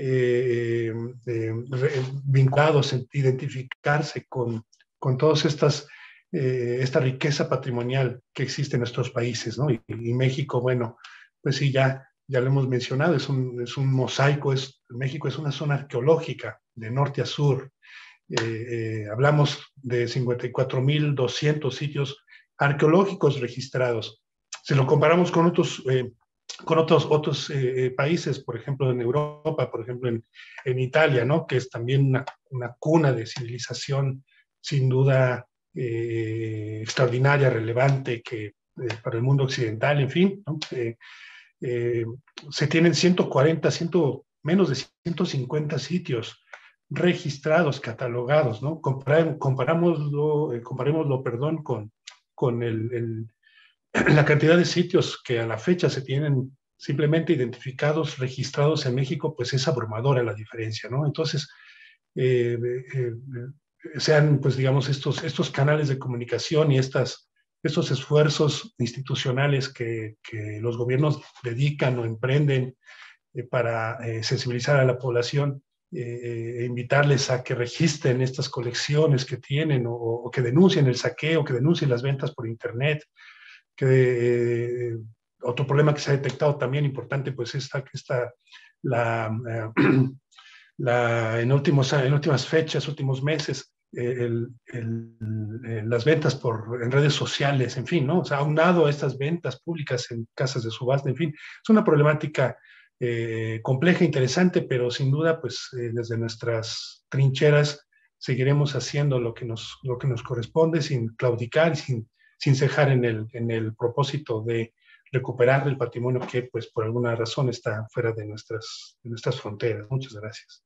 vinculados, identificarse con todas esta riqueza patrimonial que existe en nuestros países, ¿no? Y México, bueno, pues sí, ya lo hemos mencionado, es un mosaico, México es una zona arqueológica de norte a sur. Hablamos de 54.200 sitios arqueológicos registrados. Si lo comparamos con otros países, por ejemplo en Europa, por ejemplo en Italia, ¿no? Que es también una cuna de civilización sin duda extraordinaria, relevante, que para el mundo occidental, en fin, ¿no? Se tienen 140, menos de 150 sitios registrados, catalogados, ¿no? Comparémoslo, perdón, con la cantidad de sitios que a la fecha se tienen simplemente identificados, registrados en México, pues es abrumadora la diferencia, ¿no? Entonces, sean, pues digamos, estos canales de comunicación y estos esfuerzos institucionales que los gobiernos dedican o emprenden para sensibilizar a la población, invitarles a que registren estas colecciones que tienen o que denuncien el saqueo, que denuncien las ventas por Internet. Otro problema que se ha detectado también importante, pues en últimas fechas, últimos meses, las ventas en redes sociales, en fin, ¿no? O sea, aunado a estas ventas públicas en casas de subasta, en fin, es una problemática compleja, interesante, pero sin duda, pues desde nuestras trincheras seguiremos haciendo lo que nos corresponde sin claudicar, sin cejar en el propósito de recuperar el patrimonio que, pues, por alguna razón está fuera de nuestras fronteras. Muchas gracias.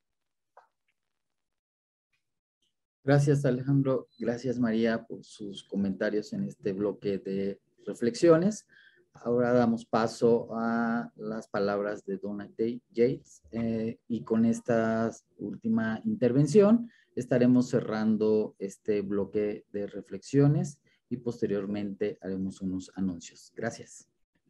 Gracias, Alejandro. Gracias, María, por sus comentarios en este bloque de reflexiones. Ahora damos paso a las palabras de Donna Yates y con esta última intervención estaremos cerrando este bloque de reflexiones y posteriormente haremos unos anuncios. Gracias.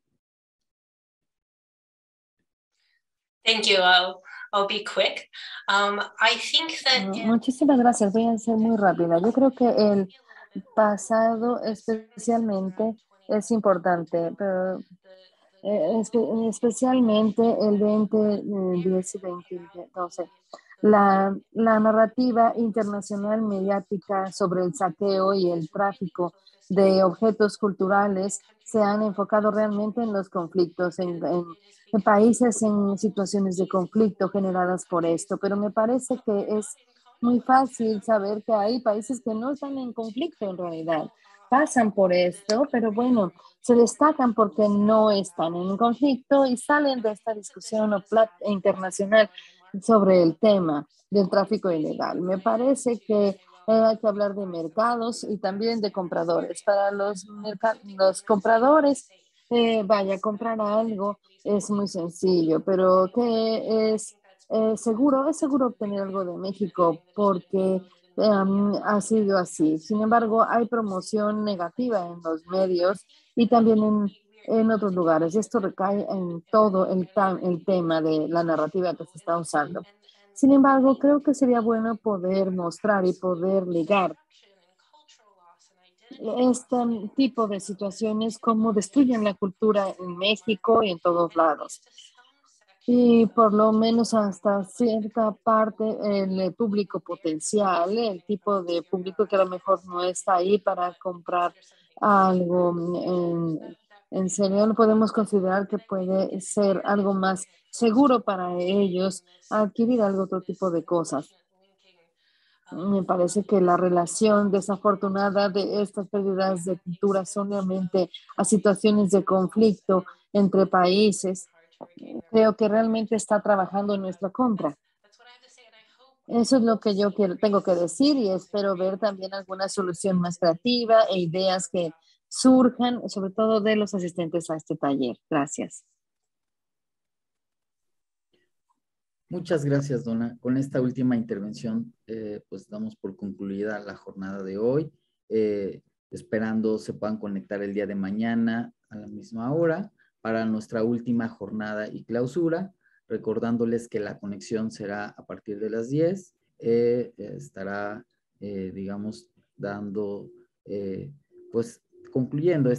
Thank you. I'll be quick. I think that... Muchísimas gracias. Voy a ser muy rápida. Yo creo que el pasado especialmente es importante, pero especialmente el 2010 y 2012. La narrativa internacional mediática sobre el saqueo y el tráfico de objetos culturales se han enfocado realmente en los conflictos, en países en situaciones de conflicto generadas por esto, pero me parece que es muy fácil saber que hay países que no están en conflicto en realidad. Pasan por esto, pero bueno, se destacan porque no están en un conflicto y salen de esta discusión internacional sobre el tema del tráfico ilegal. Me parece que hay que hablar de mercados y también de compradores. Para los compradores, vaya a comprar algo es muy sencillo, pero que es seguro obtener algo de México porque ha sido así. Sin embargo, hay promoción negativa en los medios y también en otros lugares. Esto recae en todo el tema de la narrativa que se está usando. Sin embargo, creo que sería bueno poder mostrar y poder ligar este tipo de situaciones, cómo destruyen la cultura en México y en todos lados. Y por lo menos hasta cierta parte el público potencial, el tipo de público que a lo mejor no está ahí para comprar algo en serio, no podemos considerar que puede ser algo más seguro para ellos adquirir algo, otro tipo de cosas. Me parece que la relación desafortunada de estas pérdidas de cultura solamente a situaciones de conflicto entre países, creo que realmente está trabajando en nuestra contra. Eso es lo que yo tengo que decir y espero ver también alguna solución más creativa e ideas que surjan, sobre todo de los asistentes a este taller. Gracias. Muchas gracias, Donna. Con esta última intervención, pues damos por concluida la jornada de hoy, esperando se puedan conectar el día de mañana a la misma hora para nuestra última jornada y clausura, recordándoles que la conexión será a partir de las 10, estará, digamos, dando, pues, concluyendo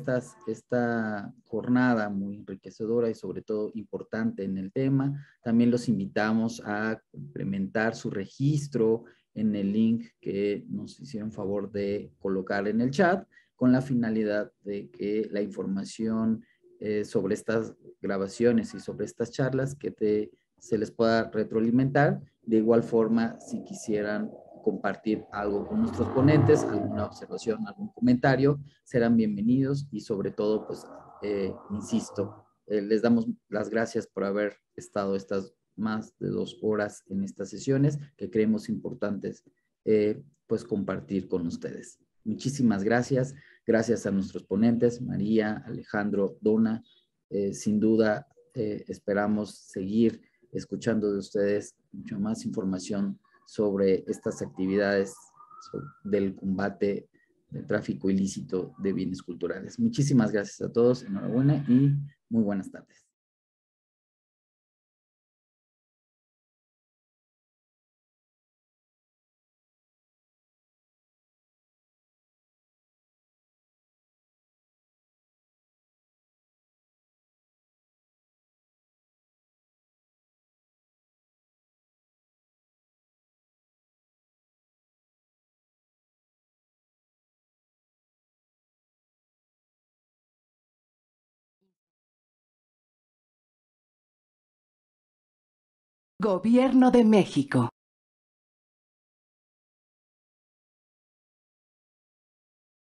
esta jornada muy enriquecedora y sobre todo importante en el tema. También los invitamos a complementar su registro en el link que nos hicieron favor de colocar en el chat con la finalidad de que la información sobre estas grabaciones y sobre estas charlas se les pueda retroalimentar. De igual forma, si quisieran compartir algo con nuestros ponentes, alguna observación, algún comentario, serán bienvenidos y sobre todo, pues, insisto, les damos las gracias por haber estado estas más de 2 horas en estas sesiones que creemos importantes, pues, compartir con ustedes. Muchísimas gracias. Gracias a nuestros ponentes, María, Alejandro, Donna. Sin duda, esperamos seguir escuchando de ustedes mucha más información sobre estas actividades del combate del tráfico ilícito de bienes culturales. Muchísimas gracias a todos, enhorabuena y muy buenas tardes. Gobierno de México.